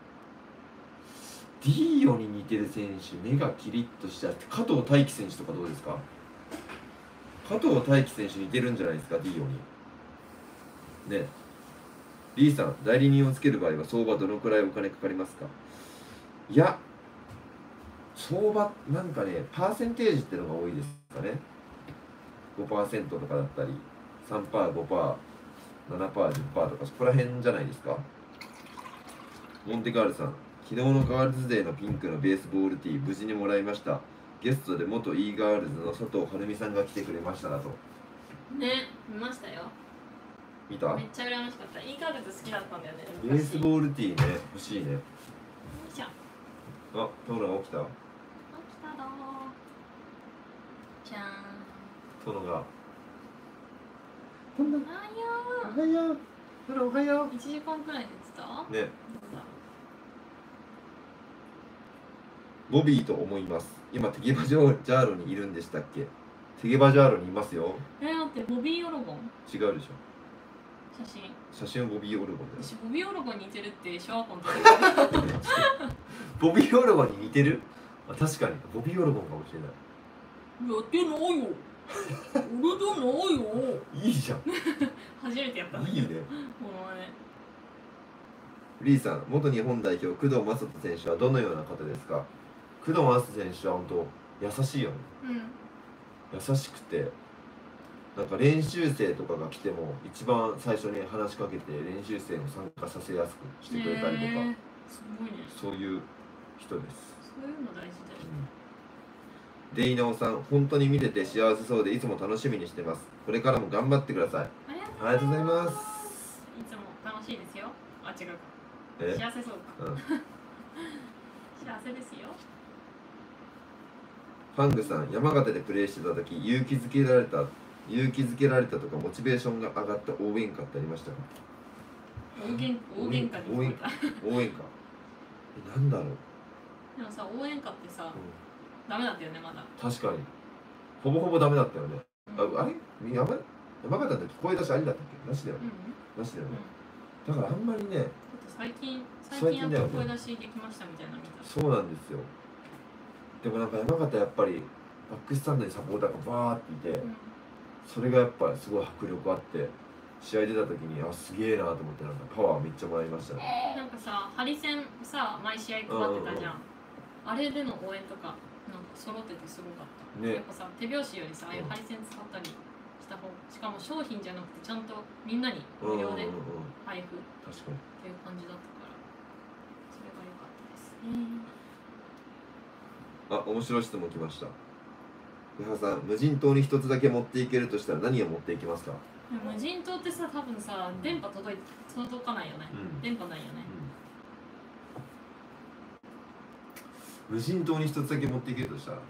ディーヨに似てる選手、目がキリッとしてあって、加藤大輝選手とかどうですか？加藤大輝選手似てるんじゃないですか、ディーヨにね。リーさん、代理人をつける場合は相場どのくらいお金かかりますか？いや、相場なんかね、パーセンテージってのが多いですかね。 5% とかだったり 3%、5%、7%、10% とかそこら辺じゃないですか。モンテカールさん、昨日のガールズデーのピンクのベースボールティー無事にもらいました。ゲストで元 e ガールズの佐藤晴美さんが来てくれましたなと。 ね、見ましたよ。 見た？ めっちゃ羨ましかった。e ガールズ好きだったんだよね。 ベースボールティーね、欲しいね。 よいしょ。 あ、トノが起きた。 起きたどー。じゃーん。 トノが。 おはよおはよう。トノおはよう。1時間くらい寝てた？ う。ね。 どうだ。 ボビーと思います。今テゲバジャーロにいるんでしたっけ？テゲバジャーロにいますよ。 だってボビー・オロゴン。 違うでしょ。 写真はボビー・オルゴンだよ。 私ボビー・オロゴンに似てるって小学校の時ボビー・オルゴンに似てる？あ、確かにボビー・オルゴンかもしれない。 やってないよ。俺じゃないよ。 いいじゃん。 初めてやったね。 いいね。 ものまね。 リーさん、元日本代表工藤正人選手はどのような方ですか？工藤正人選手は本当優しいよね。優しくて、なんか練習生とかが来ても一番最初に話しかけて練習生を参加させやすくしてくれたりとか、 すごいね。 そういう人です。 そういうの大事だよ。 デイナオさん、本当に見てて幸せそうでいつも楽しみにしてます。これからも頑張ってください。 ありがとうございます。いつも楽しいですよ。あ、違うか。幸せそうか。幸せですよ。 ファングさん、山形でプレーしてた時、勇気づけられたとかモチベーションが上がった応援歌ってありましたか？ 応援歌に聞こえた。 応援歌。なんだろう。 でもさ、応援歌ってさ、ダメだったよね、まだ。 確かに。ほぼほぼダメだったよね。あれ山形の時声出しありだったっけ？なしだよね。なしだよね。だからあんまりね。 最近やっと声出しできましたみたいな見た。 そうなんですよ。でもなんか山形やっぱりバックスタンドにサポーターがバーっていて、それがやっぱりすごい迫力あって試合出た時にすげえなと思ってなんかパワーめっちゃもらいましたね。 なんかさ、ハリセンさ毎試合配ってたじゃん。あれでの応援とかなんか揃っててすごかった。ね、やっぱさ手拍子よりさああいうハリセン使ったりした方、しかも商品じゃなくてちゃんとみんなに無料で配布っていう感じだったから、それが良かったですね。 あ、面白い質問来ました。伊原さん、無人島に一つだけ持っていけるとしたら何を持っていきますか？ 無人島ってさ、多分さ、電波届かないよね。電波ないよね。 無人島に一つだけ持っていけるとしたら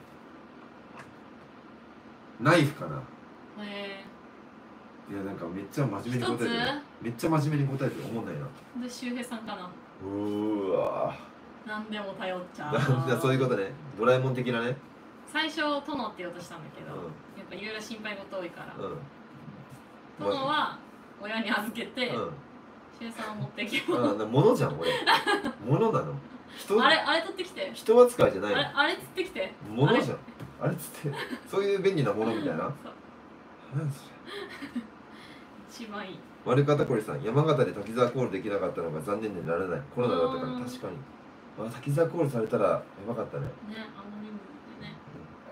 ナイフかな。いや、なんかめっちゃ真面目に答えてる。めっちゃ真面目に答えてる。思んないな。 で、周平さんかな。 うわ何でも頼っちゃう。 そういうことね。ドラえもん的なね。 最初殿って言おうとしたんだけど、やっぱいろいろ心配事多いから、殿は親に預けて、周平さんを持っていけば。 物じゃん俺。物なの。 あれ取ってきて。 人扱いじゃないの。 あれ取ってきて。 物じゃん。あれつってそういう便利なものみたいな。何それ。 一番いい。 丸方こりさん、山形で滝沢コールできなかったのが残念でならない。コロナだったから確かに。滝沢コールされたらやばかったね。 ね、あの人数でね。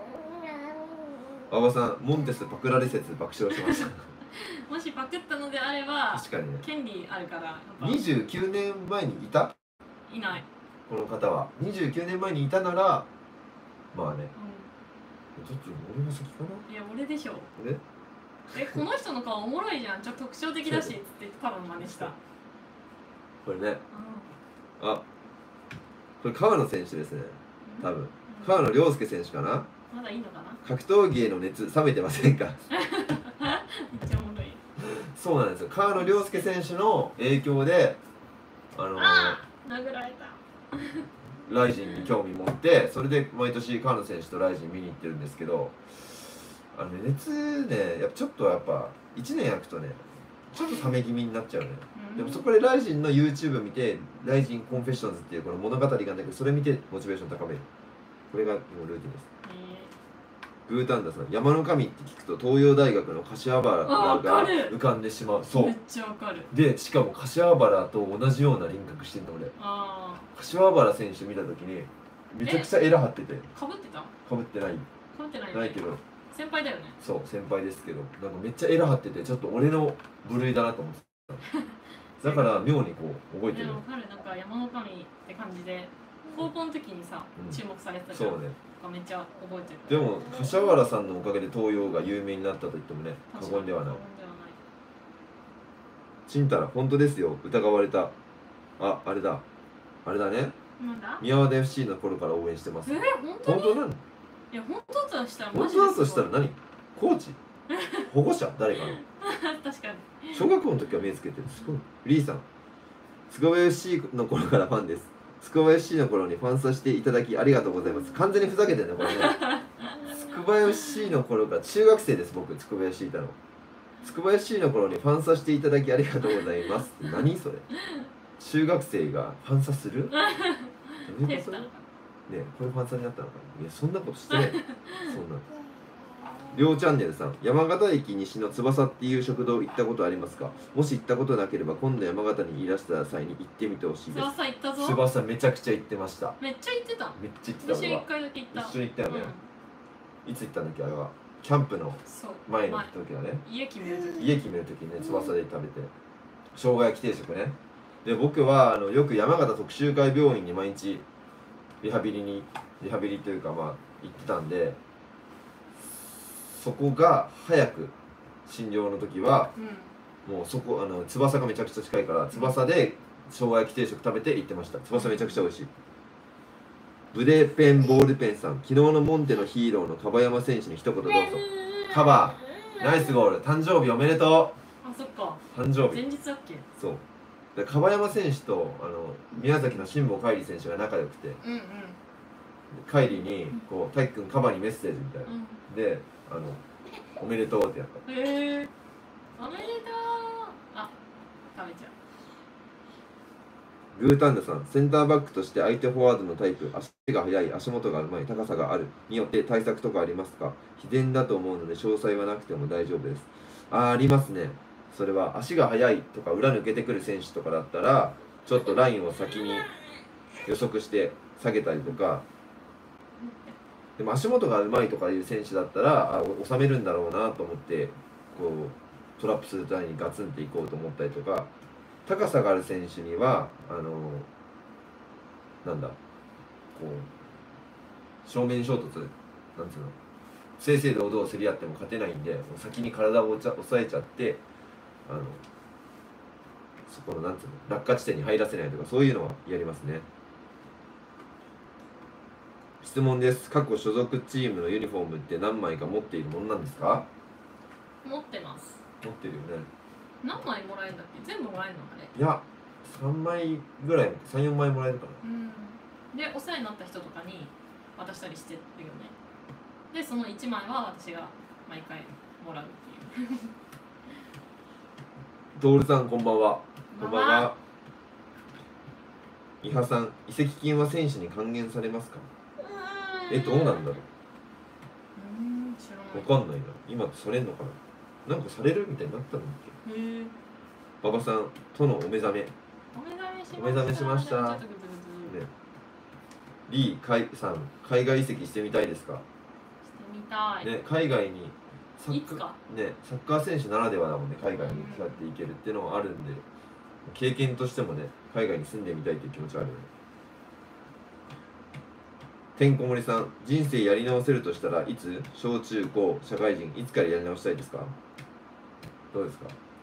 馬場さん、モンテスパクられ説爆笑しました。 もしパクったのであれば、 確かにね。 権利あるから。 29年前にいた？ いない。 この方は29年前にいたならまあね。ちょっと俺が先かな。 いや、俺でしょ。この人の顔おもろいじゃん。ちょっと特徴的だしっつって多分真似した。 これね。あ、これ川野選手ですね。多分川野涼介選手かな。 まだいいのかな。 格闘技への熱冷めてませんか？ めっちゃおもろい。 そうなんですよ。川野涼介選手の影響で殴られた。 ライジンに興味持って、それで毎年川野選手とライジン見に行ってるんですけど、熱ね、ちょっとやっぱ1年焼くとねちょっと冷め気味になっちゃうね。でもそこでライジンの YouTube 見て、ライジンコンフェッションズっていうこの物語があるんだけど、それ見てモチベーション高める。これがもうルーティンです。グータンダさん、山の神って聞くと東洋大学の柏原が浮かんでしまう。そう。 めっちゃわかる。 で、しかも柏原と同じような輪郭してんの俺。柏原選手見たときにめちゃくちゃエラ張ってて。 かぶってた？ かぶってない。 かぶってない。 ないけど。 先輩だよね。 そう、先輩ですけど、なんかめっちゃエラ張ってて、ちょっと俺の部類だなと思ってた。だから妙にこう覚えてる。 わかる。なんか山の神って感じで高校の時にさ、注目されてたじゃん。 そうね。 めっちゃ覚えてる。 でも柏原さんのおかげで東洋が有名になったと言ってもね、過言ではない。ちんたら本当ですよ、疑われた。あれだね。宮和田 FC の頃から応援してます。本当なの？ いや、本当だとしたらマジで。本当だとしたら何？コーチ？保護者？誰かの？ 確かに。 小学校の時は目つけてる。すごい。リーさん、つくば FC の頃からファンです。つくば FC の頃にファンさせていただきありがとうございます。完全にふざけてんねこれね。つくば FC の頃から中学生です。僕つくば FC いたの。つくば FC の頃にファンさせていただきありがとうございます。何それ？中学生がファンサする？どういうこと？ね、これファンサになったのかな。いや、そんなことしてない。そんな。りょうチャンネルさん、山形駅西の翼っていう食堂行ったことありますか？もし行ったことなければ今度山形にいらした際に行ってみてほしいです。 翼行ったぞ。 翼めちゃくちゃ行ってました。 めっちゃ行ってた。 めっちゃ行ってた。 私1回だけ行った。 一緒に行ったよね。いつ行ったんだっけあれは。キャンプの前の時だね。 家決める時。 家決める時ね、翼で食べて。生姜焼き定食ね。で、僕はよく山形特集会病院に毎日リハビリというかまあ行ってたんで、そこが早く診療の時は、もうそこ翼がめちゃくちゃ近いから翼で生姜焼き定食食べて行ってました。翼めちゃくちゃ美味しい。筆ペンボールペンさん、昨日のモンテのヒーローの樺山選手に一言どうぞ。カバーナイスゴール、誕生日おめでとう。 あ、そっか、 誕生日前日だっけ。 そうで、樺山選手と宮崎の辛坊海里選手が仲良くて、海里にこう「大輝くんカバにメッセージ」みたいな、でおめでとうってやった。 へえ、おめでとう。あ、食べちゃう。グータンダさん、センターバックとして相手フォワードのタイプ、足が速い、足元がうまい、高さがあるによって対策とかありますか？秘伝だと思うので詳細はなくても大丈夫です。ありますね。それは足が速いとか裏抜けてくる選手とかだったらちょっとラインを先に予測して下げたりとか、でも足元がうまいとかいう選手だったら収めるんだろうなと思ってこうトラップするためにガツンっていこうと思ったりとか、高さがある選手にはなんだこう正面衝突なんつうの正々堂々競り合っても勝てないんで、もう先に体を押さえちゃってそこのなんつうの落下地点に入らせないとか、そういうのはやりますね。質問です。過去所属チームのユニフォームって何枚か持っているものなんですか？ 持ってます。 持ってるよね。 何枚もらえるんだっけ？全部もらえるのかね。 いや、3枚ぐらい、3、4枚もらえるかな。で、お世話になった人とかに渡したりしてるよね。で、その1枚は私が毎回もらうっていう。 トールさん、こんばんは。こんばんは。伊波さん、移籍金は選手に還元されますか？どうなんだろう。わかんないな。今されんのかな。なんかされるみたいになったんだっけ。馬場さん、とのお目覚め。お目覚めしました。ね、リーさん、海外移籍してみたいですか？ してみたい。 ね、海外にいつかね、サッカー選手ならではだもんね、海外にそうやって行けるっていうのはあるんで、経験としてもね、海外に住んでみたいという気持ちはあるよね。てんこ盛りさん、人生やり直せるとしたらいつ？小中高社会人いつからやり直したいですか？どうですか？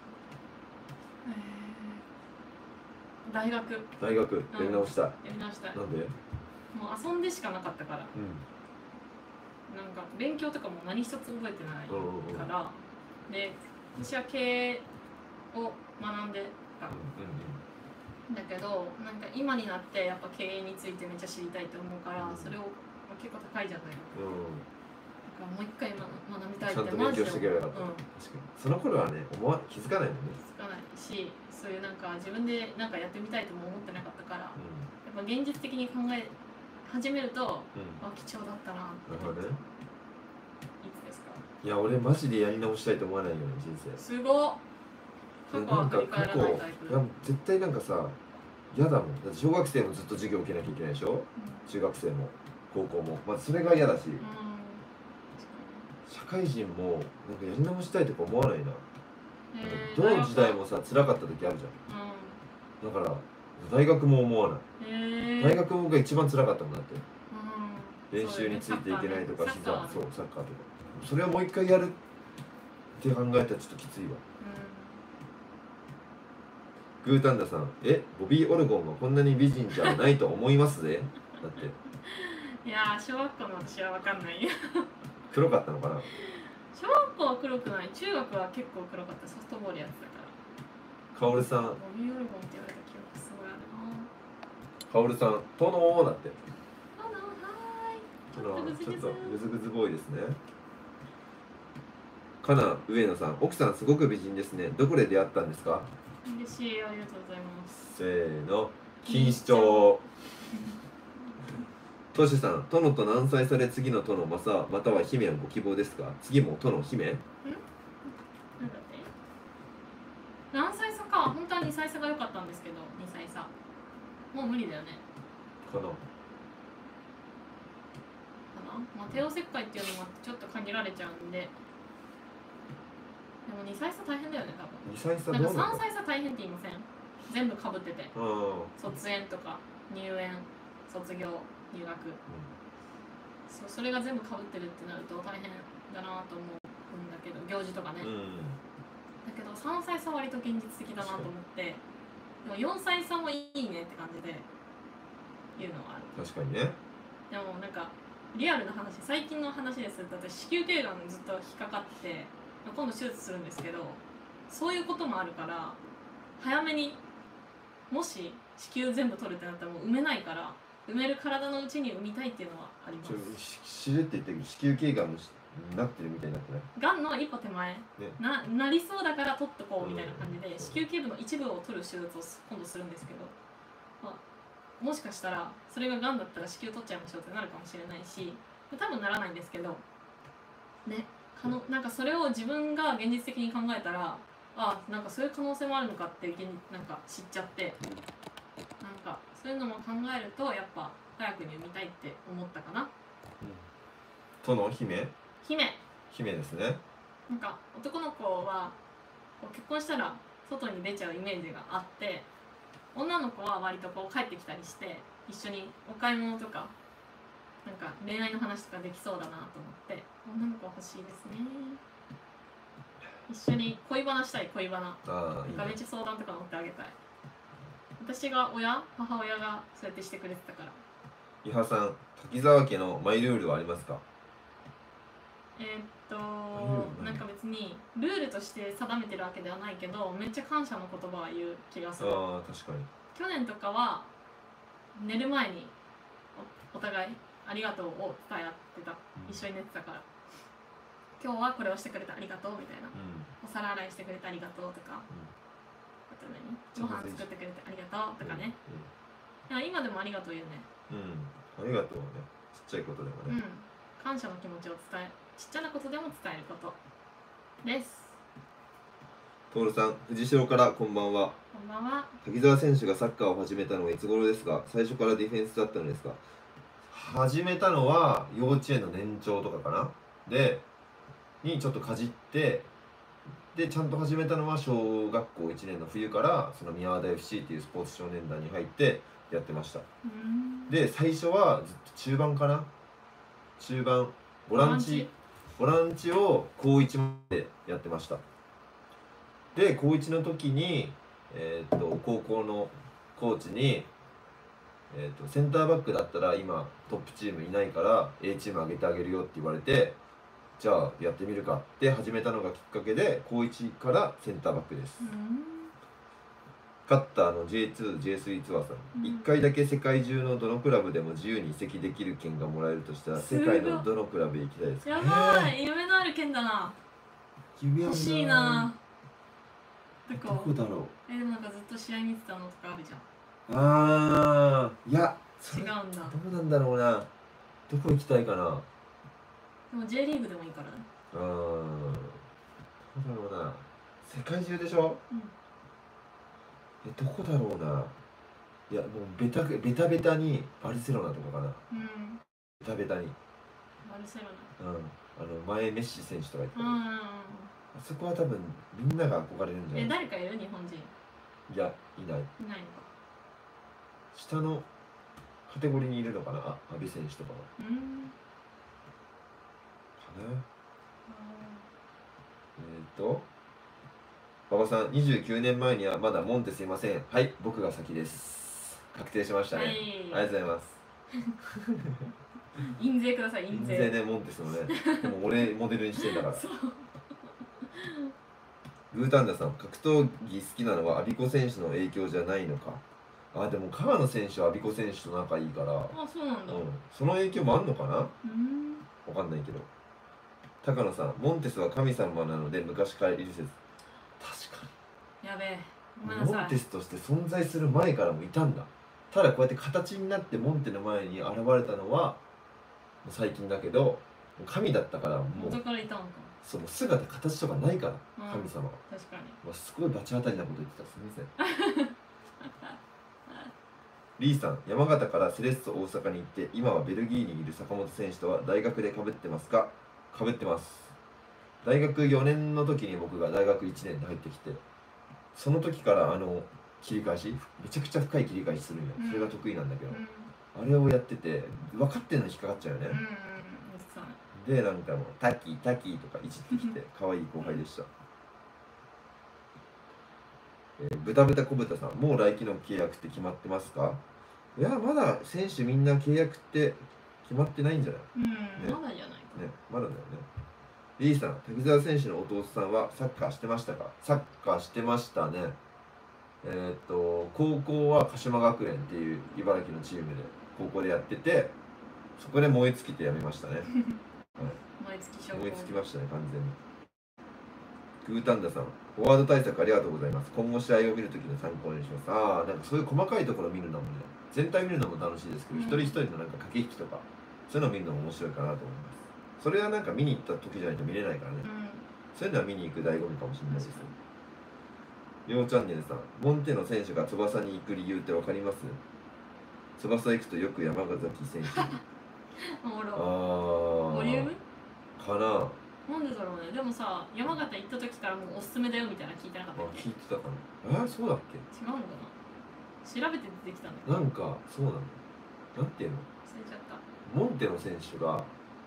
大学やり直したい。 やり直したい。 なんで？ もう遊んでしかなかったから、なんか勉強とかも何一つ覚えてないから、で私は経営を学んでた、だけどなんか今になってやっぱ経営についてめっちゃ知りたいと思うから、それを結構高いじゃない、だからもう一回学びたいってちゃんと勉強してくればよかった。確かにその頃はね気づかないもんね。 気づかし、そういうなんか自分でなんかやってみたいとも思ってなかったから、やっぱ現実的に考え始めると、あ、貴重だったなって。 なるほどね。 いつですか？ いや、俺マジでやり直したいと思わないよね、人生。 すごっ。過去は振り返らないタイプ。 いや、絶対なんかさ、嫌だもん。だって小学生もずっと授業受けなきゃいけないでしょ、中学生も高校も。まずそれが嫌だし、社会人もなんかやり直したいとか思わないな。どの時代もさ、辛かった時あるじゃん。だから大学も思わない。大学が一番辛かったもんだって。練習についていけないとか、膝、そう、サッカーとか。それをもう一回やるって考えたらちょっときついわ。グータンダさん、ボビー・オルゴンはこんなに美人じゃないと思いますぜ。だって。 いやー、小学校の私は分かんないよ。 黒かったのかな。 小学校は黒くない。中学は結構黒かった。ソフトボールやってたから。 カオルさん。 ボビー・オルゴンって言われた記憶すごいあるな。 カオルさん、殿だって。 殿、はーい。 ちょっとグズグズボーイですね。かな上野さん、奥さんすごく美人ですね。どこで出会ったんですか？ 嬉しい、ありがとうございます。 せーの、錦糸町。トシさん、殿と何歳差で次の殿または姫はご希望ですか？次も殿姫？ なんだって？何歳差か、本当は2歳差が良かったんですけど、2歳差。もう無理だよね。 かな。 まあ、帝王切開っていうのもちょっと限られちゃうんで。でも2歳差大変だよね、多分。 2歳差どうなの？なんか3歳差大変って言いません？全部かぶってて。卒園とか入園、卒業、入学、それが全部かぶってるってなると大変だなと思うんだけど、行事とかね。だけど3歳差割と現実的だなと思って、でも4歳差もいいねって感じで言うのはある。 確かにね。 でもなんかリアルな話、最近の話ですると、私子宮頸がんずっと引っかかって、今度手術するんですけど、そういうこともあるから早めに、もし子宮全部取るってなったらもう産めないから、産める体のうちに産みたいっていうのはあります。 死ぬって言ってるけど、子宮頸がんになってるみたいになってない？がんの一歩手前、ね、なりそうだから取っとこうみたいな感じで、子宮頸部の一部を取る手術を今度するんですけど、まあ、もしかしたらそれががんだったら子宮取っちゃいましょうってなるかもしれないし、多分ならないんですけどね。なんかそれを自分が現実的に考えたら、なんかそういう可能性もあるのかってなんか知っちゃって、なんかそういうのも考えるとやっぱ早くに産みたいって思ったかな。 殿姫ですね。 なんか男の子は結婚したら外に出ちゃうイメージがあって、女の子は割と帰ってきたりして一緒にお買い物とかなんか恋愛の話とかできそうだなと思って、女の子欲しいですね。一緒に恋バナしたい。恋バナめっちゃ相談とか乗ってあげたい。私が母親がそうやってしてくれてたから。 伊波さん、滝沢家のマイルールはありますか？ なんか別にルールとして定めてるわけではないけど、めっちゃ感謝の言葉は言う気がする。 確かに。 去年とかは寝る前にお互いありがとうを伝え合ってた、一緒に寝てたから、今日はこれをしてくれてありがとうみたいな、お皿洗いしてくれてありがとうとか、あとご飯作ってくれてありがとうとかね。今でもありがとう言うね。 ありがとうね。ちっちゃいことでもね。 感謝の気持ちをちっちゃなことでも伝えることです。 徹さん、藤代からこんばんは。 こんばんは。 滝沢選手がサッカーを始めたのはいつ頃ですが、最初からディフェンスだったのですか？始めたのは幼稚園の年長とかかなにちょっとかじって、でちゃんと始めたのは小学校1年の冬からその宮和田 FC っていうスポーツ少年団に入ってやってました。で最初はずっと中盤かな、中盤ボランチを高1までやってました。で高1の時に、高校のコーチに、センターバックだったら今トップチームいないから A チーム上げてあげるよって言われて、じゃあやってみるかって始めたのがきっかけで、高1からセンターバックです。勝ったJ2、J3 ツアーさん、1回だけ世界中のどのクラブでも自由に移籍できる券がもらえるとしたら世界のどのクラブへ行きたいですか？ やばい、夢のある券だな。欲しいな。 どどこだろでもなんかずっと試合見てたのとかあるじゃん。 いや違うんだ。 どうなんだろうな。どこ行きたいかな。 でも J リーグでもいいからね。 どうだろうな。世界中でしょ。どこだろうな。いやもうベタベタにバルセロナとかかな。ベタベタに。 バルセロナ。 前メッシ選手とか言ってる。 あそこは多分みんなが憧れるんじゃない。 誰かいる日本人？ いやいない。 いないのか。 下のカテゴリーにいるのかな。阿部選手とかは。かな。馬場さん、29年前にはまだモンテすいません。はい、僕が先です。確定しましたね。ありがとうございます。 印税ください、印税。 印税ね、モンテスのね。でも俺モデルにしてんだから。グータンダさん、格闘技好きなのはアビコ選手の影響じゃないのか。でも川野選手はアビコ選手と仲いいから。 そうなんだ。 その影響もあんのかな。わかんないけど。高野さん、モンテスは神様なので昔からいる説。確かに。やべえ。ごめんなさい。 モンテスとして存在する前からもいたんだ。ただこうやって形になってモンテの前に現れたのは最近だけど、神だったからもう元からいたのか。 その姿形とかないから、神様が。 確かに。 すごいバチ当たりなこと言ってた。すみません。リーさん、山形からセレッソ大阪に行って今はベルギーにいる坂本選手とは大学で被ってますか？被ってます。大学4年の時に僕が大学1年で入ってきて、その時から切り返し、めちゃくちゃ深い切り返しするんよ。それが得意なんだけど、あれをやってて分かってんのに引っかかっちゃうよね。でなんかもうタキータキーとかいじってきて可愛い後輩でした。ブタブタ小豚さん、もう来季の契約って決まってますか？いやまだ選手みんな契約って決まってないんじゃない？ まだじゃないかね、まだだよね。リーさん、滝沢選手の弟さんはサッカーしてましたか？サッカーしてましたね。高校は鹿島学園っていう茨城のチームで高校でやってて、そこで燃え尽きてやめましたね。 燃え尽きましたね、完全に。グータンダさん、フォワード対策ありがとうございます。今後試合を見るときの参考にします。なんかそういう細かいところを見るのもね、全体見るのも楽しいですけど、一人一人のなんか駆け引きとか、そういうのを見るのも面白いかなと思います。それはなんか見に行った時じゃないと見れないからね。そういうのは見に行く醍醐味かもしれないですよ。りょうチャンネルさん、モンテの選手が翼に行く理由ってわかります？翼行くとよく山崎選手。 ボリュームかな。 なんでだろうね。でもさ、山形行った時からもうおすすめだよみたいな聞いてなかったっけ？ 聞いてたかな。そうだっけ？ 違うのかな。調べて出てきたんだけど。なんかそうなんだ。なんていうの？ 忘れちゃった。 モンテの選手が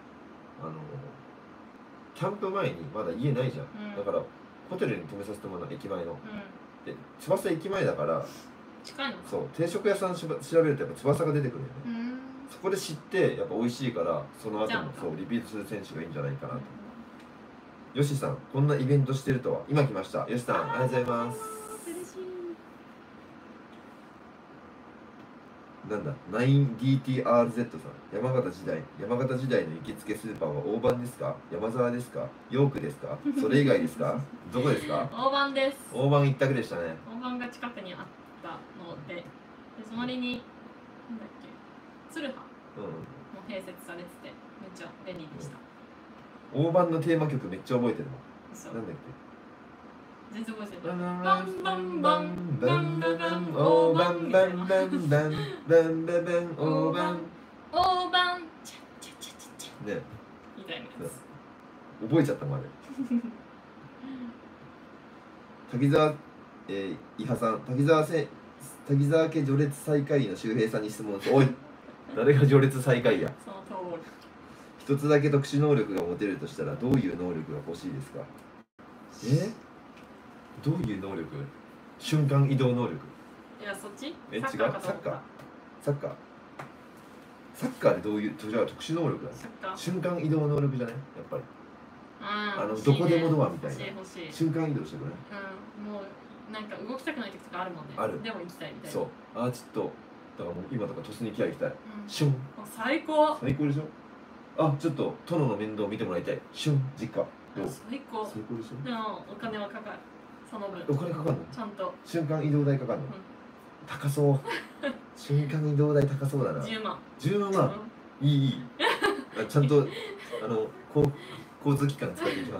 キャンプ前にまだ家ないじゃん。だからホテルに泊めさせてもらう、駅前の。で翼駅前だから近いの？ そう、定食屋さん調べるとやっぱ翼が出てくるよね。そこで知ってやっぱ美味しいから、その後もそうリピートする選手がいいんじゃないかなと。よしさん、こんなイベントしてるとは。今来ました。よしさん、ありがとうございます。 嬉しい。 なんだ、9DTRZ さん、山形時代の行きつけスーパーは大判ですか？山沢ですか？ヨークですか？それ以外ですか？どこですか？ 大判です。 大判一択でしたね。 大判が近くにあったので、隣になんだっけ、鶴葉も併設されてて、めっちゃ便利でした。 大判のテーマ曲めっちゃ覚えてるの。なんだっけ？ 全然覚えてない。バンバンバンバンバンバン大判バンバンバンバンバンバンバン大判大判チャチャチャチャチャねみたいなやつ覚えちゃったまで。滝沢伊波さん、滝沢家序列最下位の周平さんに質問です。おい、誰が序列最下位や。 その通り。 一つだけ特殊能力が持てるとしたらどういう能力が欲しいですか？どういう能力？瞬間移動能力。 いや、そっち？ 違う？サッカーでどういうじゃあ特殊能力だね。瞬間移動能力じゃない？やっぱり。どこでもドアみたいな。瞬間移動してくれ。 もうなんか動きたくない時とかあるもんね。 ある。 でも行きたいみたいな。 そう。ちょっとだからもう今とか鳥栖に来合いきたい。瞬。 最高。 最高でしょ？ちょっと殿の面倒を見てもらいたい。瞬実家。 最高。 最高でしょ？ でもお金はかかる。 その分お金かかるの？ ちゃんと瞬間移動代かかるの？高そう。瞬間移動代高そうだな。 10万。 10万。いいちゃんと交通機関使っていきます。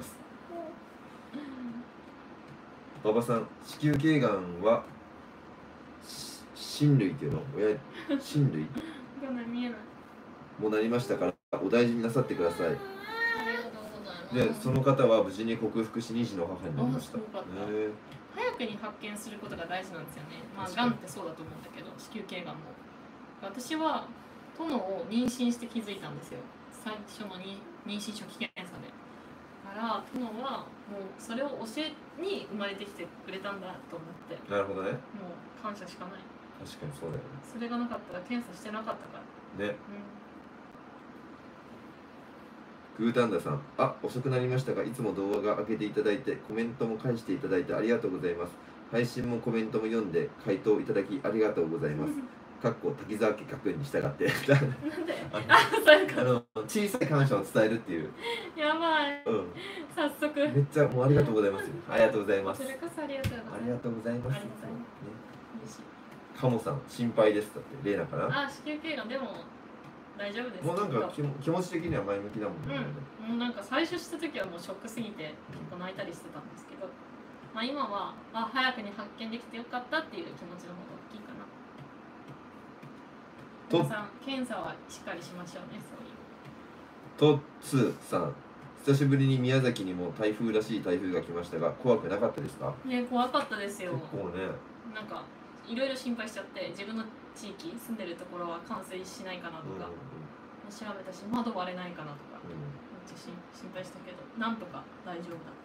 馬場さん、子宮頸がんは親類っていうの？親類見えない。 もうなりましたからお大事になさってください。 ありがとうございます。 で、その方は無事に克服し2児の母になりました。 早くに発見することが大事なんですよね。まあ、がんってそうだと思うんだけど、子宮頸がんも。私は殿を妊娠して気づいたんですよ。最初の妊娠初期検査で。だから殿はもうそれを教えに生まれてきてくれたんだと思って。 なるほどね。 もう感謝しかない。 確かにそうだよね。 それがなかったら検査してなかったからね。グータンダさん、遅くなりましたが、いつも動画が開けていただいて、コメントも返していただいてありがとうございます。配信もコメントも読んで、回答いただきありがとうございます。かっこ滝沢家各に従って。 なんでそういうこと。 小さい感謝を伝えるっていう。 やばい。早速。 めっちゃもうありがとうございます。ありがとうございます。 それこそありがとうございます。 ありがとうございます。 嬉しい。 カモさん、心配です。だって、レイナかな。 子宮頸がんでも大丈夫です。 もうなんか気持ち的には前向きだもんね。 もうなんか最初した時はもうショックすぎて結構泣いたりしてたんですけど、まあ今は早くに発見できてよかったっていう気持ちの方が大きいかな。皆さん検査はしっかりしましょうね。そういう。 トッツーさん、久しぶりに宮崎にも台風らしい台風が来ましたが、怖くなかったですか？ ね、怖かったですよ。 結構ね。 なんかいろいろ心配しちゃって、自分の地域住んでるところは冠水しないかなとか、調べたし窓割れないかなとか、めっちゃ心配したけど、なんとか大丈夫だった。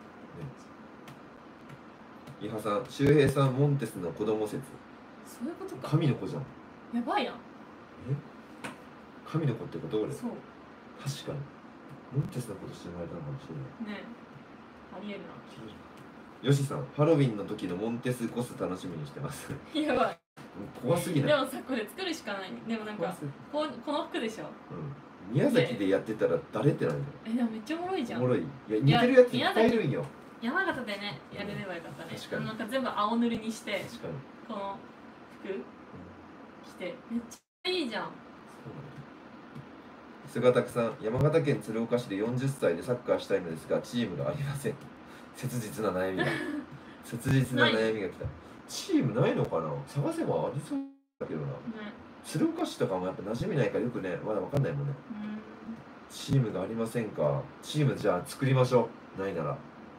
伊波さん、周平さんモンテスの子供説。 そういうことか。 神の子じゃん。 やばいやん。 神の子ってこと？俺。 そう。 確かに。モンテスのことして生まれたのかもしれない。 ねえ。ありえるな。 ヨシさん、ハロウィンの時のモンテスコス楽しみにしてます。 やばい。 怖すぎない。 でもさ、これ作るしかない。でもなんか、この服でしょ。 宮崎でやってたら誰ってなるんだよ。 でもめっちゃおもろいじゃん。 おもろい。いや、似てるやついっぱいいるんよ。 山形でね、やれればよかったね。 確かに。 なんか全部青塗りにして、 確かに。 この服着て、めっちゃいいじゃん。 菅田さん、山形県鶴岡市で40歳でサッカーしたいのですが、チームがありません。切実な悩みが。切実な悩みが来た。チームないのかな？探せばありそうだけどな。鶴岡市とかもやっぱ馴染みないからよくね、まだわかんないもんね。チームがありませんか。チームじゃあ作りましょう。ないなら。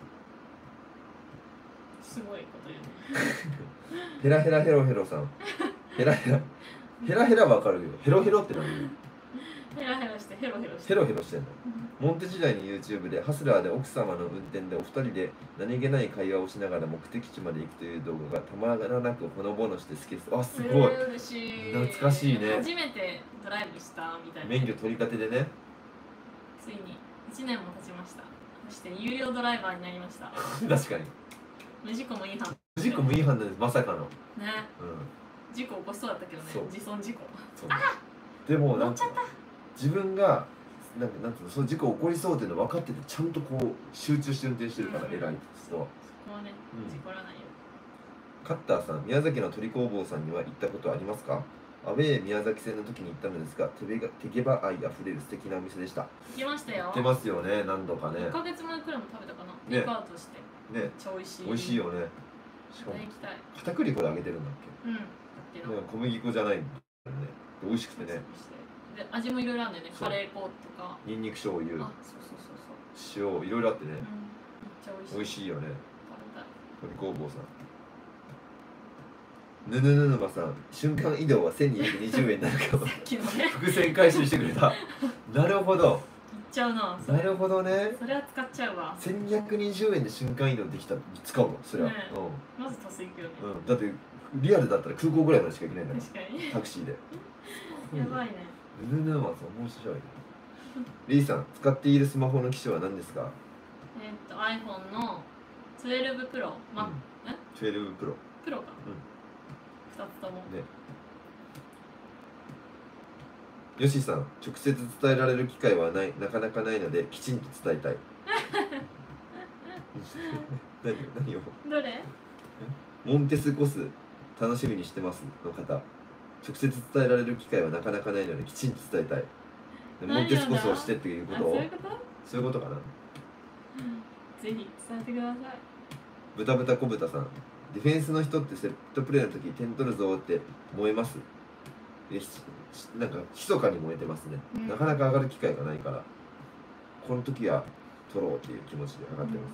すごいこと言うね。 ヘラヘラヘロヘロさん。ヘラヘラ。ヘラヘラわかるよ。ヘロヘロって何？ ヘラヘラしてヘロヘロして。 ヘロヘロしてんの。モンテ時代に YouTube でハスラーで奥様の運転でお二人で何気ない会話をしながら目的地まで行くという動画がたまらなくほのぼのして好きです。あ、すごい。 嬉しい。 懐かしいね。 初めてドライブしたみたいな。 免許取り立てでね。 ついに1年も経ちました。そして有料ドライバーになりました。 確かに。 無事故無違反。 無事故無違反なんです、まさかの。 ね。事故起こしそうだったけどね。自損事故。 でもなんか自分がなんていうの、その事故起こりそうっていうの分かっててちゃんとこう集中して運転してるから偉い人は。 そこはね、事故らないよ。 カッターさん、宮崎の鳥工房さんには行ったことありますか？アウェー宮崎戦の時に行ったのですが、手毛羽愛あふれる素敵なお店でした。 行きましたよ。 行ってますよね、何度かね。 1ヶ月前くらいも食べたかな。テイクアウトして。ね。めっちゃ美味しい。 美味しいよね。しかも行きたい。 片栗粉で揚げてるんだっけ？小麦粉じゃないんだよね。美味しくてね。 で味もいろいろあるんだよね。カレー粉とか。 ニンニク醤油。塩いろいろあってね。めっちゃ美味しいよね。鳥工房さん。ぬぬぬぬまさん、瞬間移動は1220円なのかも。伏線回収してくれた。なるほど。 いっちゃうな。 なるほどね。 それは使っちゃうわ。 1220円で瞬間移動できたら使うわ、それは。 まず足すいくよね。 だってリアルだったら空港ぐらいまでしか行けないんだから。 確かに。 タクシーで。 やばいね。 ぬぬぬまさん面白い。リーさん、使っているスマホの機種は何ですか ？iPhone の12 Pro。 12 Pro。 プロか。2つとも。 よしさん、直接伝えられる機会はなかなかないのできちんと伝えたい。 何をどれ？ モンテスコス楽しみにしてますの方、直接伝えられる機会はなかなかないのできちんと伝えたい。モンテスコスをしてっていうことを、そういうことかな。 ぜひ伝えてください。 豚豚小豚さん、ディフェンスの人ってセットプレーの時点取るぞって燃えます？なんか密かに燃えてますね、なかなか上がる機会がないから、この時は取ろうっていう気持ちで上がってます。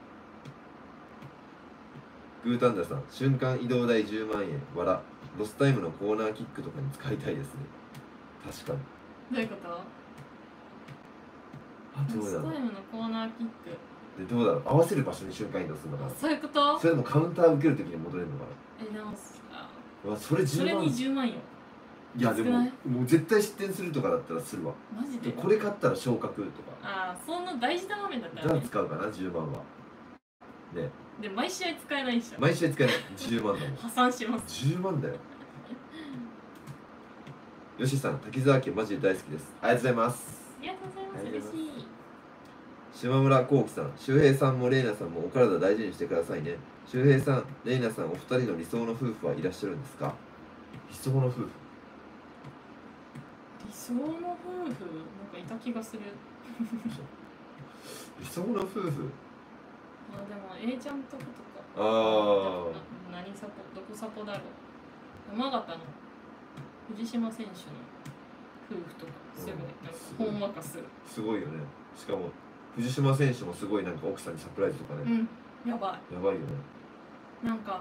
グータンダさん、瞬間移動代10万円わら、ロスタイムのコーナーキックとかに使いたいですね。確かに。 どういうこと？ロスタイムのコーナーキックでどうだろう、合わせる場所に瞬間移動するのかな。 そういうこと？ それでもカウンター受けるときに戻れるのかな。 でもそれ10万。 それに10万よ。 いやでももう絶対失点するとかだったらするわ。 マジで？ これ勝ったら昇格とか。 ああ、そんな大事な場面だったら、 じゃあ使うかな、10万は。ね。 で毎試合使えないでしょ。 毎試合使えない。10万だもん。 破産します。 10万だよ。よしさん、滝沢家マジで大好きです。ありがとうございます。 ありがとうございます。嬉しい。 島村幸喜さん、周平さんも玲奈さんもお体大事にしてくださいね。周平さん、玲奈さん、お二人の理想の夫婦はいらっしゃるんですか？理想の夫婦。 理想の夫婦、なんかいた気がする。 理想の夫婦。 あ、でも A ちゃんとことか。 ああ。 何サポ、どこサポだろう。山形の藤島選手の夫婦とかすごいなんかほんわかする。 すごいよね。しかも藤島選手もすごいなんか奥さんにサプライズとかね。 やばい。 やばいよね。 なんか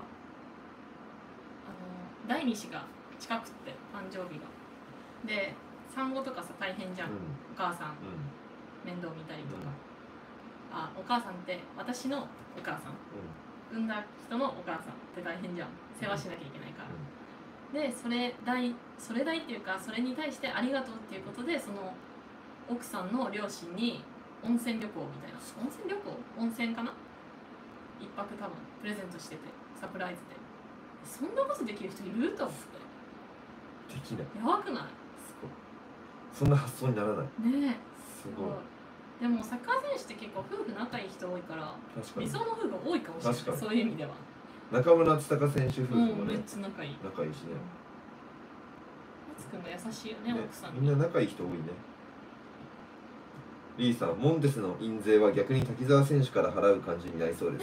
第二子が近くって誕生日が。で産後とかさ大変じゃん。お母さん、面倒見たりとか。お母さんって私のお母さん、産んだ人のお母さんって大変じゃん。世話しなきゃいけないから。でそれ代っていうか、それに対してありがとうっていうことで、その奥さんの両親に温泉旅行みたいな、温泉旅行、温泉かな、一泊多分プレゼントしてて、サプライズで。そんなことできる人いると思って。 できない。 やばくない？ すごい。そんな発想にならないねえ。 すごい。 でもサッカー選手って結構夫婦仲いい人多いから、理想の夫婦多いかもしれない。そういう意味では。 中村千孝選手夫婦もね、 めっちゃ仲いい。 仲いいしね。 松くんが優しいよね、奥さんに。 みんな仲いい人多いね。リーさん、モンテスの印税は逆に滝沢選手から払う感じになりそうです。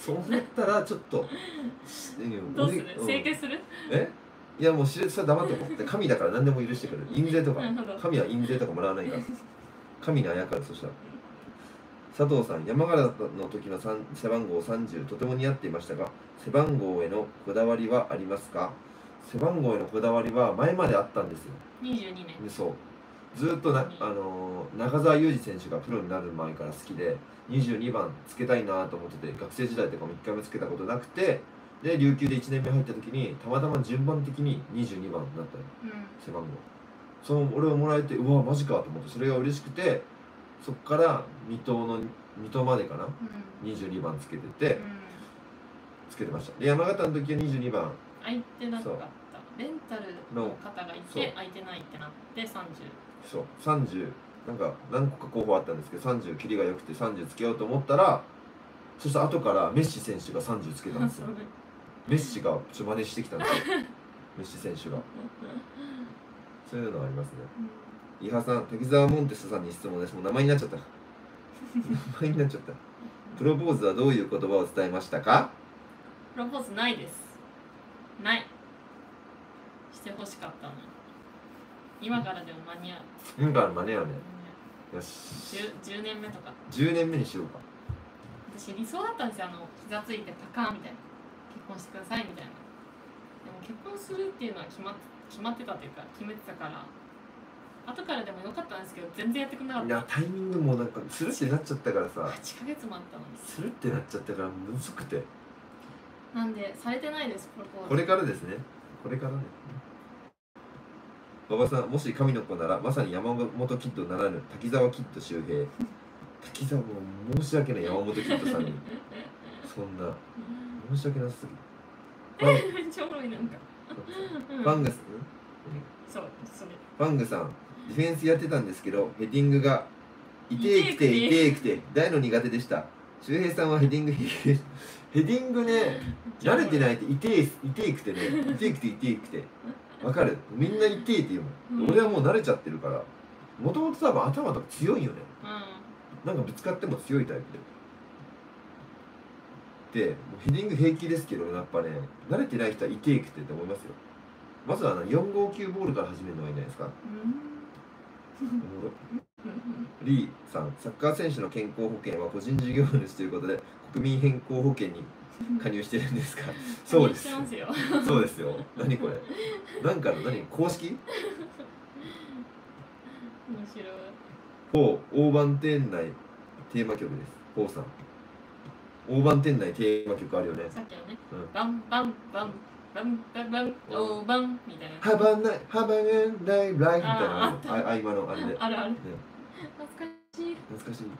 そうなったらちょっとどうする？整形する？ いやもうそれは黙っておこう。神だから何でも許してくれる。印税とか神は印税とかもらわないから神にあやかる。そしたら佐藤さん、山形の時の背番号30とても似合っていましたが、背番号へのこだわりはありますか？背番号へのこだわりは前まであったんですよ。 22年。 そうずっと中澤佑二選手がプロになる前から好きで、22番つけたいなと思ってて、学生時代とかも1回もつけたことなくて、で琉球で1年目入った時にたまたま順番的に22番になったよ、背番号。その俺をもらえて、うわマジかと思って、それが嬉しくて、そっから水戸までかな、22番つけてて、つけてました。で山形の時は22番空いてなかった。レンタルの方がいて空いてないってなって30。 そう30なんか何個か候補あったんですけど、30キリが良くて30つけようと思ったら、そしたら後からメッシ選手が30つけたんですよ。メッシが真似してきたんですよメッシ選手が。そういうのありますね。伊波さん、滝沢モンテスさんに質問です。もう名前になっちゃった名前になっちゃった。プロポーズはどういう言葉を伝えましたか？ プロポーズないです。ない。してほしかったの。今からでも間に合う。 今から間に合うね。よし。 10年目とか。 10年目にしようか。 私理想だったんですよ。膝ついてパカーンみたいな。結婚してくださいみたいな。でも結婚するっていうのは決まってたというか、決めてたから。後からでもよかったんですけど、全然やってくれなかった。 いや、タイミングもなんかするってなっちゃったからさ。 8ヶ月もあったのに。 するってなっちゃったからむずくて。 なんでされてないです、プロポーズ。 これからですね。これからね。馬場さん、もし神の子ならまさに山本キッドならぬ滝沢キッド周平。滝沢も申し訳ない、山本キッドさんにそんな申し訳なさすぎる。 めっちゃおもろい。なんかファングス、 そうそれファングさん、ディフェンスやってたんですけどヘディングが痛えくて大の苦手でした。 周平さんはヘディングヘディングね、慣れてないって痛いくてね、痛いくてわかる、みんな痛いって言うもん、俺はもう慣れちゃってるから。もともと多分頭とか強いよね、なんかぶつかっても強いタイプでもうヘディング平気ですけど、やっぱね慣れてない人は痛いくてって思いますよ。まずは4号球ボールから始めるのがいいんじゃないですか。リーさん、サッカー選手の健康保険は個人事業主ということで国民健康保険に加入してるんですか？そうです。そうですよ。何これ？なんかの公式？ 面白い。 大番店内テーマ曲です。ポーさん。大番店内テーマ曲あるよね。 さっきのね。バンバンバンバンバンバン大番みたいな。 ハバナイハバナイライみたいな合間のあれで。 あるある。懐かしい。 懐かしい。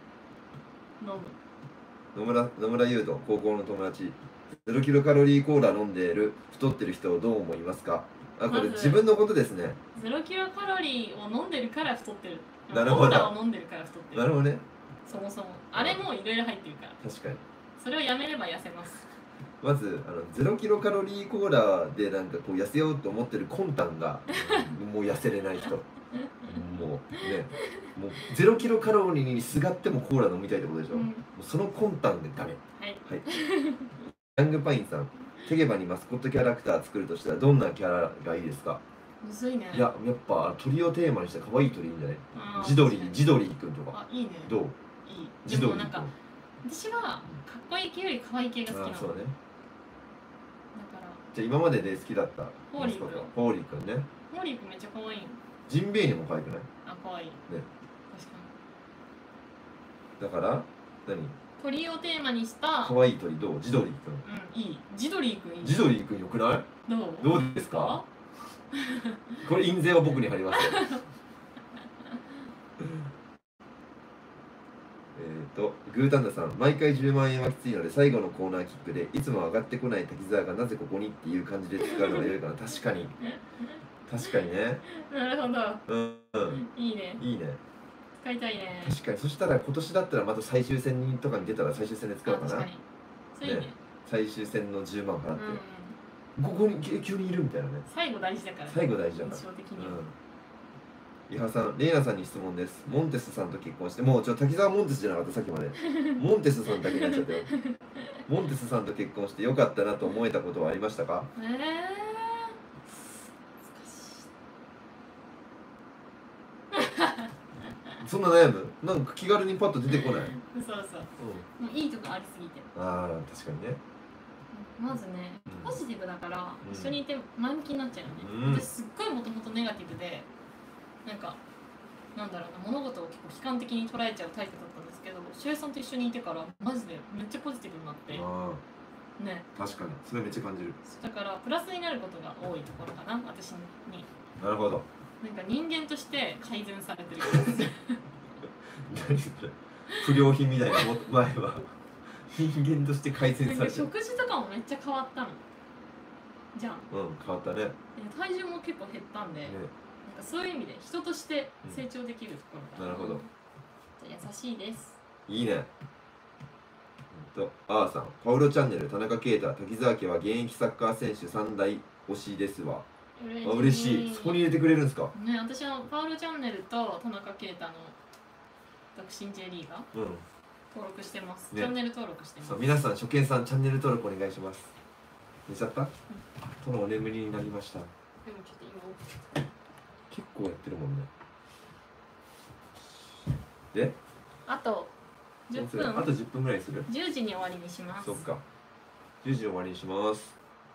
飲む。 野村優斗、高校の友達。0キロカロリーコーラ飲んでる太ってる人をどう思いますか？あ、これ自分のことですね。 0キロカロリーを飲んでるから太ってる。 なるほど。 コーラを飲んでるから太ってる。 なるほどね。 そもそもあれもいろいろ入ってるから。 確かに。 それをやめれば痩せます。 まず0キロカロリーコーラでなんかこう痩せようと思ってる魂胆がもう痩せれない人。もうね、もう0キロカロリーにすがってもコーラ飲みたいってことでしょ。もうその魂胆でダメ。 はい。 ヤングパインさん、テゲバにマスコットキャラクター作るとしたらどんなキャラがいいですか？ むずいね。 いや、やっぱ鳥をテーマにした可愛い鳥いいんじゃない？ジドリーくんとか。 あ、いいね。 どう？ いい。 ジドリーくん。 なんか私はかっこいい系より可愛い系が好きなの。 そうね。 だから。 じゃあ今までで好きだったホーリーくん。 ホーリーくんね。 ホーリーくんめっちゃ可愛い。 ジンベエにも可愛くない？ あ、可愛い。ね。確かに。だから何？ 鳥をテーマにした可愛い鳥どう？ジドリーくん。 いい。ジドリーくんいい。 ジドリーくんよくない？どうですか？これ印税は僕に貼りますよ。グータンダさん、毎回10万円はきついので最後のコーナーキックでいつも上がってこない滝沢がなぜここにっていう感じで使うのが良いかな。確かにね。 なるほど。いいね。使いたいね。 確かに。そしたら今年だったらまた最終戦とかに出たら最終戦で使うかな。 確かに。そういいね。 最終戦の10万払って、ここに急にいるみたいなね。 最後大事だから。 最後大事だから。 印象的には。 伊波さん、レイナさんに質問です。モンテスさんと結婚して、もう滝沢モンテスじゃなかった、さっきまで。モンテスさんだけになっちゃったよ。モンテスさんと結婚してよかったなと思えたことはありましたか？ 難しい。 そんな悩む？なんか気軽にパッと出てこない。 そう。もういいとこありすぎて。 ああ、確かにね。 まずね、ポジティブだから一緒にいて前向きになっちゃうよね。私すっごいもともとネガティブで、なんかなんだろうな、物事を結構悲観的に捉えちゃうタイプだったんですけど、周平さんと一緒にいてからマジでめっちゃポジティブになってね。確かにそれめっちゃ感じる。だからプラスになることが多いところかな、私に。なるほど。なんか人間として改善されてる気がする。何それ、不良品みたいな。前は人間として改善されてる。食事とかもめっちゃ変わったのじゃん。変わったね。体重も結構減ったんで、なんかそういう意味で人として成長できるところが、なるほど。じゃあ優しいです。いいね。あーさん、パウロチャンネル、田中圭太、滝沢家は現役サッカー選手3代推しですわ。嬉しい。そこに入れてくれるんですかね。私はパウロチャンネルと田中圭太の独身 J リーガー登録してます、チャンネル登録してます。皆さん、初見さんチャンネル登録お願いします。寝ちゃった？とのお眠りになりました。でもちょっと今結構やってるもんね。であと10分。あと10分ぐらいする。10時に終わりにします。そっか、10時に終わりにします。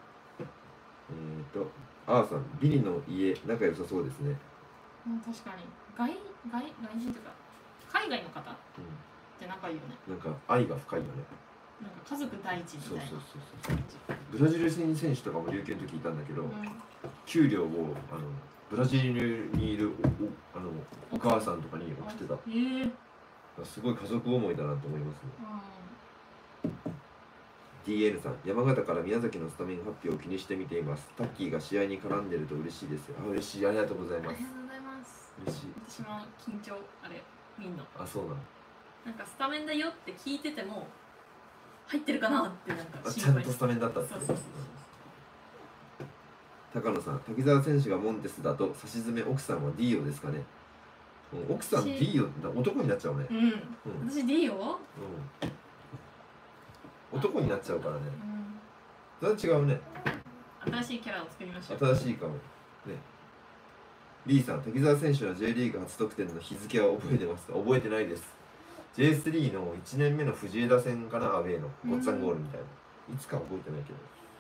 あーさん、ビリの家仲良さそうですね。確かに外人とか海外の方って仲いいよね。なんか愛が深いよね。なんか家族第一みたいな。そうブラジル人選手とかも琉球の時いたんだけど、給料をブラジルにいるお母さんとかに送ってた。すごい家族思いだなと思いますね。DN さん、山形から宮崎のスタメン発表を気にして見ています。タッキーが試合に絡んでると嬉しいです。嬉しい。ありがとうございます。ありがとうございます。嬉しい。私も緊張見んの。あ、そうなの。なんかスタメンだよって聞いてても入ってるかなってなんかちゃんとスタメンだったって。 そうそうそう。 高野さん、滝沢選手がモンテスだと差し詰め奥さんはディーオですかね。奥さんディーオ男になっちゃうね。 私ディーオ？ 男になっちゃうからね。それは違うね。 新しいキャラを作りましょう。 新しいかもね。リーさん、滝沢選手の J リーグ初得点の日付は覚えてますか？覚えてないです。J3 の1年目の藤枝戦かな、アウェーのごっつぁんゴールみたいな。いつか覚えてないけ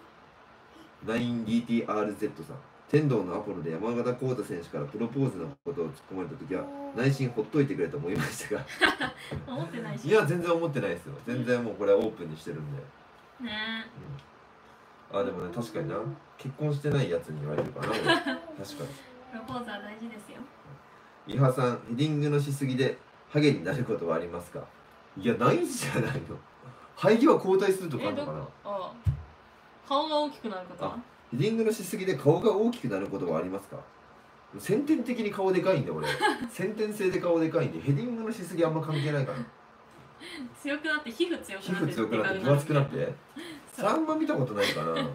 ど。9DTRZ さん、天童のアポロで山形浩太選手からプロポーズのことを突っ込まれた時は内心ほっといてくれと思いましたが思ってないし。 いや全然思ってないですよ。全然もうこれはオープンにしてるんでね。 あ、でもね、確かにな、結婚してないやつに言われるかな。確かにプロポーズは大事ですよ。 伊波さん、ヘディングのしすぎでハゲになることはありますか？いや、ないんじゃないの。生え際後退するとかあるのかな。 顔が大きくなることは？ ヘディングのしすぎで顔が大きくなることはありますか？先天的に顔でかいんで俺先天性で顔でかいんでヘディングのしすぎあんま関係ないから強くなって皮膚強くなって分厚くなってあんま見たことないかな。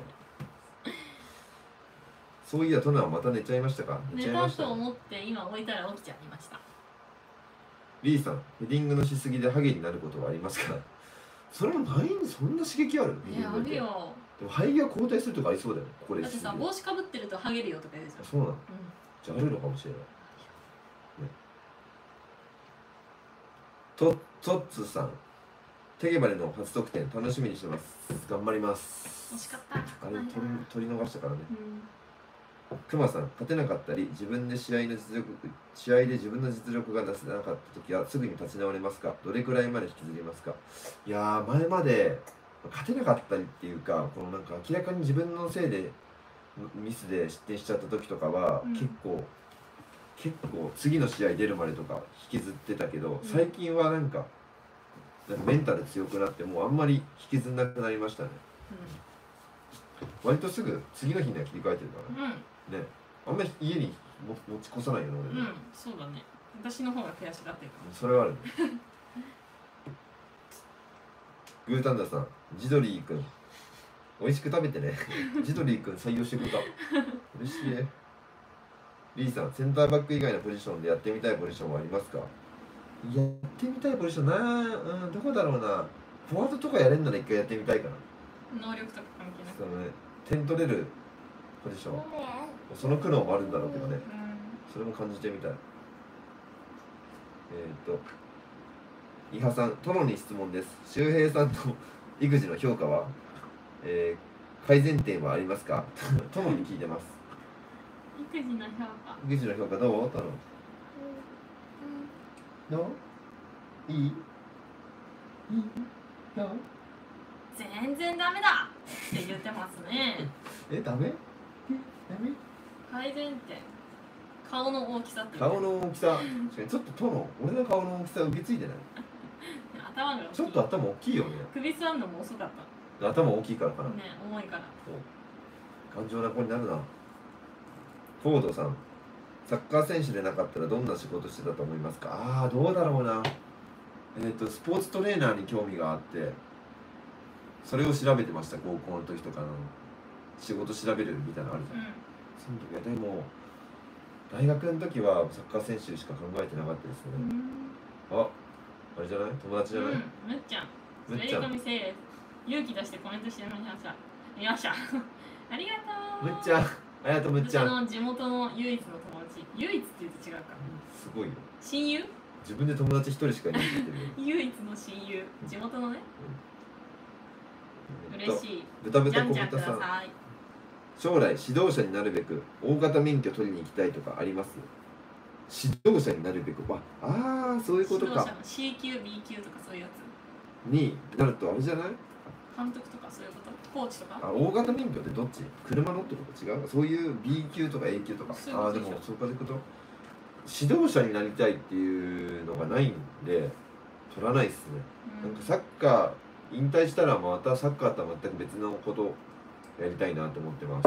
そういや、トナはまた寝ちゃいましたか？ 寝たと思って今置いたら起きちゃいました。 リーさん、ヘディングのしすぎでハゲになることはありますか？それもないんで、そんな刺激ある？ あるよ。 でも生え際後退するとかありそうだよね。これだってさ、帽子かぶってるとハゲるよとか言うじゃん。 そうなの、じゃああるのかもしれない、トッツさん、テゲバレの初得点楽しみにしてます。頑張ります。 惜しかった。 あれ取り逃したからね。クマさん、勝てなかったり自分で試合で自分の実力が出せなかった時はすぐに立ち直れますか？どれくらいまで引きずりますか？いやー、前まで勝てなかったりっていうか、このなんか明らかに自分のせいでミスで失点しちゃった時とかは、結構次の試合出るまでとか引きずってたけど、最近はなんかメンタル強くなってもうあんまり引きずんなくなりましたね。割とすぐ次の日には切り替えてるからね。あんまり家に持ち越さないよね、俺ね。 そうだね。私の方が悔しがってるから。 それはあるね。グータンダさん、ジドリー君、美味しく食べてね。ジドリー君採用してくれた。嬉しい。リーさん、センターバック以外のポジションでやってみたいポジションはありますか？やってみたいポジションどこだろうな。フォワードとかやれんなら一回やってみたいかな。 能力とか関係なく。 そうね、点取れるポジション。その苦悩もあるんだろうけどね。それも感じてみたい。伊波さん、殿に質問です。周平さんの育児の評価は、改善点はありますか？殿に聞いてます。 育児の評価。 育児の評価どう？殿。どう？いい？どう？ 全然ダメだって言ってますね。 ダメ？ 改善点。顔の大きさって。 顔の大きさ。ちょっと殿、俺の顔の大きさ受け継いでない？ 頭がちょっと頭大きいよね。 首座るのも遅かった。 頭大きいからかな。 ね、重いから。 頑丈な子になるな。フォードさん、サッカー選手でなかったらどんな仕事してたと思いますか？どうだろうな。スポーツトレーナーに興味があって、それを調べてました。高校の時とかの仕事調べるみたいなのあるじゃん。その時はでも大学の時はサッカー選手しか考えてなかったですね。あれじゃない？友達じゃない？ むっちゃん。むっちゃん。勇気出してコメントしてみました。よっしゃ。ありがとう。 むっちゃん。ありがとう、むっちゃん。 地元の唯一の友達。唯一って言うと違うか。 すごいよ。 親友？ 自分で友達一人しかいないって言ってる。 唯一の親友。地元のね。嬉しい。 豚豚小豚さん。将来指導者になるべく大型免許取りに行きたいとかあります？指導者になるべくそういうことか。 C 級 B 級とかそういうやつになるとあれじゃない？ 監督とかそういうこと？コーチとか？ 大型免許ってどっち？車のってこと違う？そういう B 級とか A 級とか。でもそうかいうこと。指導者になりたいっていうのがないんで取らないっすね。なんかサッカー引退したらまたサッカーとは全く別のことやりたいなと思ってます。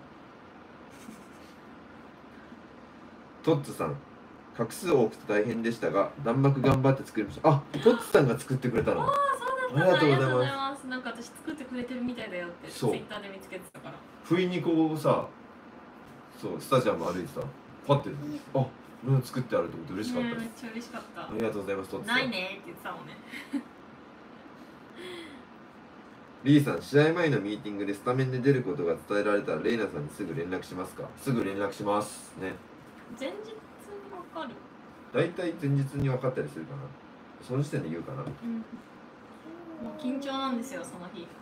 トッツさん、画数多くて大変でしたが弾幕頑張って作りました。トッツさんが作ってくれたの。 ありがとうございます。なんか私作ってくれてるみたいだよってツイッターで見つけてたから。 不意にこうさ、そうスタジアム歩いてた。パッてあ、俺の作ってあると思って嬉しかった。 めっちゃ嬉しかった。 ありがとうございます。 ないねって言ってたもんね。 リーさん、試合前のミーティングでスタメンで出ることが伝えられたらレイナさんにすぐ連絡しますか？すぐ連絡しますね。 前日に分かる？ 大体前日に分かったりするかな。その時点で言うかな。もう緊張なんですよ、その日。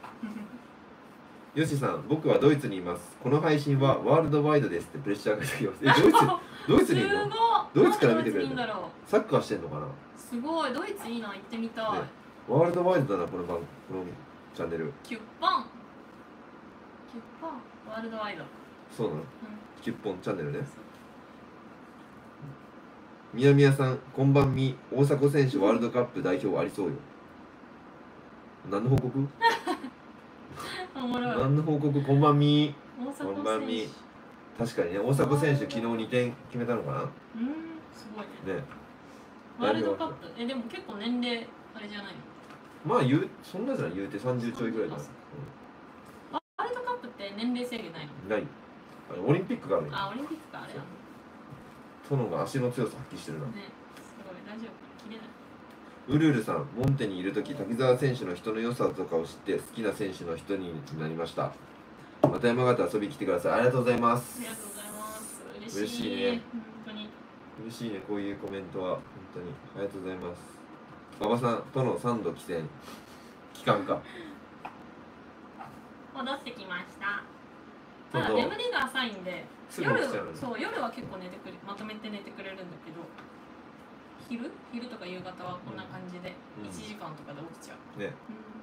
よしさん、僕はドイツにいます。この配信はワールドワイドですってプレッシャーがかけます。ドイツにいるの？ドイツから見てくれるの？サッカーしてんのかな？すごい、ドイツいいな、行ってみたい。 ワールドワイドだな、このチャンネル。 キュッパンワールドワイド。 そうなの？キュッポンチャンネルね。みやみやさん、こんばんみ。大迫選手ワールドカップ代表ありそうよ。何の報告？何の報告？こんばんみ。こんばんみ。確かにね、大迫選手昨日2点決めたのかな？ すごいね。ワールドカップでも結構年齢あれじゃないの？ まあそんなじゃない、言うて30ちょいぐらいだ。 ワールドカップって年齢制限ないの？ ない。オリンピックがある。 あ、オリンピックかあれや。 殿が足の強さ発揮してるな。 ね、すごい、大丈夫、切れない。 ウルールさん、モンテにいるとき滝沢選手の人の良さとかを知って好きな選手の人になりました。また山形遊びに来てください。ありがとうございます。 ありがとうございます。嬉しいね。本当に。 嬉しいね、こういうコメントは本当にありがとうございます。馬場さん、殿3度帰省期間か。 戻ってきました。ただ眠りが浅いんで、夜は結構まとめて寝てくれるんだけど、昼とか夕方はこんな感じで1時間とかで起きちゃう。ね。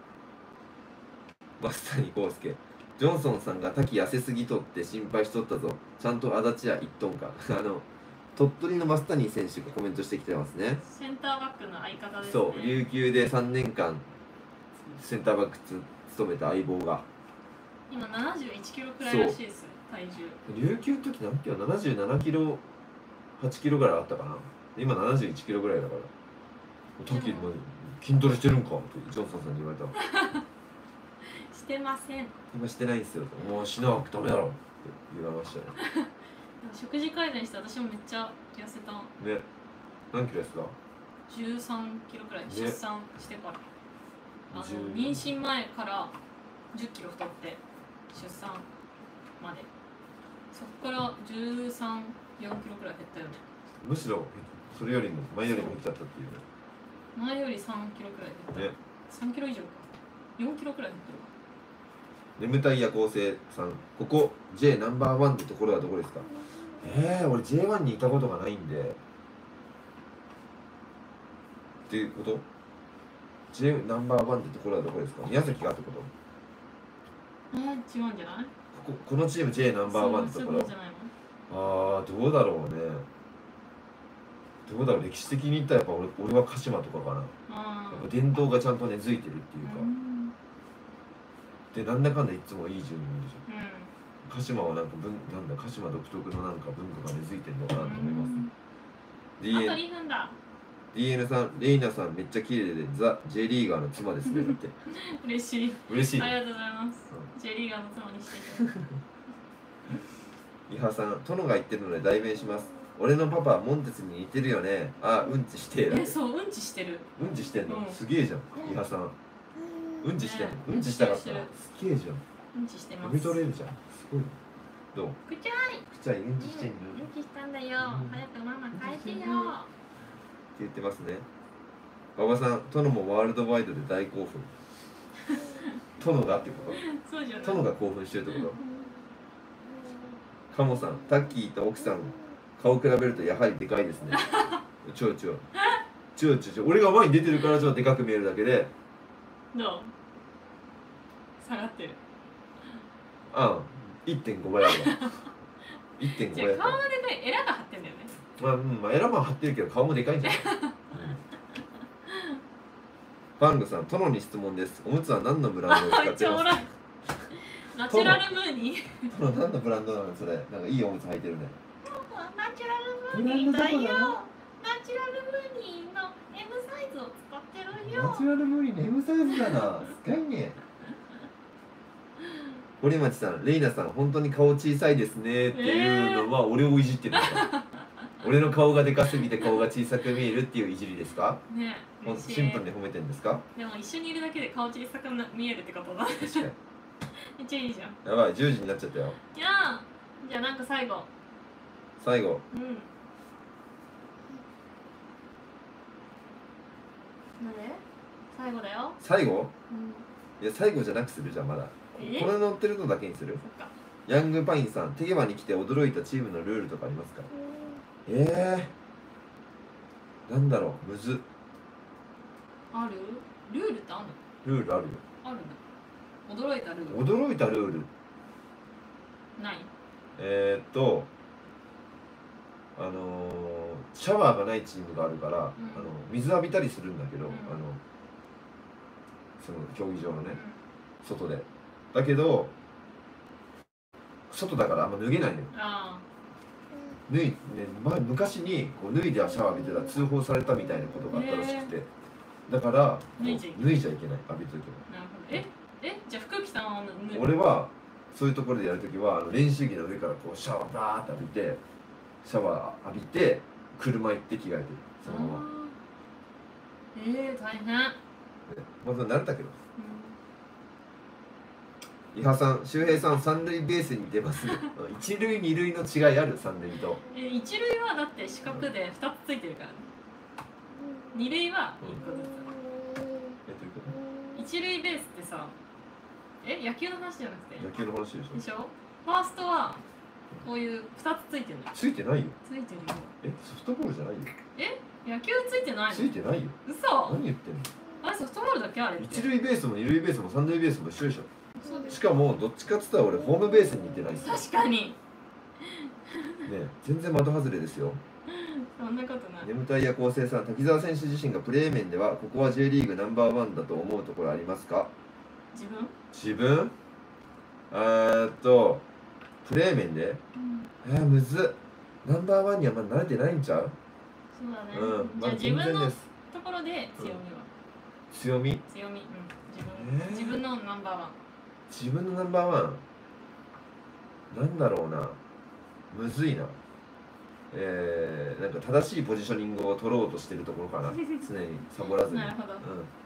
マスターにコウスケ、ジョンソンさんが滝痩せすぎとって心配しとったぞ。ちゃんと足立や1トンか。鳥取のマスタニー選手がコメントしてきてますね。 センターバックの相方ですね。 そう、琉球で3年間センターバック務めた相棒が今71キロくらいらしいです。体重琉球の時何キロ？77キロ8キロぐらいあったかな。今71キロぐらいだから時筋トレしてるんかとジョンソンさんに言われたしてません。 今してないんですよ。もうしなくてダメだろって言われましたね。 食事改善して私もめっちゃ痩せたね。 何キロ痩せた ？13キロくらい、出産してから妊娠前から10キロ太って出産までそこから13、4キロくらい減ったよね。 むしろそれよりも前よりも減っちゃったっていうね。 前より3キロくらい減った、ね、3キロ以上か4キロくらい減ってるわ。 眠たい夜行性さん、ここ J ナンバーワンってところはどこですか？俺 J1 にいたことがないんでっていうこと？ J ナンバーワンってところはどこですか？宮崎がってこと？ 違うんじゃない？ このチーム J ナンバーワンってところ。どうだろうね。どうだろう、歴史的に言ったらやっぱ俺は鹿島とかかな。やっぱ伝統がちゃんと根付いてるっていうか。でなんだかんだいつもいい順位でしょ。鹿島はなんか鹿島独特のなんか文化が根付いてるのかなと思います。 あと2分だ。 DN さん、レイナさんめっちゃ綺麗でザ・J リーガーの妻ですねって。 嬉しい。 嬉しい。 ありがとうございます。J リーガーの妻にしていただいて。 伊波さん、殿が言ってるので代弁します。俺のパパはモンテスに似てるよね。うんちしてる。 そう、うんちしてる。 うんちしてんの、すげえじゃん、伊波さん。うんちしてんの、うんちしたかったらすげえじゃん。 うんちしてます。 読み取れるじゃん。すごい。どう？ くちゃい。 くちゃい、うんちしてんの。 うんちしたんだよ。早くママ帰ってよ。って言ってますね。馬場さん、殿もワールドワイドで大興奮。殿がってこと？ そうじゃない。 殿が興奮してるってこと？カモさん、タッキーと奥さん顔比べるとやはりでかいですね。違う。俺が前に出てるからちょっとでかく見えるだけで。 どう？下がってる。 1.5 倍あるわ。1.5 倍。 顔がでかい。エラが張ってんだよね。 エラも張ってるけど顔もでかいんじゃない？ファングさん、殿に質問です。おむつは何のブランドを使ってますか？ ナチュラルムーニー。 殿何のブランドなのそれ？なんかいいおむつ履いてるね。 ナチュラルムーニーだよ。ナチュラルムーニーの M サイズを使ってるよ。 ナチュラル無理眠サイズだな。すごいね。堀町さん、レイナさん、本当に顔小さいですねっていうのは、俺をいじってるんですか。俺の顔がでかすぎて顔が小さく見えるっていういじりですか。 ね、 シンプルに褒めてるんですか。 でも一緒にいるだけで顔小さく見えるってことだ。 確かに。 めっちゃいいじゃん。 やばい、10時になっちゃったよ。 いやー、じゃあなんか最後。 最後。 うん。なんで？最後だよ。 最後？ うん。 いや、最後じゃなくするじゃん、まだ。これ乗ってるのだけにする。 そっか。 ヤングパインさん、手羽に来て驚いたチームのルールとかありますか。なんだろう、むず。 ある？ルールってあるの？ ルールあるよ。 あるんだ。驚いたルール。 驚いたルール。 ない。 シャワーがないチームがあるから、水浴びたりするんだけど、その競技場のね、外で。だけど、外だからあんま脱げないのよ。昔にこう脱いでシャワー浴びてたら通報されたみたいなことがあったらしくて、だから脱いじゃいけない、浴びといけない。 なるほど。じゃあ福木さんは俺はそういうところでやるときは練習着の上からこうシャワーバーって浴びて、シャワー浴びて車行って着替えてる、そのまま。 大変。 まず慣れたけど。伊波さん、周平さん、三塁ベースに出ます。一塁二塁の違いある、三塁と。 一塁はだって四角で2つついてるからね。二塁は1個ずつ。一塁ベースってさ、野球の話じゃなくて。 野球の話でしょ。 でしょ。ファーストはこういう2つついてるの。 ついてないよ。 ついてるよ。 ソフトボールじゃないよ。 野球ついてないの？ ついてないよ。 嘘。 何言ってんの。 あれソフトボールだけあれって。 一塁ベースも二塁ベースも三塁ベースも一緒でしょ。しかもどっちかっつったら俺ホームベースに行ってないっすよ。 確かにね、 全然的外れですよ。 そんなことない。 眠たい夜行性さん、滝沢選手自身がプレー面ではここは J リーグナンバーワンだと思うところありますか。自分プレー面で、むずっ。ナンバーワンにはまだ慣れてないんちゃう。 そうだね。じゃあ自分のところで強みは、強み、自分のナンバーワン。 自分のナンバーワンなんだろうな。むずいな。なんか正しいポジショニングを取ろうとしてるところかな。常にサボらずに。 なるほど。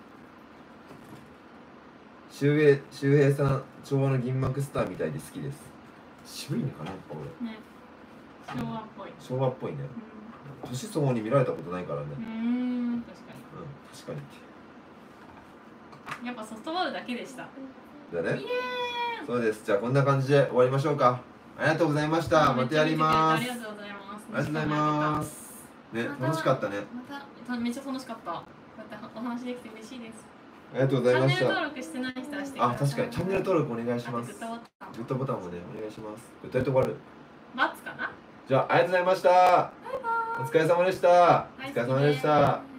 周平さん、昭和の銀幕スターみたいで好きです。渋いのかな、やっぱ俺。 ね。昭和っぽい。 昭和っぽいね。年相応に見られたことないからね。 確かに。 確かに。 やっぱソフトボールだけでした。 だね。そうです。じゃあこんな感じで終わりましょうか。ありがとうございました。またやります。 ありがとうございます。 ありがとうございます。ね、楽しかったね。 まためっちゃ楽しかった。こうやってお話できて嬉しいです。 ありがとうございました。 チャンネル登録してない人はしてください。 確かにチャンネル登録お願いします。グッドボタンもね、お願いします。どうやって終わる？ バツかな？ じゃあありがとうございました。バイバーイ。お疲れ様でした。お疲れ様でした。